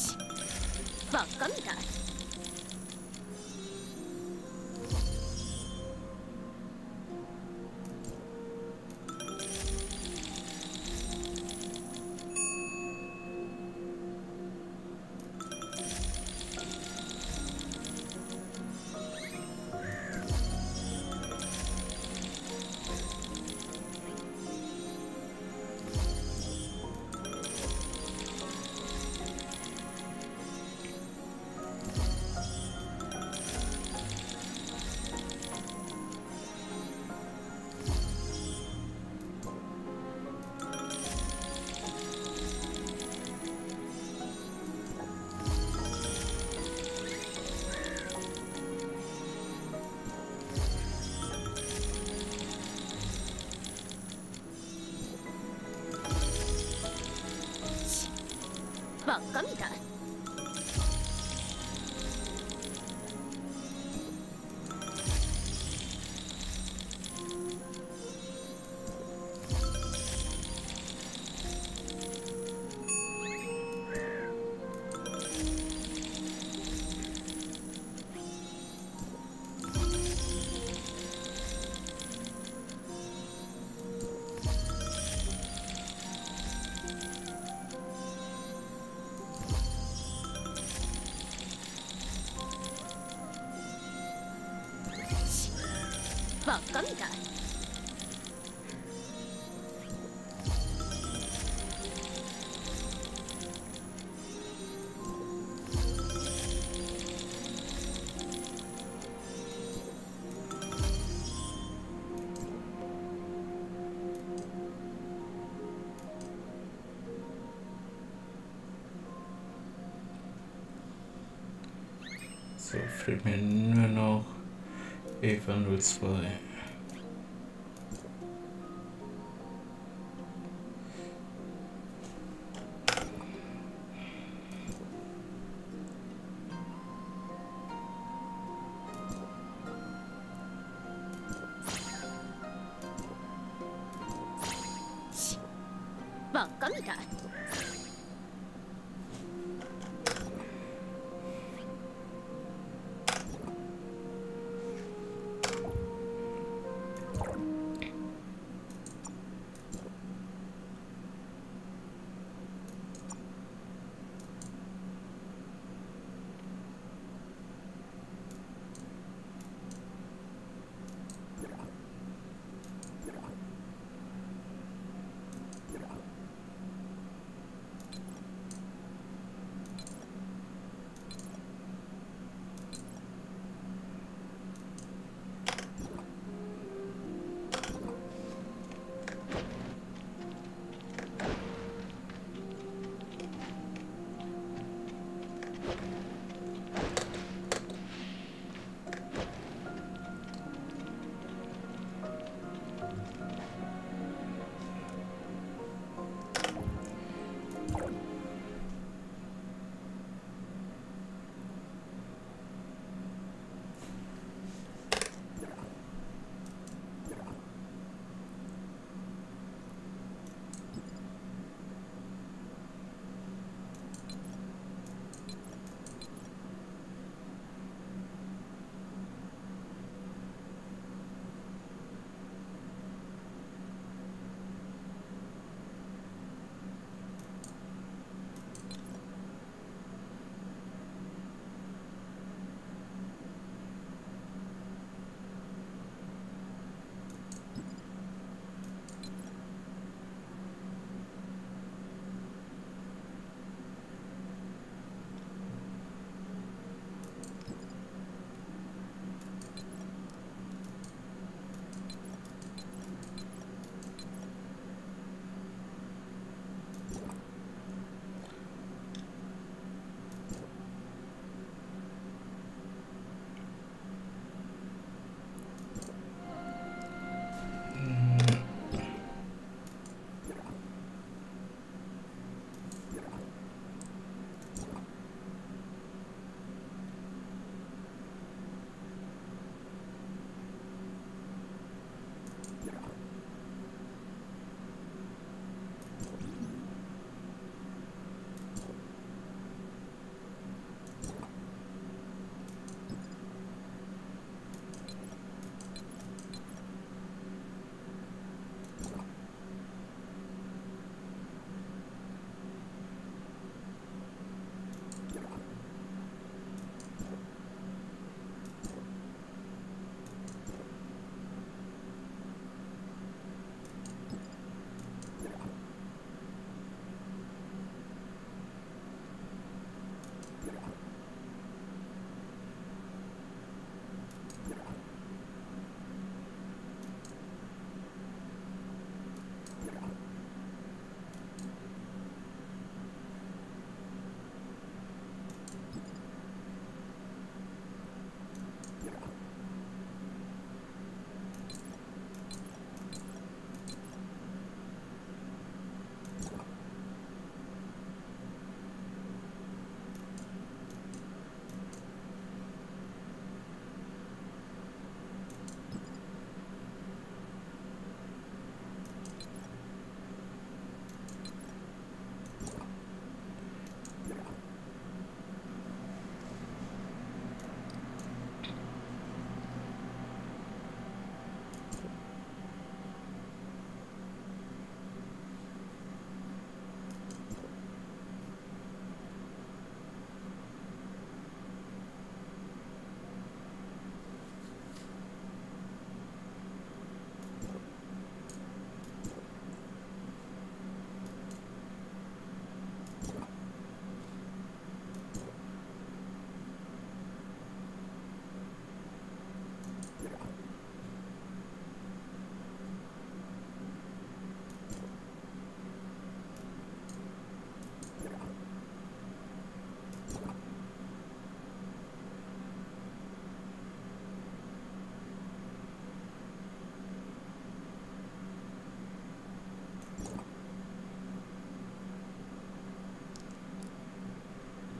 So, fehlt mir nur noch Eva null zwei.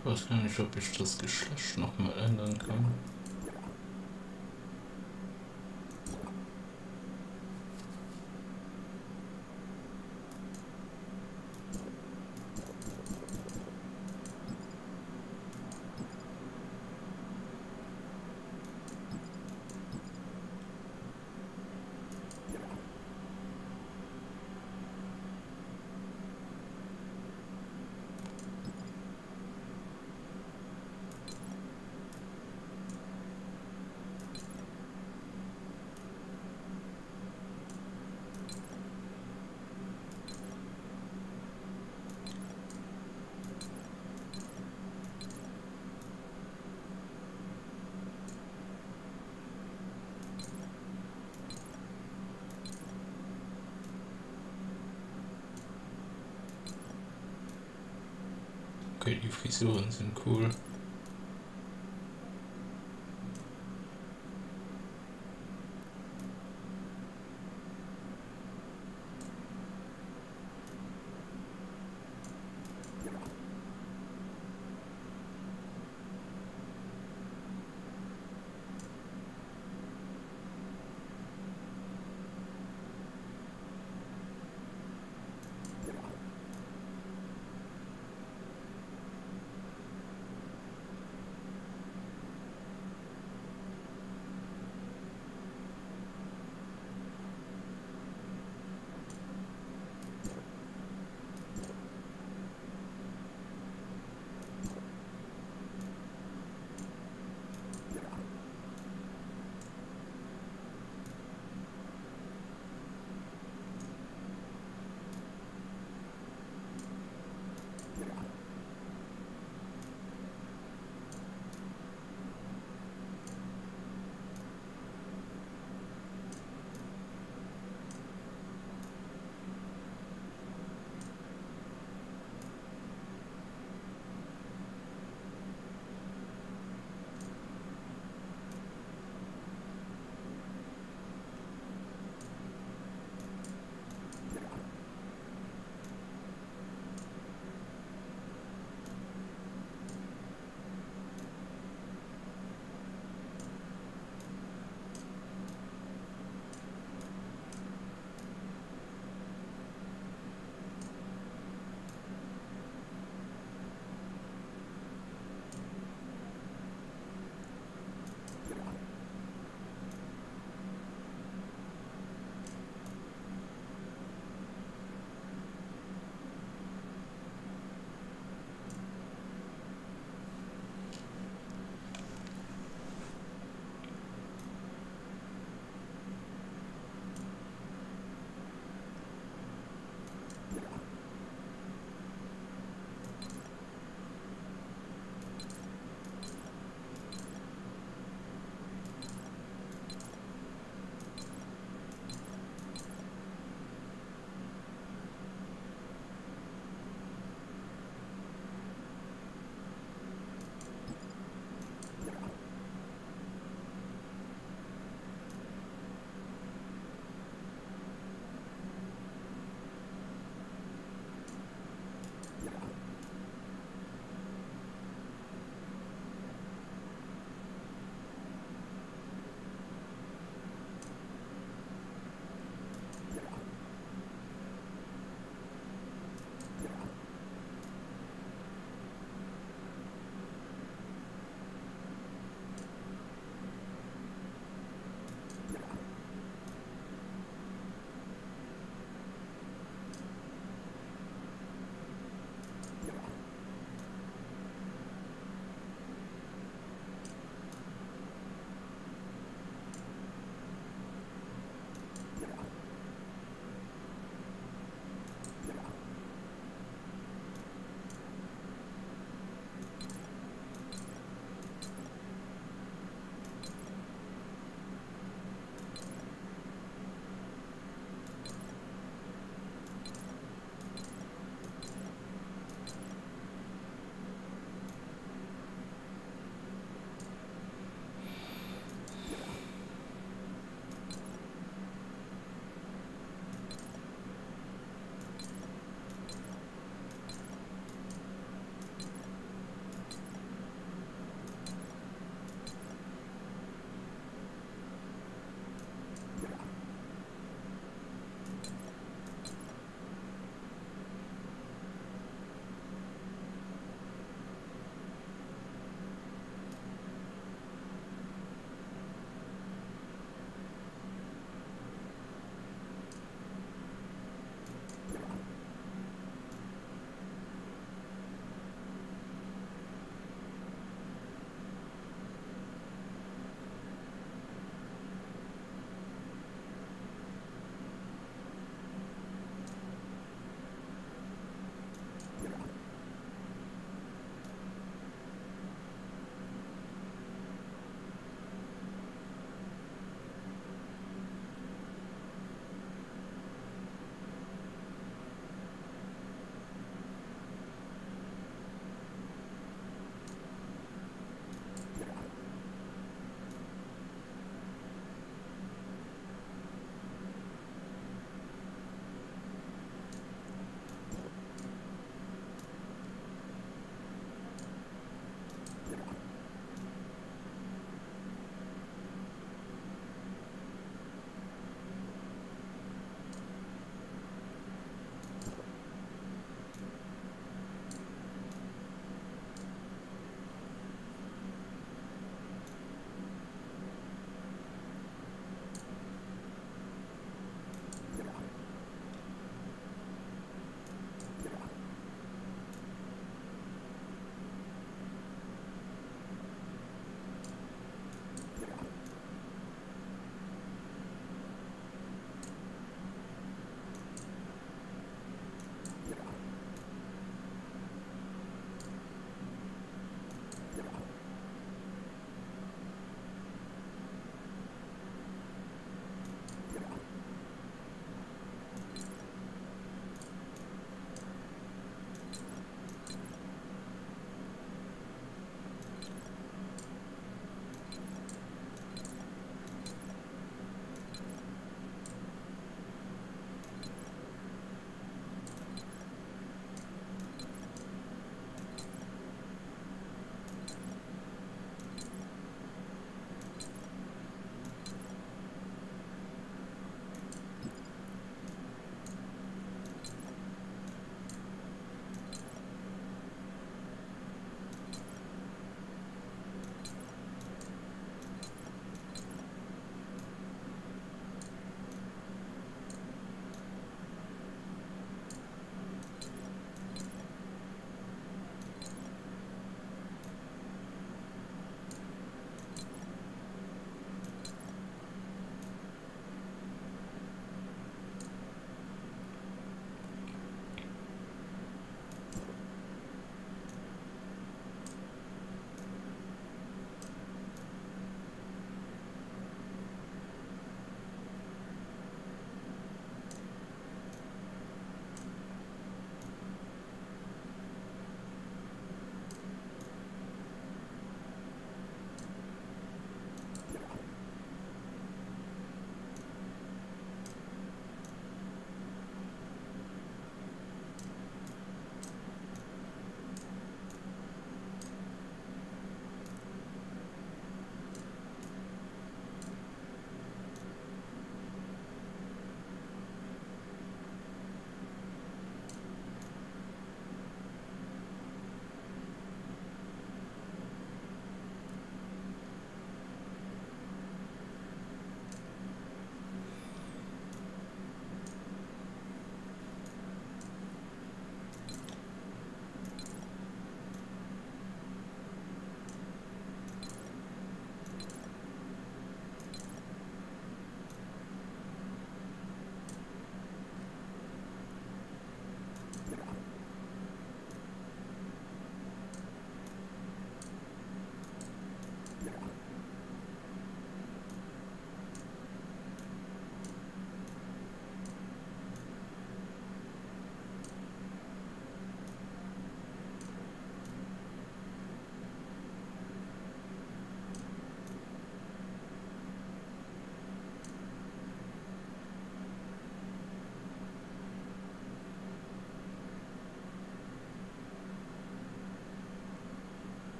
Ich weiß gar nicht, ob ich das Geschlecht nochmal ändern kann. Okay, die Frisuren sind cool.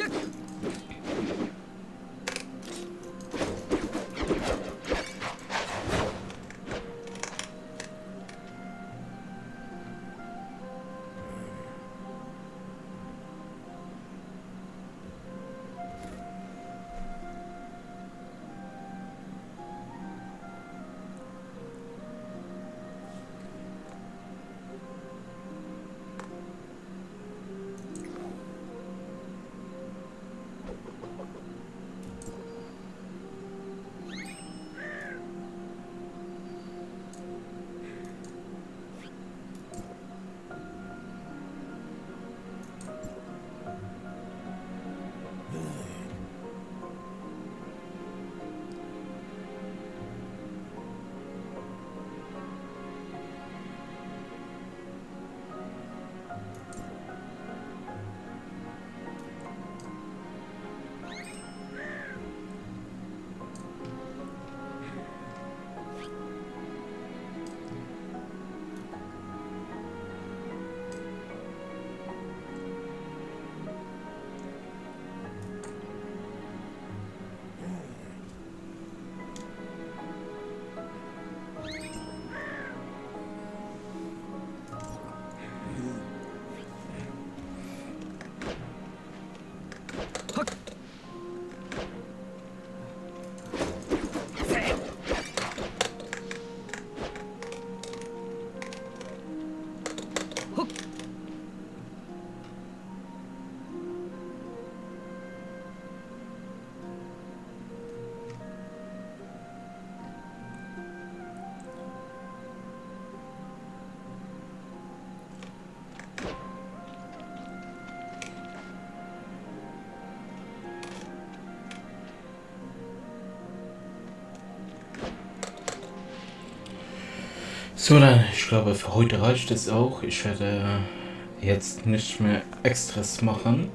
So, dann, ich glaube, für heute reicht es auch. Ich werde jetzt nicht mehr Extras machen.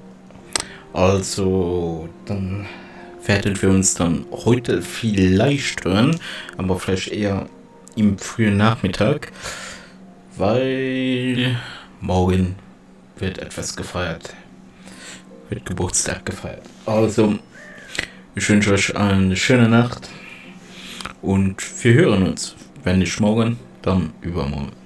Also, dann werden wir uns dann heute vielleicht hören, aber vielleicht eher im frühen Nachmittag, weil morgen wird etwas gefeiert. Wird Geburtstag gefeiert. Also, ich wünsche euch eine schöne Nacht und wir hören uns. Wenn nicht morgen, dann übermorgen.